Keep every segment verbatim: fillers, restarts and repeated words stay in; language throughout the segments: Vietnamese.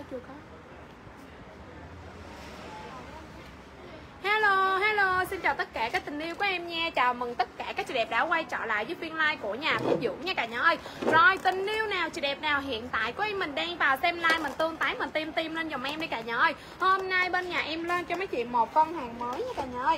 chưa có. Hello, hello, xin chào tất cả các tình yêu của em nha. Chào mừng tất cả các chị đẹp đã quay trở lại với phiên live của nhà Thu Dưỡng nha cả nhà ơi. Rồi, tình yêu nào, chị đẹp nào hiện tại của em mình đang vào xem live, mình tương tác, mình tim tim lên dùm em đi cả nhà ơi. Hôm nay bên nhà em lên cho mấy chị một con hàng mới nha cả nhà ơi.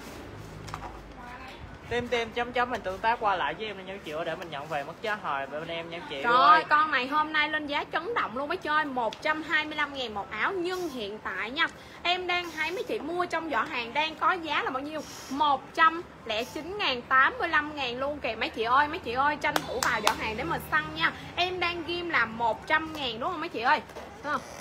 Tim tim chấm chấm mình tương tác qua lại với em nha chịu để mình nhận về mất giá hồi bên em nha chị. Rồi, con này hôm nay lên giá chấn động luôn mấy chơi, một trăm hai mươi lăm ngàn một áo. Nhưng hiện tại nha, em đang thấy mấy chị mua trong giỏ hàng đang có giá là bao nhiêu? một trăm lẻ chín ngàn, tám mươi lăm ngàn luôn kìa mấy chị ơi. Mấy chị ơi tranh thủ vào giỏ hàng để mình săn nha. Em đang ghim là một trăm ngàn đúng không mấy chị ơi? Đúng không?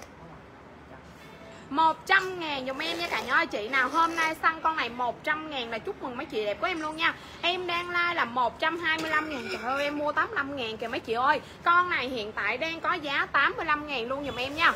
một trăm ngàn dùm em nha cả nhà ơi. Chị nào hôm nay săn con này một trăm ngàn là chúc mừng mấy chị đẹp của em luôn nha. Em đang like là một trăm hai mươi lăm ngàn. Trời ơi em mua tám mươi lăm ngàn kìa mấy chị ơi. Con này hiện tại đang có giá tám mươi lăm ngàn luôn dùm em nha.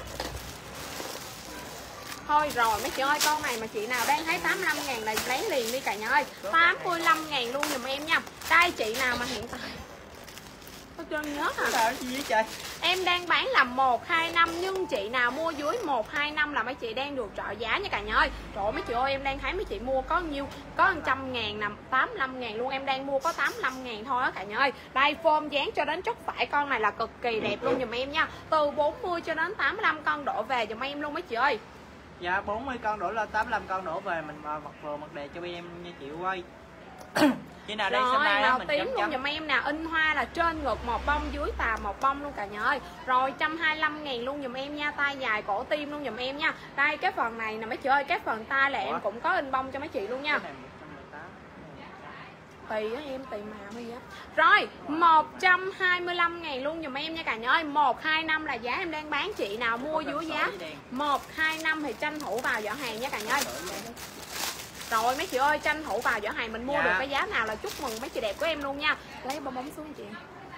Thôi rồi mấy chị ơi, con này mà chị nào đang thấy tám mươi lăm ngàn là lấy liền đi cả nhà ơi. Tám mươi lăm ngàn luôn dùm em nha. Đây chị nào mà hiện tại có trơn nhớ hả? Gì vậy trời? Em đang bán là một hai năm nhưng chị nào mua dưới một hai năm là mấy chị đang được trợ giá nha cả nhà ơi. Trời ơi mấy chị ơi, em đang thấy mấy chị mua có nhiêu, có một trăm ngàn nè, tám mươi lăm ngàn luôn. Em đang mua có tám mươi lăm ngàn thôi á cả nhà ơi. Đây form dáng cho đến chốt phải, con này là cực kỳ đẹp luôn dùm em nha. Từ bốn mươi cho đến tám mươi lăm con đổ về dùm em luôn mấy chị ơi. Dạ bốn mươi con đổ lên tám mươi lăm con đổ về mình mặc vừa mặc đẹp cho em nha chị ơi. Chị nào đang xem live màu mình tím chấm luôn chấm. dùm em nè, in hoa là trên ngực một bông, dưới tà một bông luôn cả nhà ơi. Rồi một trăm hai mươi lăm ngàn luôn dùm em nha, tay dài cổ tim luôn dùm em nha. Đây cái phần này nè mấy chị ơi, cái phần tay là Ủa? em cũng có in bông cho mấy chị luôn nha. Tùy á em, tùy màu hay á. Rồi một trăm hai mươi lăm ngàn luôn dùm em nha cả nhà ơi. Một hai năm là giá em đang bán, chị nào mua dưới giá một hai năm thì tranh thủ vào giỏ hàng nha cả nhà ơi. Rồi mấy chị ơi, tranh thủ vào giỏ hàng mình mua dạ. được cái giá nào là chúc mừng mấy chị đẹp của em luôn nha. Lấy bông bóng xuống chị.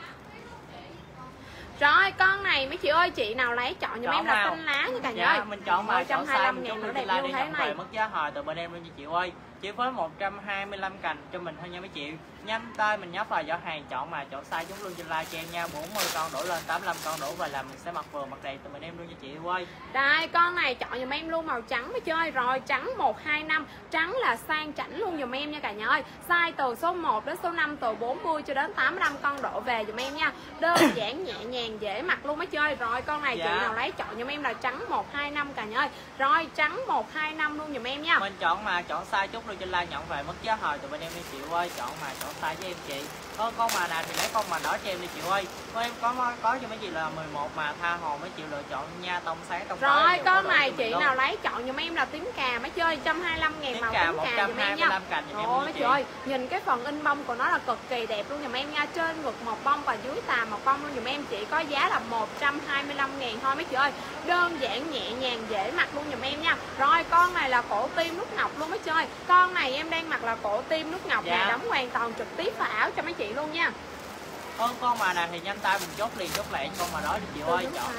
Rồi con này mấy chị ơi, chị nào lấy chọn giùm em là xanh lá nha cả nhà ơi. Dạ, mình chọn màu một trăm hai mươi lăm ngàn nó đẹp như thế này. Mất giá hồi từ bên em luôn nha chị ơi. Chỉ với một trăm hai mươi lăm cành cho mình thôi nha mấy chị. Nhanh tay mình nhấp vào giỏ hàng, chọn mà chọn size chúng luôn trên like cho em nha. bốn mươi con đổ lên, tám mươi lăm con đổ về là mình sẽ mặc vừa mặc đẹp từ bên em luôn nha chị ơi. Đây con này chọn giùm em luôn màu trắng mới chơi. Rồi trắng một hai năm, trắng là sang chảnh luôn dùm em nha cả nhà ơi. Size từ số một đến số năm, từ bốn mươi cho đến tám mươi lăm con đổ về dùm em nha. Đơn giản nhẹ nhàng dễ mặc luôn mới chơi. Rồi con này dạ. chị nào lấy chọn giùm em là trắng một hai năm cả nhà ơi. Rồi trắng một hai năm luôn dùm em nha. Mình chọn mà chọn size chút luôn trên like nhận về mất giá hồi từ bên em đi chị ơi. Chọn mà chọn size với em chị. Có con mà nào thì lấy con mà đỏ cho em đi chị ơi. Có em có có cho mấy chị là mười một mà tha hồ mấy chị lựa chọn nha, tông sáng tông tối. Rồi con này chị nào lấy chọn giùm em là tím cà mới chơi, một trăm hai mươi lăm ngàn màu tím cà giùm em nha. Ôi mấy chị ơi, nhìn cái phần in bông của nó là cực kỳ đẹp luôn dùm em nha. Trên ngực một bông và dưới tà một bông luôn dùm em. Chỉ có giá là một trăm hai mươi lăm ngàn thôi mấy chị ơi. Đơn giản nhẹ nhàng dễ mặc luôn dùm em nha. Rồi con này là cổ tim nút ngọc luôn mấy chị ơi. Con này em đang mặc là cổ tim nút ngọc dạ. nè, đóng hoàn toàn trực tiếp vào áo cho mấy chị luôn nha. Con con mà nào thì nhanh tay mình chốt liền chốt lẹ con mà đó đi chị Tôi ơi. Chọn.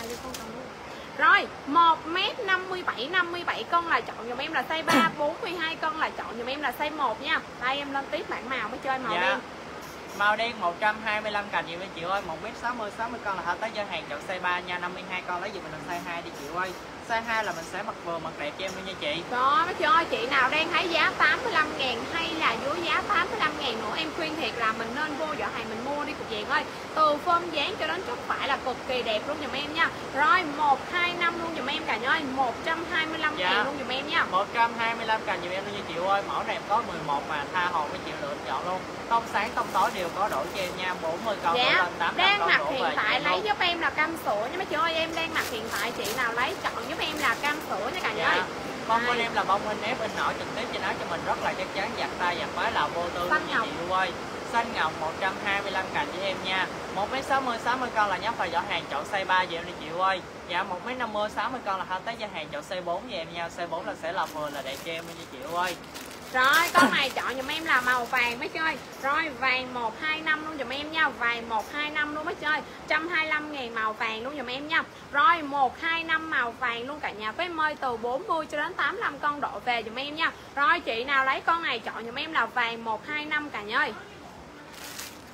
Rồi một mét năm mươi bảy, năm mươi bảy cân là chọn giùm em là size ba, bốn mươi hai cân là chọn giùm em là size một nha. Đây em lên tiếp bản màu mới chơi màu dạ. đen. Màu đen một trăm hai mươi lăm cành gì mấy chị ơi. Một mét sáu mươi, sáu mươi con là hết tới gian hàng chọn size ba nha. Năm mươi hai con lấy gì mình là size hai đi chị ơi. Size hai là mình sẽ mặc vừa mặc đẹp cho em luôn nha chị. Đó mấy chị ơi, chị nào đang thấy giá tám mươi lăm ngàn hay là dưới giá tám mươi lăm ngàn nữa, em khuyên thiệt là mình nên vô giỏ hàng mình mua đi cục vàng ơi. Từ form dáng cho đến chốt phải là cực kỳ đẹp luôn dùm em nha. Rồi một hai năm luôn dùm em cả nhà ơi. Một trăm hai mươi lăm ngàn dạ. luôn dùm em nha. Một trăm hai mươi lăm cành dùm em luôn nha chị ơi. Mẫu này có mười một mà tha hồ mấy chị lựa chọn luôn. Tông sáng tông tối đều có đổ cho em nha. Bốn mươi con dạ. đổ lên, tám mươi đang con mặc đổ hiện về tại lấy luôn. giúp em là cam sữa nha mấy chị ơi. Em đang mặc hiện tại, chị nào lấy chọn giúp em là cam sữa nha cả nhà dạ. ơi. Bông bên em là bông in ép in nổi trực tiếp trên áo cho mình rất là chắc chắn, giặt tay giặt váy là vô tư luôn nha chị ơi. Xanh ngọc một trăm hai mươi lăm cành với em nha. Một mét sáu mươi, sáu mươi con là nhấp vào giỏ hàng chọn size ba vậy em đi chị ơi. Dạ một mét năm mươi, sáu mươi con là hết tới giỏ hàng chọn size bốn với em nha. Size bốn là sẽ là vừa là đẹp cho em nha chị ơi. Rồi con này chọn giùm em là màu vàng mấy chơi. Rồi vàng một hai năm luôn dùm em nha. Vàng một hai năm luôn mấy chơi. một trăm hai mươi lăm ngàn màu vàng luôn dùm em nha. Rồi một hai năm màu vàng luôn cả nhà với em ơi. Từ bốn mươi cho đến tám mươi lăm con độ về dùm em nha. Rồi chị nào lấy con này chọn dùm em là vàng một hai năm cả nhà ơi.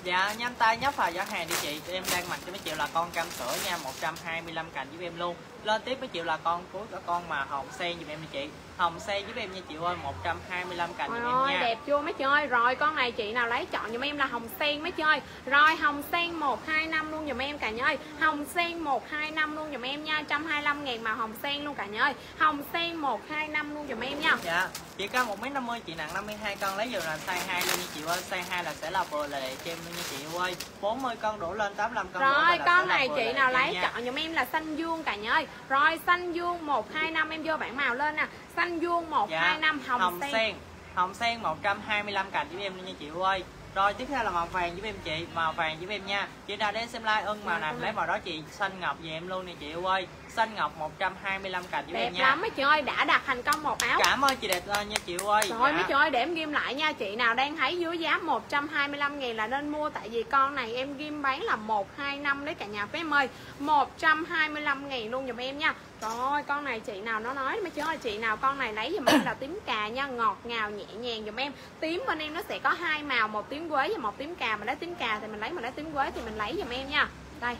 Dạ nhanh tay nhấp vào giỏ hàng đi chị. Em đang mặc cho mấy chị là con cam sữa nha, một trăm hai mươi lăm cành giúp em luôn. Lên tiếp mấy chị là con cuối cả con mà hồng sen giúp em đi chị. Hồng sen giúp em nha chị ơi, một trăm hai mươi lăm cành giúp em nha. Đẹp chưa mấy chị ơi. Rồi con này chị nào lấy chọn giùm em là hồng sen mấy chị ơi. Rồi hồng sen một hai năm luôn giùm em cả nhà ơi. Hồng sen một hai năm luôn giùm em nha, một trăm hai mươi lăm ngàn màu hồng sen luôn cả nhà ơi. Hồng sen một hai năm luôn giùm em nha. Dạ. Chị cao một mét năm mươi, chị nặng năm mươi hai cân, lấy giờ là size hai luôn nha chị ơi. Size hai là sẽ là vừa là để cho em luôn nha chị ơi. bốn mươi cân đổ lên tám mươi lăm cân. Rồi con này chị nào lấy chọn giùm em là xanh dương cả nhà ơi. Rồi xanh dương một hai năm em vô bảng màu lên nè. Xanh dương một hai năm hồng, hồng sen. sen. Hồng sen một trăm hai mươi lăm cành giúp em luôn nha chị ơi. Rồi tiếp theo là màu vàng giúp em chị, màu vàng giúp em nha. Chị nào đến xem like ưng màu nào lấy màu đó chị. Xanh ngọc về em luôn nè chị ơi. Xanh ngọc một trăm hai mươi lăm cành giúp em nha. Đẹp lắm mấy chị ơi, đã đặt thành công một áo. Cảm ơn chị đẹp ơi nha chị ơi. Rồi dạ. Mấy chị ơi để em ghim lại nha. Chị nào đang thấy dưới giá một trăm hai mươi lăm ngàn là nên mua. Tại vì con này em ghim bán là một hai năm đấy cả nhà em ơi. Một trăm hai mươi lăm ngàn luôn giùm em nha. Rồi con này chị nào nó nói mấy chị ơi, chị nào con này lấy giùm em là tím cà nha, ngọt ngào nhẹ nhàng giùm em. Tím bên em nó sẽ có hai màu, một tím quế và một tím cà. Mình lấy tím cà thì mình lấy, mình lấy tím quế thì mình lấy giùm em nha. Đây.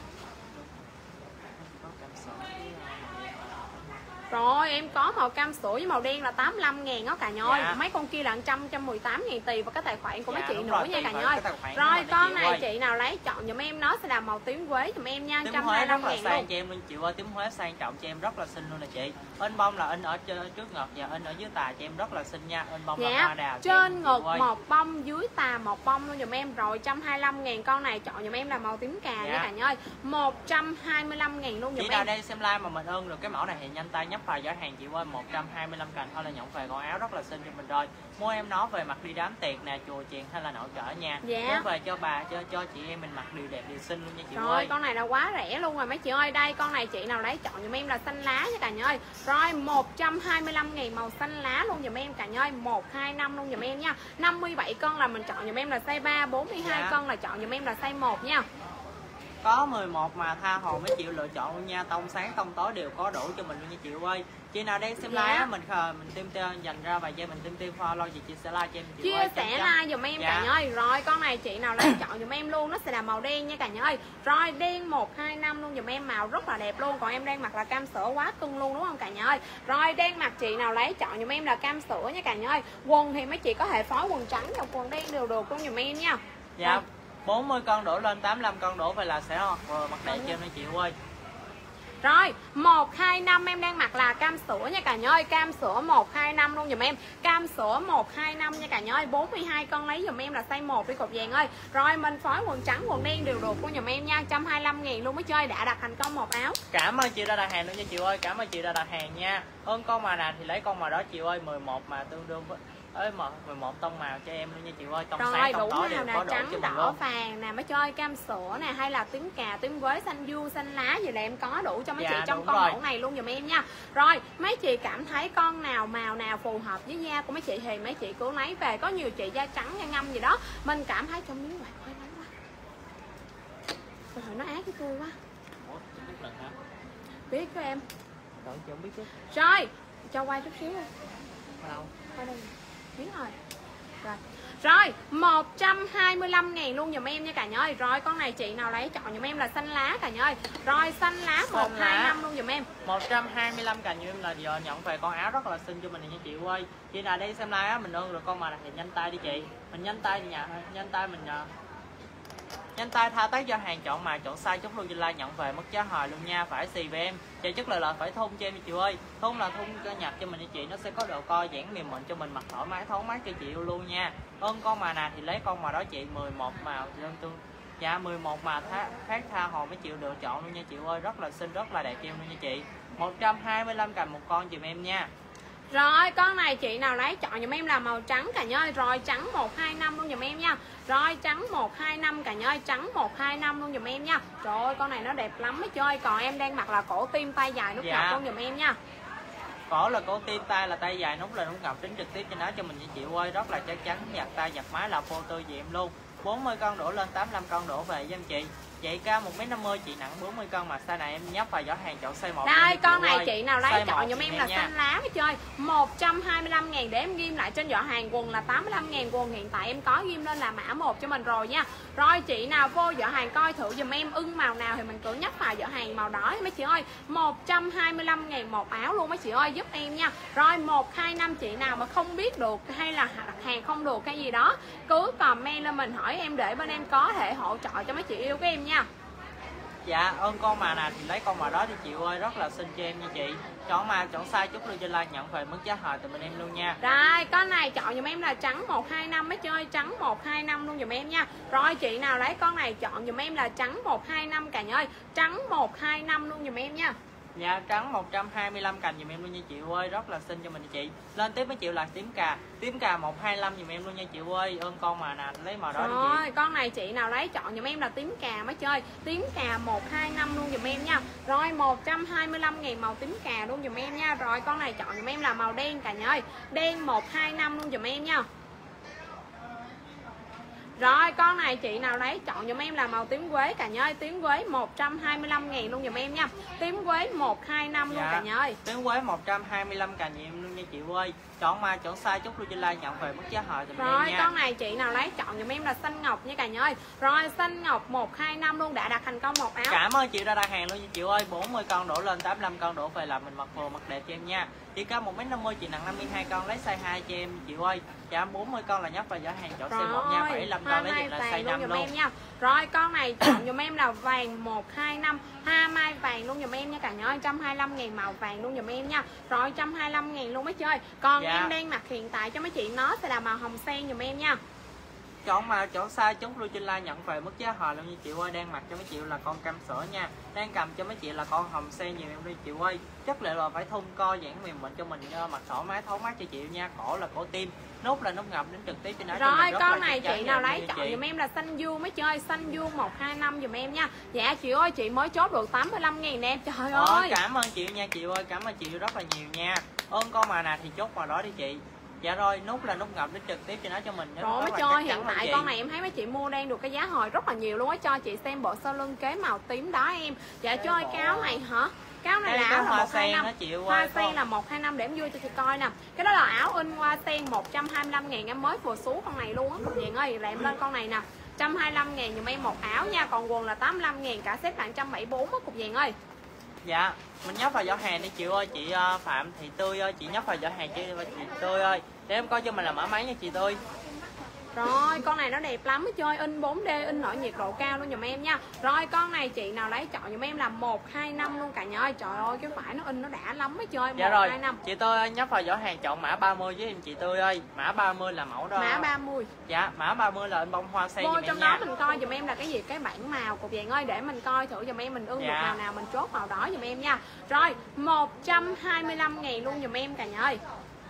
Rồi em có màu cam sữa với màu đen là tám mươi lăm ngàn đó cả nhà ơi. Dạ. Mấy con kia là một trăm, một trăm mười tám ngàn tùy vào cái tài khoản của dạ, mấy chị nữa nha cả nhà ơi. Rồi con này ơi. Chị nào lấy chọn giùm em nó sẽ là màu tím quế giùm em nha, một trăm hai mươi lăm ngàn luôn. Cho em luôn chị ơi, tím Huế sang trọng cho em rất là xinh luôn nè chị. In bông là in ở trước ngực và in ở dưới tà cho em rất là xinh nha. In bông dạ. là hoa đào. Trên ngực một bông, dưới tà một bông luôn giùm em. Rồi một trăm hai mươi lăm ngàn con này chọn giùm em là màu tím cà dạ. nha cả nhà ơi. một trăm hai mươi lăm ngàn luôn giùm em. Chị nào đây xem like mà mình ưng được cái mẫu này thì nhanh tay nhấp vào giỏ hàng chị ơi, một trăm hai mươi lăm cành thôi là nhận về con áo rất là xinh cho mình rồi. Mua em nó về mặc đi đám tiệc nè, chùa chiền hay là nội trợ nha. Dạ. Mua về cho bà cho cho chị em mình mặc đều đẹp đều xinh luôn nha chị rồi, ơi. Con này là quá rẻ luôn rồi mấy chị ơi. Đây con này chị nào lấy chọn giùm em là xanh lá nha cả nhà ơi. Rồi một trăm hai mươi lăm ngàn màu xanh lá luôn giùm em cả nhà ơi. một hai năm luôn giùm em nha. năm mươi bảy cân là mình chọn giùm em là size ba, bốn mươi hai dạ. cân là chọn giùm em là size một nha. Có mười một mà tha hồ mấy chị lựa chọn luôn nha, tông sáng tông tối đều có đủ cho mình luôn nha chị ơi. Chị nào đang xem dạ. like á, mình mình tim tim dành ra vài giây mình tim tim follow chị chia sẻ like cho em chị chia ơi, sẻ like giùm em dạ. cả nhà ơi. Rồi con này chị nào lấy chọn giùm em luôn, nó sẽ là màu đen nha cả nhà ơi. Rồi đen một hai năm luôn giùm em, màu rất là đẹp luôn. Còn em đang mặc là cam sữa quá cưng luôn đúng không cả nhà ơi. Rồi đen mặc chị nào lấy chọn giùm em là cam sữa nha cả nhà ơi. Quần thì mấy chị có thể phối quần trắng và quần đen đều được luôn giùm em nha. Dạ. Rồi. bốn mươi cân đổ lên tám mươi lăm cân đổ về là sẽ mặc mặc đẹp cho em chị ơi. Rồi, một hai năm em đang mặc là cam sữa nha cả nhà ơi, cam sữa một hai năm luôn giùm em. Cam sữa một hai năm nha cả nhà ơi, bốn mươi hai cân lấy giùm em là size một đi cột vàng ơi. Rồi mình phối quần trắng, quần đen đều được luôn giùm em nha, một trăm hai mươi lăm ngàn luôn mới chơi, đã đặt thành công một áo. Cảm ơn chị đã đặt hàng luôn nha chị ơi, cảm ơn chị đã đặt hàng nha. Ơn con mà nào thì lấy con mà đó chị ơi, mười một mà tương đương với ơi mười một tông màu cho em luôn nha chị ơi, tông rồi, sáng tông tối đều nè, có đủ trắng đỏ vàng nè mới chơi, cam sữa nè hay là tím cà, tím quế, xanh dương, xanh lá gì là em có đủ cho mấy dạ, chị trong con rồi. Mẫu này luôn giùm em nha. Rồi mấy chị cảm thấy con nào màu nào phù hợp với da của mấy chị thì mấy chị cứ lấy về. Có nhiều chị da trắng da ngâm gì đó mình cảm thấy trong miếng quạt hơi nóng quá rồi nó ác với tôi quá. Ủa, biết lần hả? Biết cho em rồi chị không biết chứ. Rồi cho quay chút xíu luôn. Đâu? Quay đây biết rồi. Rồi. Rồi, một trăm hai mươi lăm ngàn luôn giùm em nha cả nhà ơi. Rồi con này chị nào lấy chọn giùm em là xanh lá cả nhà ơi. Rồi xanh lá một hai năm luôn giùm em. một trăm hai mươi lăm cành giùm em là giờ nhận về con áo rất là xinh cho mình nha chị ơi. Chị nào đây xem like á mình ơn rồi con mà thì nhanh tay đi chị. Mình nhanh tay nhà nhanh tay mình nhanh tay thao tác cho hàng, chọn màu chọn size chốt luôn trên like nhận về mất giá hồi luôn nha. Phải xì về em chạy chất lợi lợi phải thun cho em chị ơi, thun là thun cho nhập cho mình đi chị, nó sẽ có độ co giãn mềm mịn cho mình mặc thoải mái thoáng mát cho chị yêu luôn nha. Ơn con màu nào thì lấy con màu đó chị, mười một màu đơn tương dạ mười một màu khác tha hồ mấy chịu lựa chọn luôn nha chị ơi, rất là xinh rất là đẹp cho em luôn nha chị. Một trăm hai mươi lăm cành một con giùm em nha. Rồi con này chị nào lấy chọn giùm em là màu trắng cả nhà ơi. Rồi trắng một hai năm luôn giùm em nha. Rồi trắng một hai năm cả nhà ơi, trắng một hai năm luôn giùm em nha. Trời ơi con này nó đẹp lắm mới chơi. Còn em đang mặc là cổ tim tay dài nút dạ. ngọc luôn giùm em nha. Cổ là cổ tim, tay là tay dài, nút là nút ngọc, tính trực tiếp trên đó cho mình nha chị ơi, rất là chắc chắn, giặt tay giặt máy là photo gì em luôn. bốn mươi cân đổ lên tám mươi lăm cân đổ về với em chị. Vậy cao một mét năm mươi, chị nặng bốn mươi cân mà size này em nhấp vào giỏ hàng chọn size một. Đây con này ơi. chị nào lấy Size chọn giùm em là xanh lá mới chơi. một trăm hai mươi lăm ngàn để em ghim lại trên giỏ hàng. Quần là tám mươi lăm ngàn, quần hiện tại em có ghim lên là mã một cho mình rồi nha. Rồi chị nào vô giỏ hàng coi thử giùm em ưng màu nào thì mình cứ nhấp vào giỏ hàng màu đó mấy chị ơi. một trăm hai mươi lăm ngàn một áo luôn mấy chị ơi, giúp em nha. Rồi một hai năm chị nào mà không biết được hay là đặt hàng không được cái gì đó, cứ comment lên mình hỏi em để bên em có thể hỗ trợ cho mấy chị yêu của em nha. Dạ, ơn con mà nào thì lấy con mà đó đi chị ơi, rất là xinh cho em nha chị. Chọn mà chọn size chút lưu trên like nhận về mức giá hời từ bên em luôn nha. Rồi, con này chọn giùm em là trắng một hai năm mới chơi, trắng một hai năm luôn giùm em nha. Rồi chị nào lấy con này chọn giùm em là trắng một hai năm cả nhà ơi, trắng một hai năm luôn giùm em nha. Dạ, trắng một trăm hai mươi lăm cành giùm em luôn nha chị ơi, rất là xinh cho mình chị. Lên tiếp mấy triệu là tím cà, tím cà một hai lăm giùm em luôn nha chị ơi. Ơn con mà nè, lấy màu đó đi chị. Rồi, con này chị nào lấy chọn giùm em là tím cà mới chơi, tím cà một hai năm luôn giùm em nha. Rồi một trăm hai mươi lăm ngàn màu tím cà luôn giùm em nha. Rồi con này chọn giùm em là màu đen cả nhà ơi, đen một hai năm luôn giùm em nha. Rồi con này chị nào lấy chọn giùm em là màu tím quế cả nhà ơi, tím quế một trăm hai mươi lăm ngàn luôn giùm em nha. Tím quế một hai năm luôn dạ, cả nhà ơi. tím quế một trăm hai mươi lăm cành giùm em luôn nha chị ơi. Chọn mà chọn size chút lưu trên like nhận về mức giá hời giùm Rồi em nha. con này chị nào lấy chọn giùm em là xanh ngọc nha cả nhà ơi. Rồi xanh ngọc một hai năm luôn, đã đặt thành công một áo. Cảm ơn chị đã đặt hàng luôn nha chị ơi. bốn mươi con đổ lên tám mươi lăm con đổ về là mình mặc vừa mặc đẹp cho em nha. Chị cao một mét năm mươi, chị nặng năm mươi hai con, lấy size hai cho em chị ơi. Dạ bốn mươi con là nhấp vào giỏ hàng chọn size một nha, bảy mươi lăm con lấy là size năm luôn. Em nha. Rồi con này chọn giùm em là vàng một hai năm, hoa mai vàng luôn giùm em nha cả nhà ơi, một trăm hai mươi lăm ngàn màu vàng luôn giùm em nha. Rồi một trăm hai mươi lăm ngàn luôn mấy chơi. Còn dạ, em đang mặc hiện tại cho mấy chị nó sẽ là màu hồng sen giùm em nha. Chọn mà chọn size chốt lưu trên like nhận về mức giá hời luôn nha chị ơi. Đang mặc cho mấy chị là con cam sữa nha, đang cầm cho mấy chị là con hồng sen nhiều em đi chị ơi. Chất liệu là phải thun co giãn mềm mịn cho mình mặc thoải mái thấu mát cho chị nha. Cổ là cổ tim, nút là nút ngọc đến trực tiếp trên đó. Rồi con này chị nào lấy chọn giùm em là xanh du mới chơi, xanh du một hai năm giùm em nha. Dạ chị ơi, chị mới chốt được tám mươi lăm ngàn nè em, trời Ồ, ơi. Cảm ơn chị nha chị ơi, cảm ơn chị rất là nhiều nha. Ơn con mà nào thì chốt vào đó đi chị. Dạ rồi, nút là nút ngọc đến trực tiếp cho nó cho mình. Rồi mới cho hiện tại con này em thấy mấy chị mua đang được cái giá hồi rất là nhiều luôn á. Cho chị xem bộ sau lưng kế màu tím đó em. Dạ cho ơi, cái áo này hả? Cái áo này là áo là một hai năm, hoa sen là một hai năm để em vui cho chị coi nè. Cái đó là áo in hoa sen một trăm hai mươi lăm ngàn, em mới vừa xuống con này luôn á cục vàng ơi. Là em lên con này nè, một trăm hai mươi lăm ngàn giùm em một áo nha. Còn quần là tám mươi lăm ngàn, cả xếp là một trăm bảy mươi tư á cục vàng ơi. Dạ, mình nhấp vào giỏ hàng đi chị ơi. Chị uh, Phạm Thị Tươi ơi, chị nhấp vào giỏ hàng chị Tươi ơi, để em coi cho mình là mã máy nha chị Tươi. Rồi con này nó đẹp lắm mới chơi, in bốn D, in nổi nhiệt độ cao luôn giùm em nha. Rồi con này chị nào lấy chọn giùm em là một hai năm luôn cả nhà ơi. Trời ơi cái vải nó in nó đã lắm mới chơi. Dạ rồi, năm. Chị Tươi nhấp vào giỏ hàng chọn mã ba mươi với em chị Tươi ơi. Mã ba mươi là mẫu đó. Mã ba mươi. Dạ, mã ba mươi là in bông hoa sen. Vô trong đó mình coi giùm em là cái gì, cái bảng màu của vàng ơi, để mình coi thử giùm em mình ưng dạ. được màu nào mình chốt màu đó giùm em nha. Rồi một trăm hai mươi lăm ngàn luôn giùm em cả nhà ơi.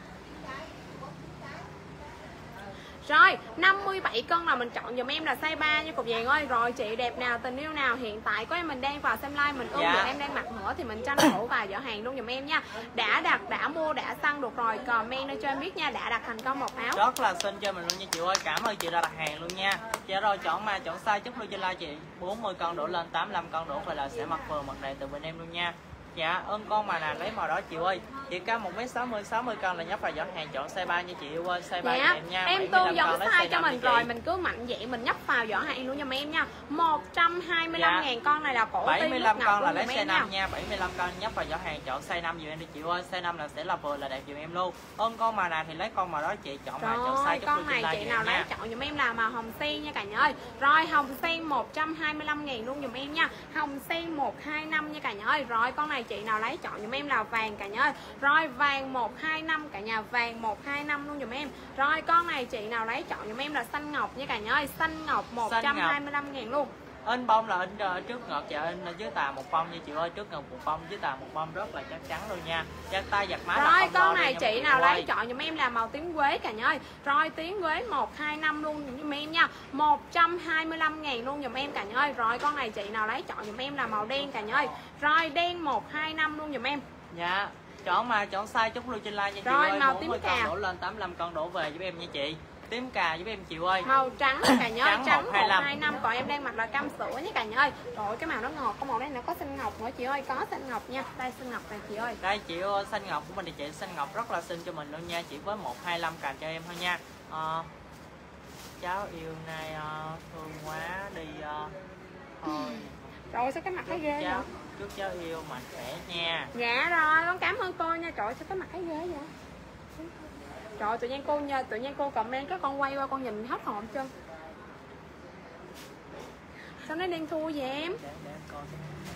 Rồi năm mươi bảy cân là mình chọn giùm em là size ba nha cục vàng ơi. Rồi chị đẹp nào, tình yêu nào, hiện tại có em mình đang vào xem like mình ưng dạ. được em đang mặc nữa thì mình tranh thủ vào giỏ hàng luôn giùm em nha. Đã đặt, đã mua, đã săn được rồi comment cho em biết nha, đã đặt thành công một áo. Rất là xinh cho mình luôn nha chị ơi, cảm ơn chị đã đặt hàng luôn nha. Dạ rồi, chọn mà chọn size chút lưu trên like chị, bốn mươi con đổ lên tám mươi lăm con đổ về là sẽ mặc vừa mặc đẹp từ bên em luôn nha. Dạ, ơn con mà nè, lấy màu đó chị ơi. Chị cao một mét sáu mươi, sáu mươi con là nhấp vào giỏ hàng chọn size ba nha chị ơi, size ba dạ. em nha. Em tư vấn size cho mình rồi, mình cứ mạnh dạn mình nhấp vào giỏ hàng luôn cho em nha. một trăm hai mươi lăm dạ. ngàn con này là cổ bảy mươi lăm con là lấy size năm nha, bảy mươi lăm con nhấp vào giỏ hàng chọn size năm giùm em đi chị ơi, size năm là sẽ là vừa là đẹp giùm em luôn. Ơn con mà nè thì lấy con màu đó chị chọn mà chọn size cho con này chị nào lấy chọn giùm em là màu hồng sen nha cả nhà ơi. Rồi hồng sen một trăm hai mươi lăm ngàn luôn giùm em nha. Hồng sen một hai năm nha cả nhà ơi. Rồi con này chị nào lấy chọn giùm em là vàng cả nhà ơi. Rồi vàng một hai năm cả nhà, vàng một hai năm luôn giùm em. Rồi con này chị nào lấy chọn giùm em là xanh ngọc nha cả nhà ơi, xanh ngọc một trăm hai mươi lăm ngàn luôn. In bông là in trước ngực và in dưới tà một bông nha chị ơi, trước ngực một bông, dưới tà một bông rất là chắc chắn luôn nha. Giặt tay giặt má. Rồi con này chị nào lấy chọn giùm em là màu tím quế cả nhà ơi. Rồi tím quế một hai năm luôn giùm em nha, một trăm hai mươi lăm ngàn luôn giùm em cả nhà ơi. Rồi con này chị nào lấy chọn giùm em là màu đen cả nhà ơi. Rồi đen một hai năm luôn giùm em. Dạ, chọn mà chọn size chút lưu trên like nha chị rồi, ơi. Màu tím cà đổ lên tám mươi lăm con đổ về giúp em nha chị. tím cà giúp em chịu ơi. Màu trắng cả nhớ trắng, trắng một hai lăm. một hai năm, còn em đang mặc là cam sữa nhé cả nhớ ơi. Trời ơi, cái màu nó ngọt, cái màu này nó có xanh ngọc nữa chị ơi, có xanh ngọc nha. Đây xanh ngọc này chị ơi. Đây chị ơi, xanh ngọc của mình thì chị xanh ngọc rất là xinh cho mình luôn nha, chỉ với một hai lăm cành cho em thôi nha. À, cháu yêu này uh, thương quá đi uh, thôi. Trời ơi, sao cái mặt cái ghê cháu, vậy? chúc cháu yêu mạnh khỏe nha. Dạ rồi, con cảm ơn cô nha. Trời ơi, sao cái mặt cái ghê vậy? Trời ơi, tự nhiên cô nha, tự nhiên cô comment cái con quay qua con nhìn hết hồn chưa? Sao nó đen thua vậy em? Để, để con.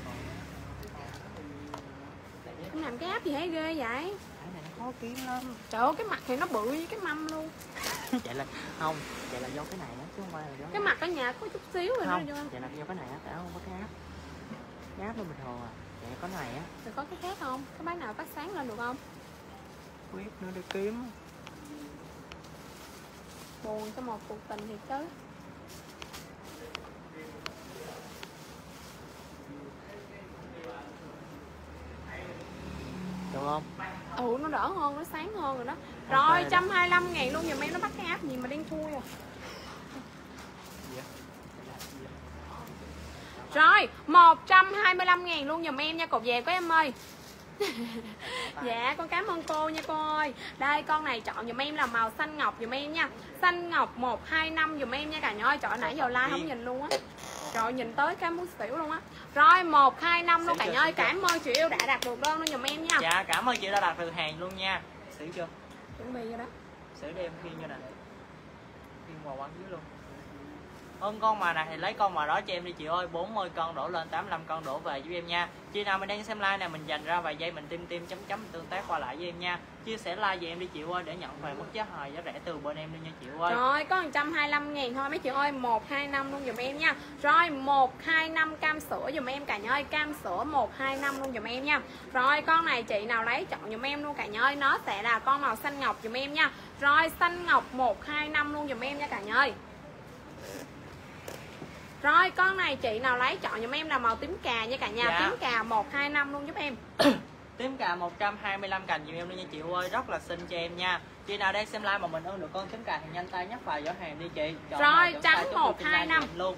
Em làm cái áp gì thấy ghê vậy? Cái này nó khó kiếm lắm. Trời ơi, cái mặt thì nó bự với cái mâm luôn. Vậy là không, vậy là do cái này á chứ không phải là do cái mặt ở nhà có chút xíu rồi không, nó vô. vậy là do cái này á, tại không có cái áp. Cái áp nó bình thường à. Vậy có này á. Rồi có cái khác không? Có bác nào phát sáng lên được không? Quyết nữa để kiếm. Buồn cho một cuộc tình thiệt chứ. Được không? Ừ, nó đỡ hơn, nó sáng hơn rồi đó. Rồi, một trăm hai mươi lăm ngàn luôn, giùm em nó bắt cái áp gì mà đen thui à. Rồi, một trăm hai mươi lăm ngàn luôn giùm em nha, cột về của em ơi. Dạ, con cảm ơn cô nha cô ơi. Đây, con này chọn giùm em là màu xanh ngọc giùm em nha. Xanh ngọc một hai năm giùm em nha cả nhà ơi. Trời, nãy giờ like không nhìn luôn á. Trời, nhìn tới cái muốn xỉu luôn á. Rồi, một hai năm luôn cả nhà ơi. Cảm ơn chị yêu đã đặt được đơn luôn giùm em nha. Dạ, cảm ơn chị đã đặt được hàng luôn nha. Xỉu chưa? Chuẩn bị rồi đó. Xỉu đi em khiên cho nè. Khiên vào quăng dưới luôn. Ơn con mà này thì lấy con mà đó cho em đi chị ơi, bốn mươi con đổ lên, tám mươi lăm con đổ về giúp em nha. Chị nào mình đang xem like này mình dành ra vài giây mình tim tim chấm chấm tương tác qua lại với em nha. Chia sẻ like về em đi chị ơi để nhận về mức giá hời giá rẻ từ bên em luôn nha chị ơi. Rồi có một trăm hai mươi lăm ngàn thôi mấy chị ơi, một hai năm luôn giùm em nha. Rồi một hai năm cam sữa giùm em cả nhà ơi, cam sữa một hai năm luôn giùm em nha. Rồi con này chị nào lấy chọn giùm em luôn cả nhà ơi, nó sẽ là con màu xanh ngọc giùm em nha. Rồi xanh ngọc một hai năm luôn giùm em nha cả nhà ơi. Rồi con này chị nào lấy chọn giùm em là màu tím cà nha cả nhà. Dạ. Tím cà một hai năm luôn giúp em. Tím cà một trăm hai mươi lăm cành giùm em luôn nha chị ơi, rất là xinh cho em nha. Chị nào đang xem like mà mình ưng được con tím cà thì nhanh tay nhắc vào giỏ hàng đi chị. Chọn rồi trắng một hai năm luôn.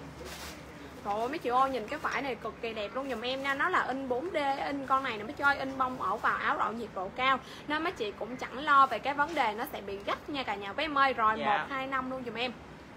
Trời ơi mấy chị ơi, nhìn cái vải này cực kỳ đẹp luôn giùm em nha. Nó là in bốn D, in con này nè mấy chị ơi, in bông ở vào áo độ nhiệt độ cao. Nên mấy chị cũng chẳng lo về cái vấn đề nó sẽ bị gắt nha cả nhà với em ơi. Rồi dạ. một hai năm luôn giùm em.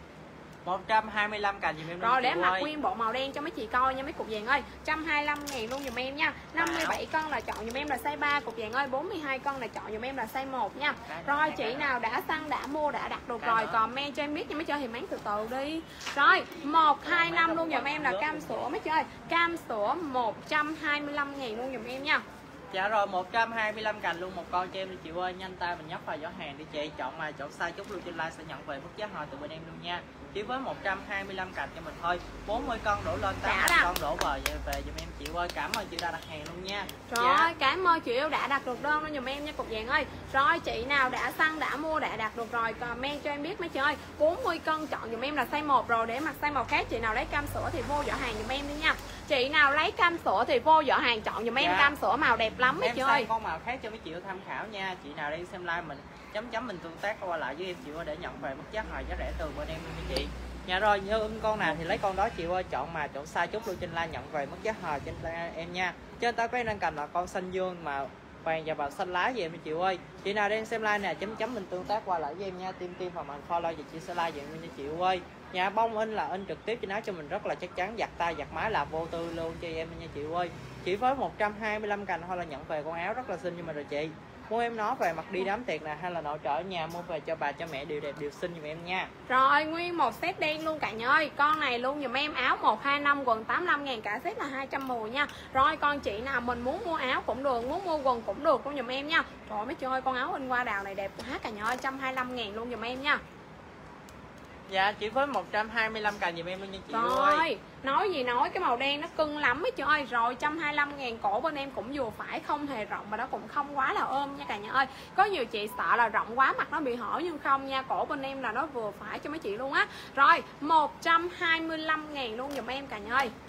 một trăm hai mươi lăm cành giùm em. Rồi để mặc nguyên bộ màu đen cho mấy chị coi nha mấy cục vàng ơi. một trăm hai mươi lăm ngàn luôn giùm em nha. năm mươi bảy con là chọn giùm em là size ba cục vàng ơi, bốn mươi hai con là chọn giùm em là size một nha. Rồi chị nào đã săn đã mua đã đặt được rồi comment cho em biết nha mấy chị ơi, thì máng từ từ đi. Rồi một hai năm luôn giùm em là cam sữa mấy chị ơi. Cam sữa một trăm hai mươi lăm ngàn luôn giùm em nha. Dạ rồi một trăm hai mươi lăm cành luôn một con cho em đi chị ơi, nhanh tay mình nhấp vào giỏ hàng đi chị. Chọn mà chọn size chốt lưu trên like sẽ nhận về mức giá hời từ bên em luôn nha. Chỉ với một trăm hai mươi lăm cành cho mình thôi, bốn mươi con đổ lên, tám mươi con đổ về về giùm em chị ơi. Cảm ơn chị đã đặt hàng luôn nha. Rồi dạ. Cảm ơn chị yêu đã đặt được đơn luôn giùm em nha cục vàng ơi. Rồi chị nào đã săn đã mua đã đặt được rồi comment cho em biết mấy chị ơi. bốn mươi cân chọn giùm em là size một rồi, để mặc size màu khác chị nào lấy cam sữa thì vô giỏ hàng giùm em đi nha. Chị nào lấy cam sữa thì vô giỏ hàng chọn giùm em dạ. Cam sữa màu đẹp lắm mấy chị ơi. Em con màu khác cho mấy chị tham khảo nha. Chị nào đang xem like mình chấm chấm mình tương tác qua lại với em chị ơi để nhận về mức giá hời giá rẻ từ bên em luôn nha chị. Dạ rồi, như ưng con nào thì lấy con đó chị ơi, chọn mà chọn size chốt lưu trên like nhận về mức giá hời trên em nha. Trên tay của em đang cầm là con xanh dương mà vàng và màu xanh lá về em chị ơi. Chị nào đang xem like nè chấm chấm mình tương tác qua lại với em nha, tim tim và mình follow và chị sẽ like về em nha chị ơi. Nhà bông in là in trực tiếp trên áo cho mình rất là chắc chắn, giặt tay giặt máy là vô tư luôn cho em nha chị ơi. Chỉ với một trăm hai mươi lăm cành thôi là nhận về con áo rất là xinh cho mình rồi chị. Mua em nó về mặc đi đám tiệc nè, hay là nội trợ ở nhà mua về cho bà cho mẹ đều đẹp đều xinh giùm em nha. Rồi nguyên một set đen luôn cả nhà ơi. Con này luôn giùm em, áo một hai năm quần tám mươi lăm ngàn, cả set là hai trăm mười nha. Rồi con chị nào mình muốn mua áo cũng được, muốn mua quần cũng được luôn giùm em nha. Trời mấy chị ơi, con áo in hoa đào này đẹp quá cả nhà ơi, một trăm hai mươi lăm ngàn luôn giùm em nha. Dạ chỉ với một trăm hai mươi lăm cành giùm em luôn nha chị rồi, ơi. Nói gì nói, cái màu đen nó cưng lắm mấy chị ơi. Rồi một trăm hai mươi lăm ngàn, cổ bên em cũng vừa phải, không hề rộng mà nó cũng không quá là ôm nha cả nhà ơi. Có nhiều chị sợ là rộng quá mặt nó bị hở nhưng không nha, cổ bên em là nó vừa phải cho mấy chị luôn á. Rồi một trăm hai mươi lăm ngàn luôn giùm em cả nhà ơi.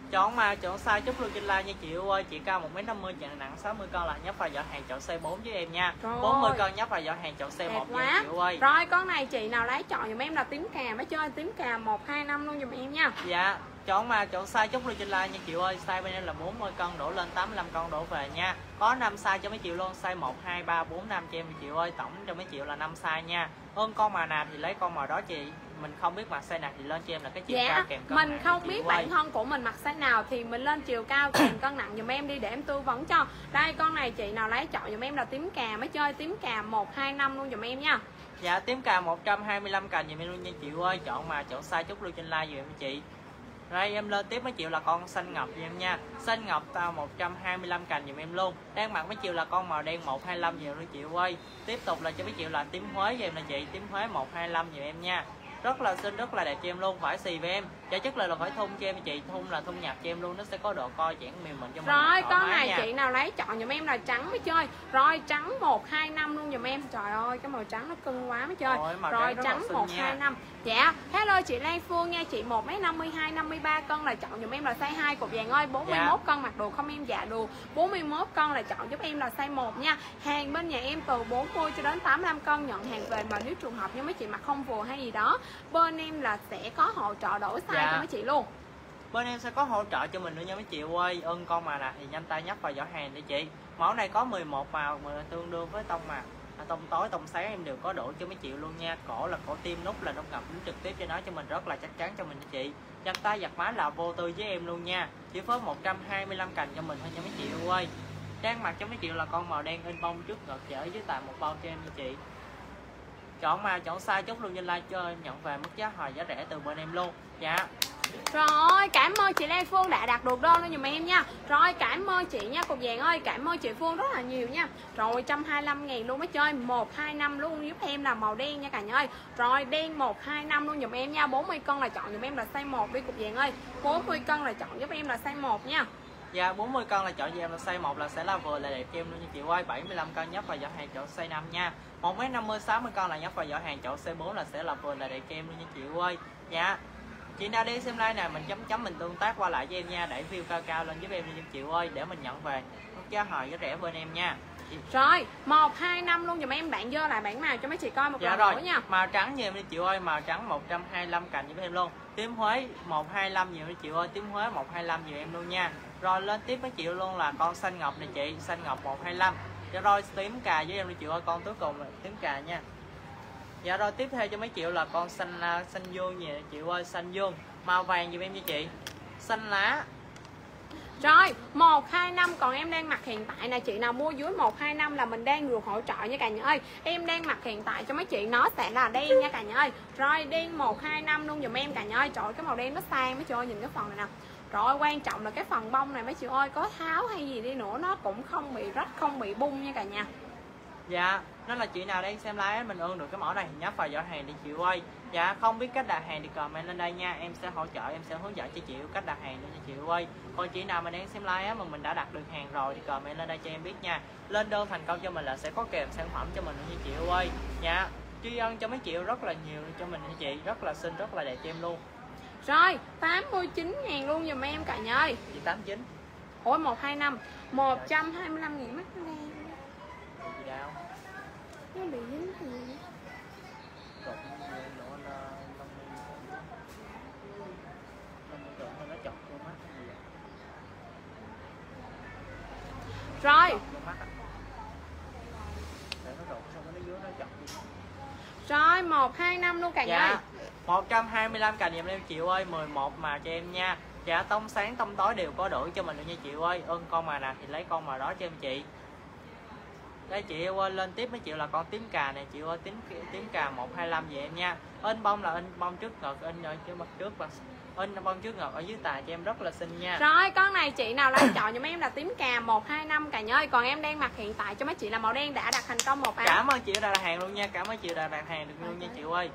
Chọn mà chọn size chốt luôn trên like nha chị ơi. Chị cao một mét năm mươi, chặng nặng sáu mươi cân là nhấp vào giỏ hàng chọn size bốn với em nha. Trời bốn mươi ơi. cân nhấp vào giỏ hàng chọn size Đẹp một với quá. em chị ơi. Rồi con này chị nào lấy chọn giùm em là tím cà mới chơi tím cà một hai năm luôn giùm em nha. Dạ, chọn mà chọn size chốt luôn trên like nha chị ơi. Size bên em là bốn mươi cân đổ lên tám mươi lăm cân đổ về nha. Có năm size cho mấy triệu luôn, size một, hai, ba, bốn, năm cho em chị ơi. Tổng cho mấy triệu là năm size nha. Hơn con màu nào thì lấy con màu đó chị. Mình không biết mặc size nào thì lên cho em là cái chiều Dạ, cao kèm cân mình nặng không chị biết ơi. bản thân của mình mặc size nào thì mình lên chiều cao kèm cân nặng giùm em đi để em tư vấn cho. Đây con này chị nào lấy chọn giùm em là tím cà mới chơi tím cà một hai năm luôn giùm em nha. Dạ, tím cà một trăm hai mươi lăm cành giùm em luôn nha chị ơi. Chọn mà chọn size chốt luôn trên like giùm em chị. Rồi em lên tiếp mấy triệu là con xanh ngọc giùm em nha. Xanh ngọc tao một trăm hai mươi lăm cành giùm em luôn. Đang mặc mấy triệu là con màu đen một hai lăm giùm em luôn chị ơi. Tiếp tục là cho mấy triệu là tím Huế giùm em là chị, tím Huế một hai lăm giùm em nha. Rất là xinh, rất là đẹp cho em luôn, vải xì với em. Giá chất là phải thun cho em chị, thun là thun nhạt cho em luôn, nó sẽ có độ co giãn mềm mịn cho mình. Rồi con này nha. Chị nào lấy chọn giùm em là trắng mới chơi. Rồi trắng một hai năm luôn giùm em. Trời ơi cái màu trắng nó cưng quá mới chơi. Rồi, Rồi trắng một hai năm. Dạ, hello chị Lan Phương nha, chị một mét năm mươi hai, năm mươi ba cân là chọn giùm em là size hai cục vàng ơi. bốn mươi mốt dạ. Cân mặc đồ không em dạ đồ. bốn mươi mốt cân là chọn giúp em là size một nha. Hàng bên nhà em từ bốn mươi cho đến tám mươi lăm cân nhận hàng về, mà nếu trường hợp như mấy chị mặc không vừa hay gì đó, bên em là sẽ có hỗ trợ đổi size dạ. Cho mấy chị luôn. Bên em sẽ có hỗ trợ cho mình nữa nha mấy chị ơi. Ưng con mà nè thì nhanh tay nhấp vào giỏ hàng để chị. Mẫu này có mười một màu mà tương đương với tông mà à, tông tối tông sáng em đều có đổi cho mấy chị luôn nha. Cổ là cổ tim, nút là nút ngập đứng trực tiếp cho nó cho mình rất là chắc chắn cho mình nha chị. Chân tay giặt máy là vô tư với em luôn nha. Chỉ với một trăm hai mươi lăm cành cho mình thôi nha mấy chị ơi. Đang mặc cho mấy chị là con màu đen in bông trước ngực và ở dưới tà một bao cho em nha chị. Chọn mà chọn size chốt luôn trên like cho nhận về mức giá hồi giá rẻ từ bên em luôn. Dạ. Rồi cảm ơn chị Lan Phương đã đặt được đơn lên giùm em nha. Rồi cảm ơn chị nha cục vàng ơi, cảm ơn chị Phương rất là nhiều nha. Rồi một trăm hai mươi lăm ngàn luôn mới chơi, một hai năm luôn giúp em là màu đen nha cả nhà ơi. Rồi đen một hai năm luôn giùm em nha. Bốn mươi cân là chọn giùm em là size một đi cục vàng ơi. Bốn mươi cân là chọn giúp em là size một nha. Dạ bốn mươi cân là chọn cho em là size một là sẽ là vừa là đẹp cho em luôn nha chị ơi. Bảy mươi lăm cân nhấp vào giỏ hàng chọn size năm nha. Một mét năm mươi, sáu mươi cân là nhấp vào giỏ hàng chọn size bốn là sẽ là vừa là đẹp cho em luôn nha chị ơi. Dạ. Chị nào đi xem like này mình chấm chấm mình tương tác qua lại với em nha, để view cao cao lên giúp em nha chị ơi, để mình nhận về mức giá hồi giá rẻ bên em nha. Rồi một hai năm luôn giùm em, bạn dơ lại bản màu cho mấy chị coi một dạ lần rồi. nữa nha. Màu trắng như em đi chị ơi, màu trắng một trăm hai mươi lăm cành giúp em luôn. Tím Huế một hai lăm nhiều chị ơi, tím Huế một hai lăm nhiều em luôn nha. Rồi lên tiếp mấy chị luôn là con xanh ngọc này chị, xanh ngọc một hai lăm. Dạ rồi tím cà với em đi chị ơi, con cuối cùng là tím cà nha. Dạ rồi tiếp theo cho mấy triệu là con xanh xanh dương gì chị ơi, xanh dương màu vàng giùm em nha chị, xanh lá. Rồi một hai năm còn em đang mặc hiện tại nè, chị nào mua dưới một hai năm là mình đang được hỗ trợ nha cả nhà ơi. Em đang mặc hiện tại cho mấy chị nó sẽ là đen nha cả nhà ơi. Rồi đen một hai năm luôn giùm em cả nhà ơi. Trời ơi, cái màu đen nó sang mấy chị ơi, nhìn cái phần này nè. Rồi quan trọng là cái phần bông này mấy chị ơi, có tháo hay gì đi nữa nó cũng không bị rách, không bị bung nha cả nhà. Dạ, nên là chị nào đang xem live mình ơn được cái mẫu này thì nhấp vào giỏ hàng đi chị ơi. Dạ, không biết cách đặt hàng thì comment lên đây nha, em sẽ hỗ trợ, em sẽ hướng dẫn cho chị cách đặt hàng luôn nha chị ơi. Còn chị nào mà đang xem live mà mình đã đặt được hàng rồi thì comment lên đây cho em biết nha. Lên đơn thành công cho mình là sẽ có kèm sản phẩm cho mình luôn nha chị ơi. Dạ, tri ân cho mấy chị rất là nhiều cho mình nha chị, rất là xinh, rất là đẹp cho em luôn. Rồi tám mươi chín ngàn luôn giùm em cả nhà ơi. Chị tám mươi chín. Ôi một hai năm một trăm hai mươi lăm ngàn mắt nó đen. Chị đau. Nó bị dính gì? Rồi. Rồi một hai năm luôn cả nhà ơi. một trăm hai mươi lăm cành giùm em chị ơi, mười một mà cho em nha. Dạ tông sáng tông tối đều có đổi cho mình luôn nha chị ơi. Ơn con mà nào thì lấy con mà đó cho em chị. Đây chị ơi, lên tiếp mấy chị là con tím cà này chị ơi, tím tím cà một hai lăm về em nha. In bông là in bông trước ngực, in ở trước mặt trước và in bông trước ngực ở dưới tài cho em rất là xinh nha. Rồi con này chị nào lấy chọn cho mấy em là tím cà một hai năm cả nhà ơi. Còn em đang mặc hiện tại cho mấy chị là màu đen đã đặt thành công một áo. Cảm ơn chị đã đặt hàng luôn nha, cảm ơn chị đã đặt hàng được luôn nha chị ơi.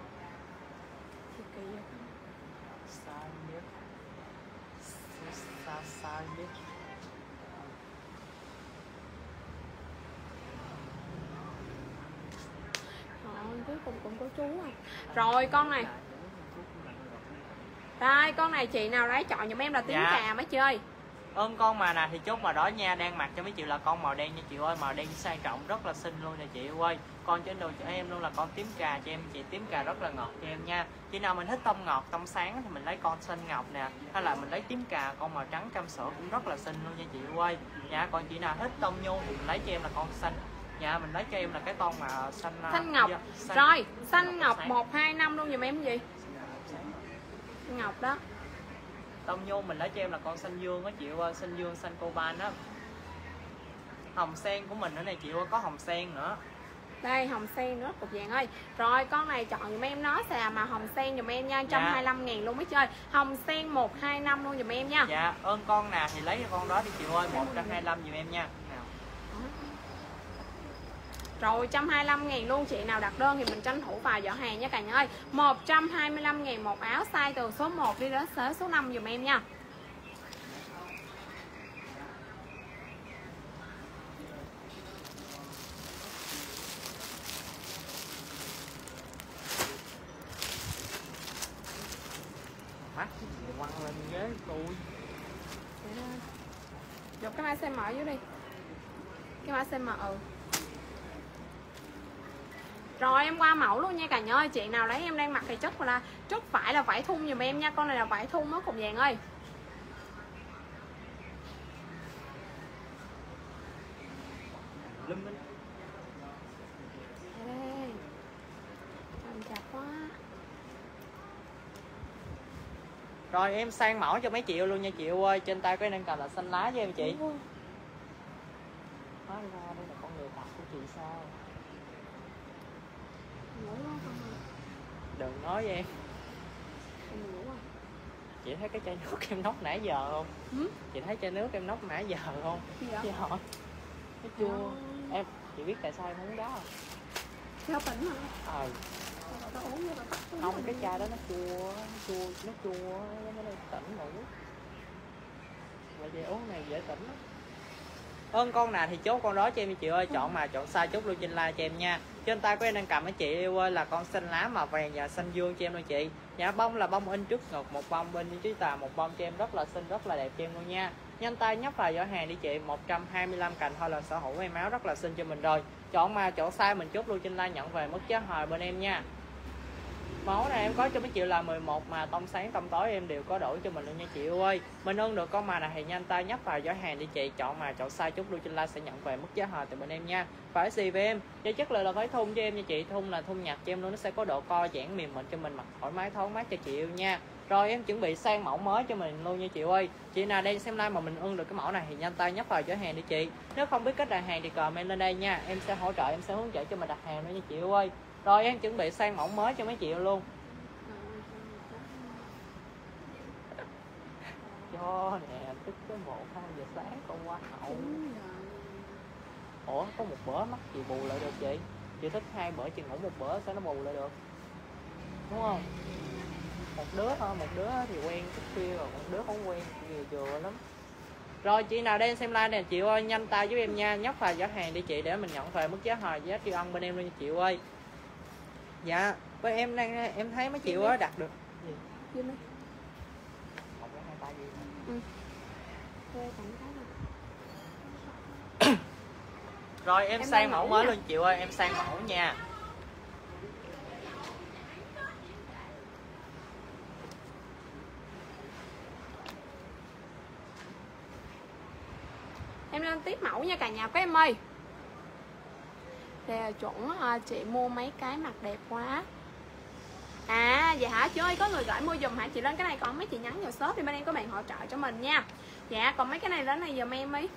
Cuối cùng cũng có chú à. Rồi con này Đây con này chị nào lấy chọn giùm em là tím dạ. cà mới chơi. Ơn con mà nè thì chốt màu đỏ nha, đang mặc cho mấy chị là con màu đen nha chị ơi, màu đen sang trọng rất là xinh luôn nè chị ơi. Con trên đồ cho em luôn là con tím cà cho em chị, tím cà rất là ngọt cho em nha. Khi nào mình thích tông ngọt tông sáng thì mình lấy con xanh ngọc nè, hay là mình lấy tím cà con màu trắng cam sữa cũng rất là xinh luôn nha chị ơi. Dạ còn chị nào thích tông nhung thì mình lấy cho em là con xanh. Dạ mình lấy cho em là cái con mà xanh xanh ngọc. dạ, xanh, Rồi xanh xanh ngọc sáng. một hai năm luôn giùm em gì ngọc đó. Tông nhung mình lấy cho em là con xanh dương á chị ơi, xanh dương xanh coban á. Hồng sen của mình nữa này chị ơi, có hồng sen nữa. Đây hồng sen nữa cục vàng ơi. Rồi con này chọn giùm em nó xà mà hồng sen giùm em nha, một trăm hai mươi lăm ngàn luôn mới chơi. Hồng sen một hai năm luôn giùm em nha. Dạ ơn con nào thì lấy con đó đi chị ơi, một trăm hai mươi lăm giùm em nha. Rồi một trăm hai mươi lăm ngàn luôn, chị nào đặt đơn thì mình tranh thủ vào giỏ hàng nha cả nhà ơi. Một trăm hai mươi lăm ngàn một áo, size từ số một đi đến số năm giùm em nha. Mắt quăng lên ghế tôi. Dọc cái mã size M dưới đi. Cái mã size M ừ. Rồi em qua mẫu luôn nha cả nhà ơi. Chị nào lấy em đang mặc thì chất là chất phải là vải thun giùm em nha. Con này là vải thun đó cục vàng ơi. Lum lên. Đây. Làm chặt quá. Rồi em sang mẫu cho mấy triệu luôn nha chị ơi. Trên tay có đang cầm là xanh lá với em chị. Hóa ra đây là con người thật của chị sao? Đừng nói với em. Chị thấy cái chai nước em nóc nãy giờ không? Ừ? Chị thấy chai nước em nóc nãy giờ không? Dạ. Chị hỏi. Nó chua. À. Em, chị biết tại sao em uống đó không? Theo tỉnh hả? Ờ. Không, cái chai đó nó chua, nó chua, nó chua, nó tỉnh ngủ. Vậy vậy uống này dễ tỉnh lắm. Ơn con nào thì chốt con đó cho em chị ơi, chọn mà chọn size chốt luôn trên like cho em nha. Trên tay của em đang cầm với chị yêu ơi là con xanh lá màu vàng và xanh dương cho em luôn chị. Dạ bông là bông in trước ngực, một bông bên dưới tà, một bông cho em rất là xinh, rất là đẹp cho em luôn nha. Nhanh tay nhấp vào giỏ hàng đi chị, một trăm hai mươi lăm cành thôi là sở hữu em áo rất là xinh cho mình rồi. Chọn mà chọn size mình chốt luôn trên like nhận về mức giá hời bên em nha. Mẫu này em có cho mấy triệu là mười một mà tông sáng tông tối em đều có đổi cho mình luôn nha chị ơi. Mình ơn được con mà này thì nhanh tay nhấp vào giỏ hàng đi chị, chọn mà chọn size chút luôn trên like sẽ nhận về mức giá hời từ bên em nha. Phải gì với em, cho chất lượng là phải thun cho em nha chị, thun là thun nhặt cho em luôn, nó sẽ có độ co giãn mềm mịn cho mình mặc thoải mái thoáng mát cho chị yêu nha. Rồi em chuẩn bị sang mẫu mới cho mình luôn nha chị ơi. Chị nào đang xem live mà mình ưng được cái mẫu này thì nhanh tay nhấp vào giỏ hàng đi chị. Nếu không biết cách đặt hàng thì comment lên đây nha, em sẽ hỗ trợ, em sẽ hướng dẫn cho mình đặt hàng nữa nha chị ơi. Rồi em chuẩn bị sang mẫu mới cho mấy chị luôn. Cho nè, tức tới một hai giờ sáng con qua hậu. Ủa có một bữa mắc chị bù lại được chị. Chị thích hai bữa chị ngủ một bữa sao nó bù lại được, đúng không? Một đứa thôi, một đứa thì quen chút khuya rồi, một đứa không quen thì chừa lắm. Rồi chị nào đang xem live nè chị ơi, nhanh tay giúp em nha, nhấp vào giỏ hàng đi chị để mình nhận về mức giá hời giá tri ân bên em luôn nha chị ơi. Dạ, với em đang em thấy mấy chị á đặt được gì? Gì nữa? Một cái hai ba gì? Ừ. Rồi em, em sang mẫu mới luôn chị ơi, em sang mẫu nha. Em lên tiếp mẫu nha cả nhà của em ơi. Đây là chuẩn chị mua mấy cái mặt đẹp quá. À dạ hả chị ơi, có người gửi mua dùm hả chị? Lên cái này còn mấy chị nhắn vào shop thì bên em có bạn hỗ trợ cho mình nha. Dạ còn mấy cái này đến này dùm em đi.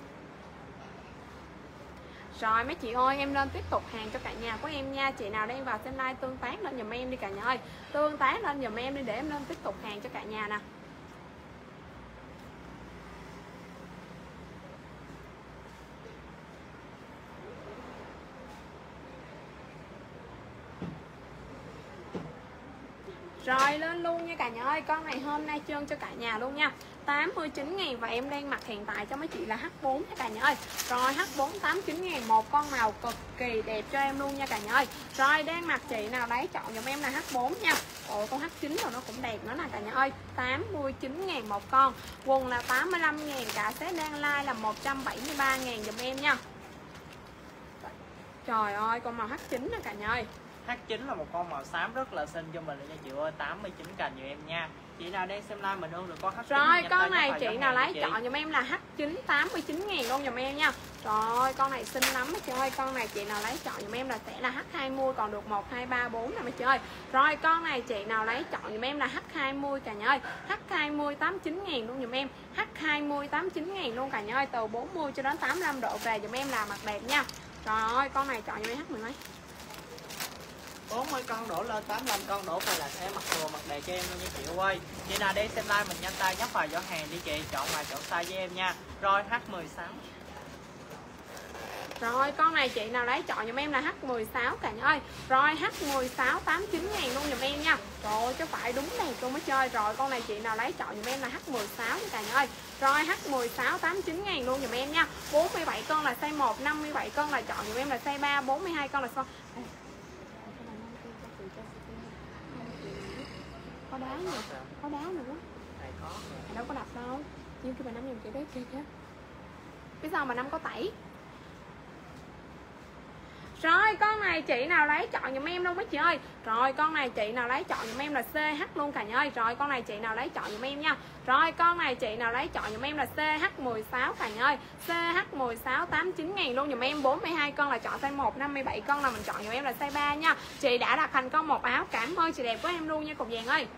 Rồi mấy chị ơi, em lên tiếp tục hàng cho cả nhà của em nha. Chị nào đang vào xem live tương tác lên dùm em đi cả nhà ơi. Tương tác lên dùm em đi để em lên tiếp tục hàng cho cả nhà nè. Rồi lên luôn nha cả nhà ơi, con này hôm nay trơn cho cả nhà luôn nha. tám mươi chín ngàn. Và em đang mặc hiện tại cho mấy chị là H bốn nha cả nhà ơi. Rồi H bốn tám mươi chín ngàn, một con màu cực kỳ đẹp cho em luôn nha cả nhà ơi. Rồi đang mặc chị nào lấy chọn giùm em là H bốn nha. Ôi con H chín rồi nó cũng đẹp nữa nè cả nhà ơi. tám mươi chín ngàn một con. Quần là tám mươi lăm ngàn, cả set đang like là một trăm bảy mươi ba ngàn giùm em nha. Trời ơi con màu H chín nè cả nhà ơi. H chín là một con màu xám rất là xinh cho mình nha chị ơi, tám mươi chín cành giùm em nha. Chị nào đang xem live mình ưng được con H chín. Rồi con này chị nào lấy chọn giùm em là H chín tám mươi chín ngàn luôn giùm em nha. Trời ơi con này xinh lắm mấy chị ơi. Con này chị nào lấy chọn giùm em là sẽ là H hai mươi, còn được một hai ba bốn nè mấy chị ơi. Rồi con này chị nào lấy chọn giùm em là H hai mươi cả nhà ơi. H hai mươi tám mươi chín ngàn luôn giùm em. H hai mươi tám mươi chín ngàn luôn cả nhà ơi. Từ bốn mươi cho đến tám mươi lăm độ về giùm em là mặt đẹp nha. Trời ơi con này chọn giùm em H mười mấy. bốn mươi con đổ lên tám mươi lăm con đổ về là sẽ mặc vừa mặc đẹp cho em luôn nha chị ơi. Chị nào đi xem live mình nhanh tay nhấp vào giỏ hàng đi chị, chọn màu chọn size với em nha. Rồi H mười sáu. Rồi con này chị nào lấy chọn giùm em là H mười sáu cả nhà ơi. Rồi H mười sáu tám mươi chín ngàn luôn giùm em nha. Trời ơi chứ phải đúng đẹp luôn mới chơi. Rồi con này chị nào lấy chọn giùm em là H mười sáu nha cả nhà ơi. Rồi H mười sáu tám mươi chín ngàn luôn giùm em nha. bốn mươi bảy con là size một, năm mươi bảy con là chọn giùm em là size ba, bốn mươi hai con là size. Có đá nữa, có đá nữa. Này có. Đâu có đập đâu. Nhưng khi bà Năm dùng chị đấy kia kìa. Biết sao mà Năm có tẩy. Rồi con này chị nào lấy chọn giùm em luôn mấy chị ơi. Rồi con này chị nào lấy chọn giùm em là xê hát luôn cả nhà ơi. Rồi con này chị nào lấy chọn giùm em nha. Rồi con này chị nào lấy chọn giùm em là xê hát mười sáu cả nhà ơi. xê hát mười sáu tám mươi chín ngàn luôn giùm em. Bốn mươi hai con là chọn size một, năm mươi bảy con là mình chọn giùm em là size ba nha. Chị đã đặt thành công một áo. Cảm ơn chị đẹp của em luôn nha cục vàng ơi.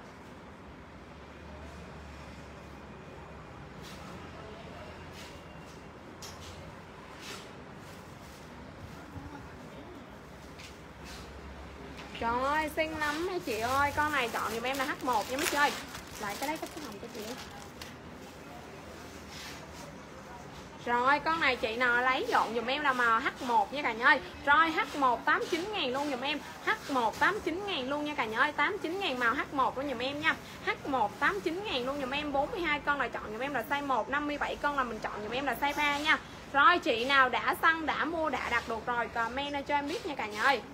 Trời ơi xinh lắm mấy chị ơi. Con này chọn giùm em là H một nha mấy chị ơi. Lại cái đấy cái hồng cho chị. Rồi con này chị nào lấy dọn giùm em là màu H một nha cả nhà ơi. Rồi H một tám mươi chín ngàn luôn giùm em. H một tám mươi chín ngàn luôn nha cả nhà ơi. tám mươi chín ngàn màu H một luôn giùm em nha. H một tám mươi chín ngàn luôn giùm em. bốn mươi hai con là chọn giùm em là size một, năm mươi bảy con là mình chọn giùm em là size ba nha. Rồi chị nào đã săn, đã mua, đã đặt được rồi comment lên cho em biết nha cả nhà ơi.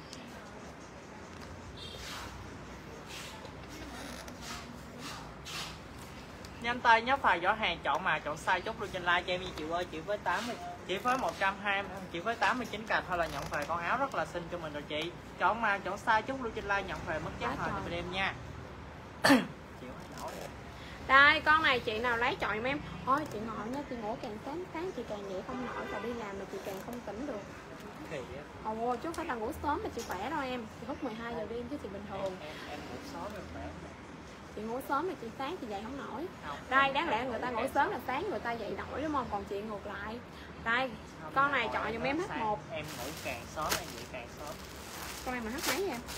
Nhanh tay nhấp vào giỏ hàng, chọn màu chọn size chốt luôn trên like cho em chị ơi. Chị với tám mươi, chị với một trăm hai mươi, chị với tám mươi chín cành thôi là nhận về con áo rất là xinh cho mình rồi chị. Chọn màu chọn size chốt luôn trên like, nhận về mất giá thôi cho bên em nha. Chị nổi. Đây con này chị nào lấy chọn giùm em. Ôi chị ngồi nha, chị ngủ càng sáng sáng chị càng dậy không nổi, và đi làm mà chị càng không tỉnh được. Ồ chứ không phải là ngủ sớm mà chị khỏe đâu em. Chị hút mười hai giờ đêm chứ chị bình thường. Em, em ngủ sớm em khỏe. Chị ngủ sớm mà chị sáng chị dậy không nổi. Đây đáng lẽ người ta ngủ sớm là sáng người ta dậy nổi đúng không? Còn chị ngược lại. Đây con này chọn giùm em H một. Em ngủ càng sớm em dậy càng sớm. Con này mà H mấy vậy em?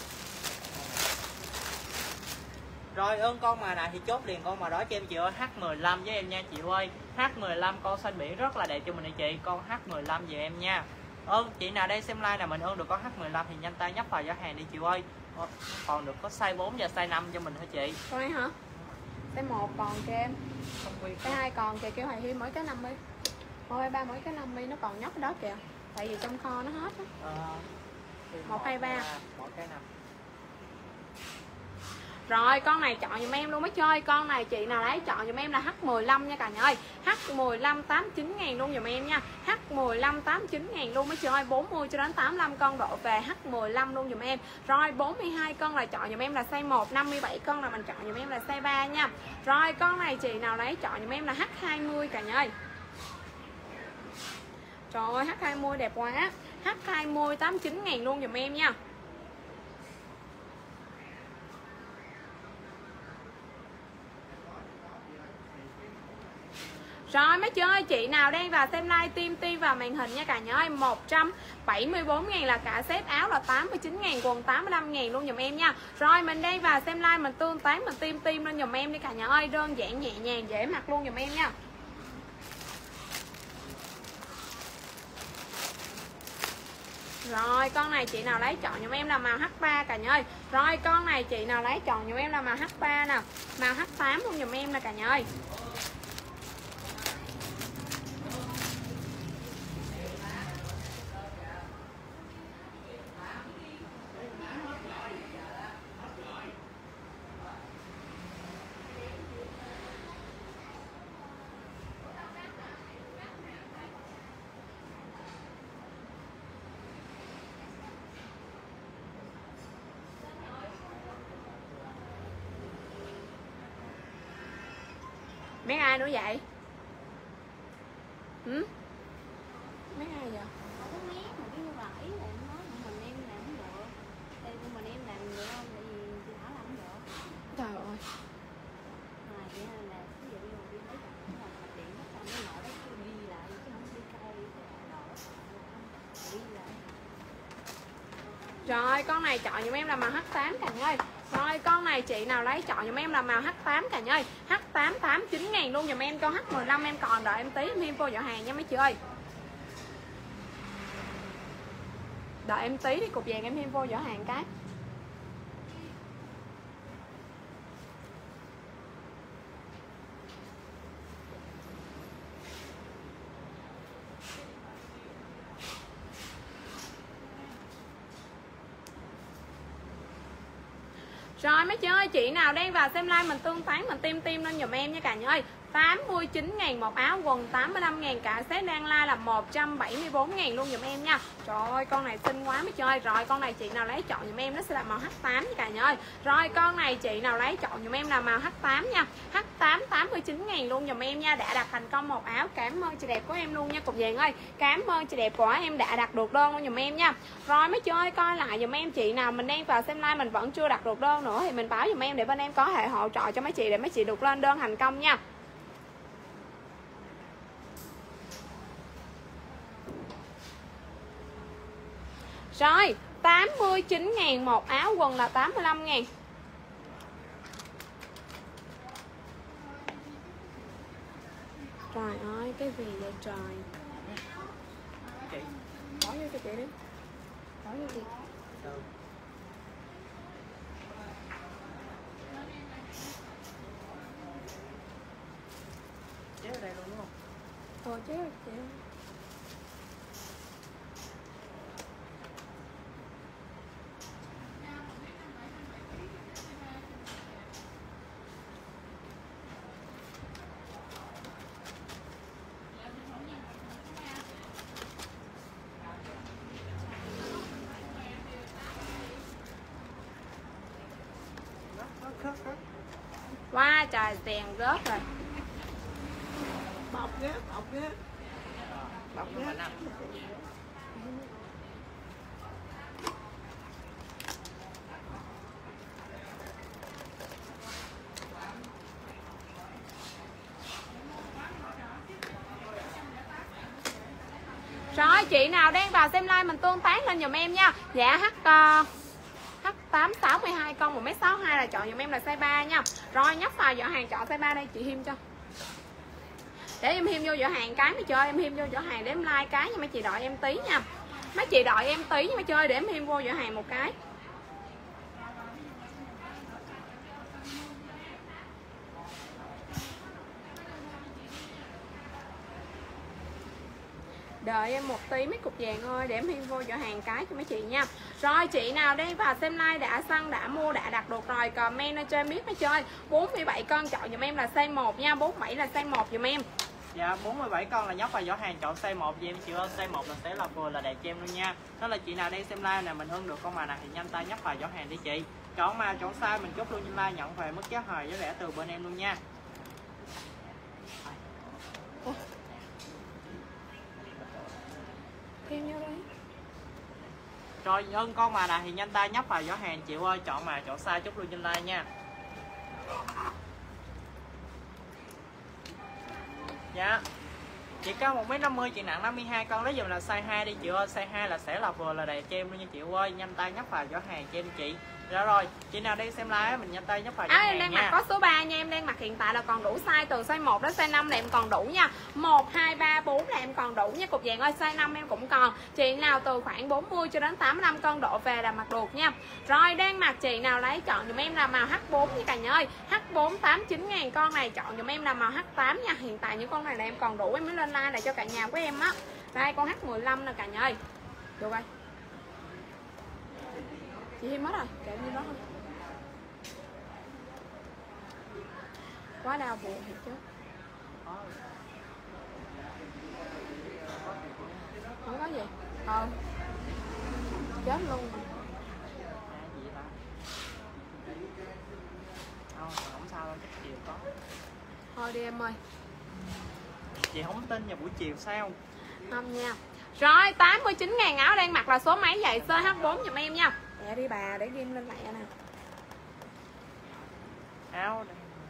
Rồi ơn con mà này thì chốt liền con mà đó cho em chị ơi. H mười lăm với em nha chị ơi. H mười lăm con xanh biển rất là đẹp cho mình đây chị. Con H mười lăm về em nha. Ơn chị nào đây xem like là mình ơn được con H mười lăm thì nhanh tay nhấp vào giỏ hàng đi chị ơi. Còn được có size bốn và size năm cho mình hả chị? Con này hả? Size một còn kìa em. Size hai còn kìa, kêu Hoài Hi mỗi cái năm đi. Thôi ba mỗi cái năm đi, nó còn nhóc đó kìa. Tại vì trong kho nó hết á. Ờ, một, hai, ba. Mỗi cái năm. Rồi con này chọn giùm em luôn mới chơi. Con này chị nào lấy chọn giùm em là H mười lăm nha cả nhà ơi. H mười lăm tám mươi chín ngàn luôn giùm em nha. H mười lăm tám mươi chín ngàn luôn mới chơi. bốn mươi cho đến tám mươi lăm con độ về H mười lăm luôn giùm em. Rồi bốn mươi hai con là chọn giùm em là size một, năm mươi bảy con là mình chọn giùm em là size ba nha. Rồi con này chị nào lấy chọn giùm em là H hai mươi cả nhà ơi. Trời ơi H hai mươi đẹp quá. H hai mươi tám mươi chín ngàn luôn giùm em nha. Rồi mấy chị ơi, chị nào đang vào xem live tim tim vào màn hình nha cả nhà ơi. Một trăm bảy mươi bốn ngàn là cả set áo là tám mươi chín ngàn, quần tám mươi lăm ngàn luôn dùm em nha. Rồi mình đang vào xem live, mình tương tác, mình tim tim lên dùm em đi cả nhà ơi. Đơn giản nhẹ nhàng dễ mặc luôn dùm em nha. Rồi con này chị nào lấy chọn giùm em là màu H ba cả nhà ơi. Rồi con này chị nào lấy chọn giùm em là màu H ba nè, màu H tám luôn dùm em nè cả nhà ơi. Mấy ai nữa vậy? Ừ? Mấy ai vậy? Không có mét mà cái như là ý là em nói mình em làm không được. Đây mình em làm được không? Tại vì chị Thảo làm không được. Trời ơi. Mà vậy là ví dụ như đi lấy chồng mà mặt điện nó xong nó nổi đấy cứ đi lại chứ không đi cây đi lại. Rồi con này chọn giùm em là màu H tám cả nhà ơi. Rồi con này chị nào lấy chọn giùm em là màu H tám cả nhà ơi. H tám tám chín ngàn luôn giùm em. Con H mười lăm em còn đợi em tí em thêm vô giỏ hàng nha mấy chị ơi. Đợi em tí đi cục vàng em thêm vô giỏ hàng cái. Rồi mấy chị ơi, chị nào đang vào xem live mình tương tác mình tim tim lên giùm em nha cả nhà ơi. tám mươi chín ngàn một áo quần, tám mươi lăm ngàn cả set đang like là một trăm bảy mươi bốn ngàn luôn giùm em nha. Trời ơi con này xinh quá mấy chị ơi. Rồi con này chị nào lấy chọn giùm em nó sẽ là màu H tám nha cả nhà ơi. Rồi con này chị nào lấy chọn giùm em là màu H tám nha. H tám tám mươi chín ngàn luôn giùm em nha. Đã đặt thành công một áo. Cảm ơn chị đẹp của em luôn nha cục vàng ơi. Cảm ơn chị đẹp của em đã đặt được đơn luôn giùm em nha. Rồi mấy chị ơi coi lại giùm em chị nào mình đang vào xem live mình vẫn chưa đặt được đơn nữa thì mình báo giùm em để bên em có hệ hỗ trợ cho mấy chị để mấy chị được lên đơn thành công nha. Rồi tám mươi chín ngàn một áo quần là tám mươi lăm ngàn. Trời ơi cái gì vậy trời. Chị Nói với cho chị đi. Nói với chị. ừ. Chế ở đây luôn đúng không? Thôi chứ chị. Wow trời tiền rớt rồi. Bọc ghế, bọc ghế. Bọc ghế. Rồi chị nào đang vào xem live mình tương tác lên giùm em nha. Dạ H uh, H tám sáu mươi hai con một mét sáu mươi hai là chọn giùm em là size ba nha. Rồi nhấp vào giỏ hàng chọn size ba đây chị Hiêm cho. Để em Hiêm vô giỏ hàng cái mấy chơi, em Hiêm vô giỏ hàng để em like cái nha mấy chị đợi em tí nha. Mấy chị đợi em tí nha mấy chơi để em Hiêm vô giỏ hàng một cái. Đợi em một tí mấy cục vàng ơi để em Hiên vô giỏ hàng cái cho mấy chị nha. Rồi chị nào đang vào xem live đã săn đã mua đã đặt được rồi comment cho em biết mấy chơi. bốn mươi bảy con chọn giùm em là size một nha, bốn mươi bảy là size một giùm em. Dạ bốn mươi bảy con là nhóc vào giỏ hàng chọn size một vì em chịu ơn size một là sẽ là vừa là đẹp cho em luôn nha. Đó là chị nào đang xem live nè mình hưng được con màu nào thì nhanh tay nhóc vào giỏ hàng đi chị. Chọn màu chọn size mình chốt luôn trên like nhận về mức giá hời giá rẻ từ bên em luôn nha. Thêm vô đi. Rồi hơn con màu nào thì nhanh tay nhóc vào giỏ hàng chịu ơi, chọn màu chọn size chốt luôn trên like nha. Dạ. Chị cao một mét năm mươi, chị nặng năm mươi hai con lấy dùm là size hai đi chị ơi, size hai là sẽ là vừa là đẹp cho em luôn nha chị ơi, nhanh tay nhấp vào giỏ hàng cho em chị. Rồi rồi, chị nào đang xem live mình nhanh tay nhấp vào giỏ à, hàng em đang nha. mặc có số ba nha, em đang mặc hiện tại là còn đủ size từ size một đến size năm là em còn đủ nha. một hai ba bốn là em còn đủ nha cục vàng ơi, size năm em cũng còn. Chị nào từ khoảng bốn mươi cho đến tám mươi lăm cân độ về là mặc được nha. Rồi đang mặc chị nào lấy chọn dùm em là màu H bốn nha cả nhà ơi. H bốn tám chín ngàn con này chọn dùm em là màu H tám nha. Hiện tại những con này là em còn đủ em mới lên like lại cho cả nhà của em á. Đây con H mười lăm nè cả nhà ơi. Được rồi. Chị Hiêm mất rồi, kệ như đó thôi. Quá đau buồn thiệt chứ. Không có gì. Ờ. Chết luôn. Không, không sao đâu, chiều có. Thôi đi đi em ơi. Chị không tin vào buổi chiều sao? Không nha. Rồi tám mươi chín ngàn áo đang mặc là số mấy vậy? xê hát bốn giùm em nha. Để đi bà để ghim lên lại nè. Áo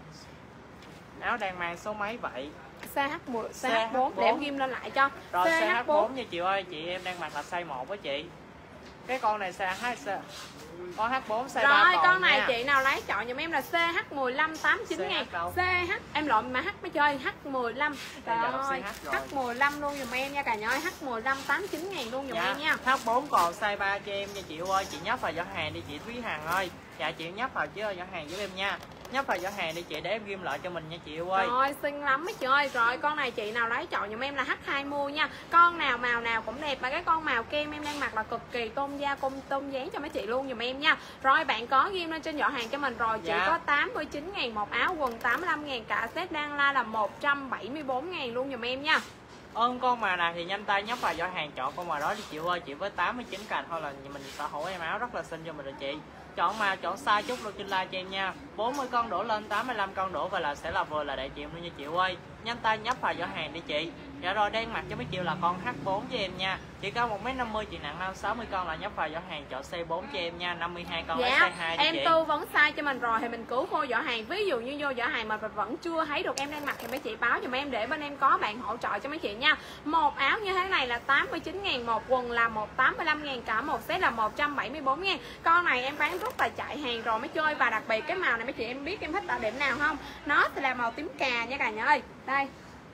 áo đang mang số mấy vậy? xê hát mười, xê hát bốn để em ghim lên lại cho. Rồi xê hát bốn nha chị ơi, chị em đang mặc là size một á chị. Cái con này size hai con hát bốn size ba. Rồi con này nha. chị nào lấy chọn giùm em là xê hát mười lăm tám mươi chín ngàn. xê hát em lộn mà H mới chơi H mười lăm. Rồi H mười lăm luôn giùm em nha cả nhà ơi. H mười lăm tám mươi chín ngàn luôn giùm dạ. em nha. H bốn còn size ba cho em nha chị ơi. Chị nhấp vào giỏ hàng đi chị Thúy Hằng ơi. Dạ chị nhấp vào chứ giỏ hàng giúp em nha. Nhấp vào giỏ hàng đi chị để em ghim lại cho mình nha chị ơi. Rồi xinh lắm mấy chị ơi. Rồi con này chị nào lấy chọn giùm em là H hai mươi nha. Con nào màu nào cũng đẹp. Mà cái con màu kem em đang mặc là cực kỳ tôn da công tôn dáng cho mấy chị luôn giùm em nha. Rồi bạn có ghim lên trên giỏ hàng cho mình rồi. Chị dạ. có tám mươi chín ngàn một áo, quần tám mươi lăm ngàn, cả set đang la là một trăm bảy mươi bốn ngàn luôn giùm em nha. Ơn con màu này thì nhanh tay nhấp vào giỏ hàng chọn con màu đó đi chị ơi. Chị với tám mươi chín cành thôi là mình sở hữu em áo rất là xinh cho mình rồi chị. Chọn màu chọn size chút luôn trên like cho em nha. bốn mươi con đổ lên tám mươi lăm con đổ và là sẽ là vừa là đại chị luôn nha chị ơi. Nhanh tay nhấp vào giỏ hàng đi chị. Dạ rồi đang mặc cho mấy chị là con H bốn cho em nha. Chị cao một mét năm mươi, chị nặng năm sáu mươi con là nhấp vào giỏ hàng chọn size bốn cho em nha. năm mươi hai con dạ, lấy size hai đi em chị. tư vấn size cho mình rồi thì mình cứu vô giỏ hàng. Ví dụ như vô giỏ hàng mà vẫn chưa thấy được em đang mặc thì mấy chị báo giùm em để bên em có bạn hỗ trợ cho mấy chị nha. Một áo như thế này là tám mươi chín ngàn, một quần là một trăm tám mươi lăm ngàn, cả một set là một trăm bảy mươi bốn ngàn. Con này em bán rất là chạy hàng rồi mới chơi. Và đặc biệt cái màu này mấy chị em biết em thích ở điểm nào không? Nó sẽ là màu tím cà nha cả nhà ơi. Đây.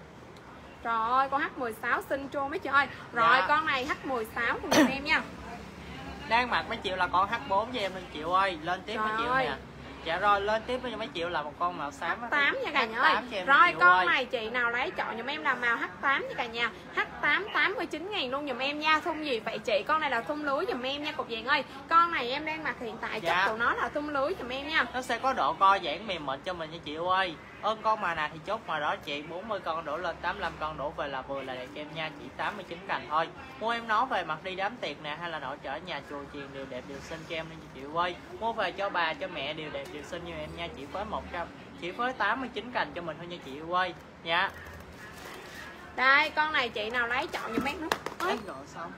Rồi con H mười sáu xinh chô mấy chị ơi. Rồi dạ. con này H mười sáu cùng em nha. Đang mặc mấy triệu là con H bốn cho em lên chị ơi. Lên tiếp mấy triệu nè. Dạ rồi lên tiếp với mấy triệu là một con màu xám H tám nha cả nhà ơi. Rồi con ơi. này chị nào lấy chọn giùm em là màu H tám nha cả nhà. H tám tám mươi chín ngàn luôn giùm em nha. Thun gì vậy chị? Con này là thun lưới giùm em nha cục vàng ơi. Con này em đang mặc hiện tại dạ. chất của nó là thun lưới giùm em nha. Nó sẽ có độ co giãn mềm mịn cho mình nha chị ơi. Ơn con màu này thì chốt mà đó chị, bốn mươi con đổ lên tám mươi lăm con đổ về là vừa là đẹp cho em nha. Chỉ tám mươi chín cành thôi. Mua em nó về mặc đi đám tiệc nè hay là nội trợ nhà chùa chiền đều đẹp đều xinh cho em nên chị ơi. Mua về cho bà cho mẹ đều đẹp đều xinh như em nha. Chỉ với một trăm, chỉ với tám mươi chín cành cho mình thôi nha chị ơi. Dạ. Đây con này chị nào lấy chọn giùm em nữa. Rồi xong.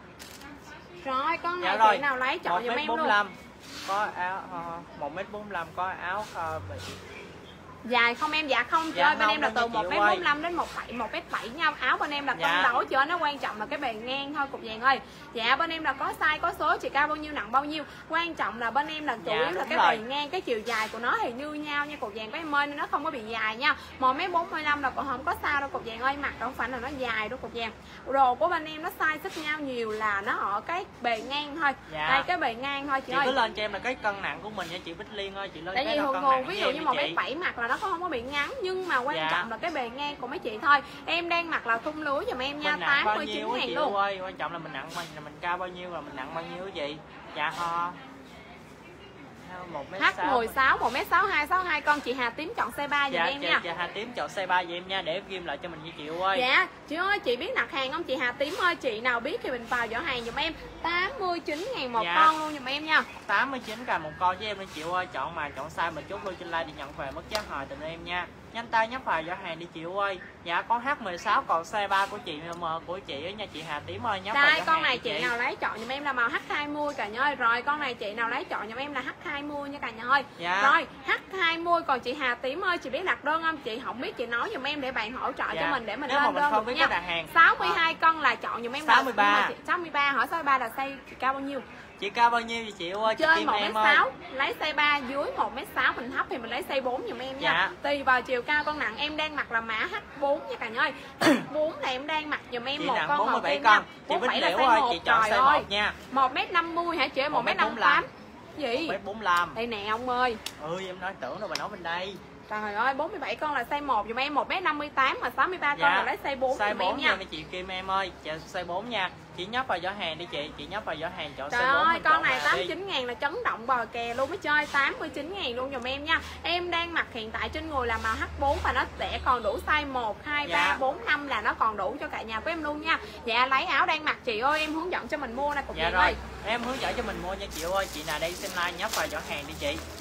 Rồi con này dạ chị nào lấy chọn giùm em luôn. Có áo một mét bốn mươi lăm có áo uh, dài không em? Dạ không chị dạ, ơi, bên em là từ một mét bốn mươi lăm đến một mét bảy nha. Áo bên em là dạ. cân đấu chứ nó quan trọng là cái bề ngang thôi cục vàng ơi. Dạ bên em là có size có số, chị cao bao nhiêu nặng bao nhiêu. Quan trọng là bên em là chủ yếu dạ, là cái rồi. bề ngang, cái chiều dài của nó thì như nhau nha cục vàng của em ơi, nên nó không có bị dài nha. một mét bốn mươi lăm là còn không có sao đâu cục vàng ơi, mặc không phải là nó dài đâu cục vàng. Đồ của bên em nó size xích nhau nhiều là nó ở cái bề ngang thôi. Dạ. Đây cái bề ngang thôi chị, chị ơi. Chị cứ lên cho em là cái cân nặng của mình nha chị Bích Liên ơi, chị lên tại cái vì cân thường nặng ví dụ như một mét bảy mặc là nó không có bị ngắn, nhưng mà quan dạ. trọng là cái bề ngang của mấy chị thôi. Em đang mặc là thun lưới giùm em nha, tám mươi chín ngàn luôn. Ơi, quan trọng là mình nặng mình mình cao bao nhiêu là mình nặng bao nhiêu gì. Dạ ho. H mười sáu, một mét sáu mươi hai, sáu mươi hai con. Chị Hà Tím chọn size ba giùm dạ, em chị, nha. Dạ Hà Tím chọn size ba giùm em nha, để em ghim lại cho mình với chị ơi. Dạ, chị ơi chị biết đặt hàng không chị Hà Tím ơi? Chị nào biết thì mình vào giỏ hàng giùm em. tám mươi chín ngàn một dạ. con luôn giùm em nha. tám mươi chín ngàn một con với em lên chị ơi. Chọn mà chọn size mình chốt luôn trên like đi nhận về mất giá hồi từ em nha. Nhanh tay nhấp vào giỏ hàng đi chị ơi. Dạ có H mười sáu còn size ba của chị M của chị á nha chị Hà Tím ơi, nhấp đây, vào giỏ con này hàng chị, chị nào lấy chọn giùm em là màu H hai mươi cả nhà ơi. Rồi con này chị nào lấy chọn giùm em là H hai mươi nha cả nhà ơi. Dạ. Rồi H hai mươi còn chị Hà Tím ơi, chị biết đặt đơn không? Chị không biết chị nói giùm em để bạn hỗ trợ dạ. cho mình để mình nếu lên mà mình đơn không được biết nha. đặt hàng sáu mươi hai à. con là chọn giùm em sáu mươi ba. là sáu mươi ba, hỏi sáu mươi ba là size chị cao bao nhiêu? Chị cao bao nhiêu vậy chị ơi? Trên một mét sáu lấy size ba, dưới một mét sáu mình thấp thì mình lấy size bốn giùm em nha. Dạ. Tùy vào chiều cao con nặng. Em đang mặc là mã H bốn nha cả nhà ơi. H bốn là em đang mặc giùm em chị một con màu kem nha. Chị Bích Liễu ơi, chị chọn size một nha. một mét năm mươi hả chị? một mét năm mươi tám. Gì? một mét bốn mươi lăm. Đây nè ông ơi. Ừ em nói tưởng đâu bà nói bên đây. Trời ơi, bốn mươi bảy con là size một giùm em, một mét năm mươi tám mà sáu mươi ba dạ. con là lấy size bốn size giùm bốn em nha. Chị Kim em ơi, size bốn nha. Chị nhấp vào giỏ hàng đi chị, chị nhấp vào giỏ hàng chọn trời size bốn. Ơi, con này tám mươi chín ngàn là chấn động bờ kè luôn mới chơi, tám mươi chín ngàn luôn giùm em nha. Em đang mặc hiện tại trên người là màu H bốn và nó sẽ còn đủ size một, hai, dạ. ba, bốn, năm là nó còn đủ cho cả nhà của em luôn nha. Dạ lấy áo đang mặc chị ơi, em hướng dẫn cho mình mua nè cục dạ rồi. Em hướng dẫn cho mình mua nha chị ơi. Chị nào đây xem like nhấp vào giỏ hàng đi chị.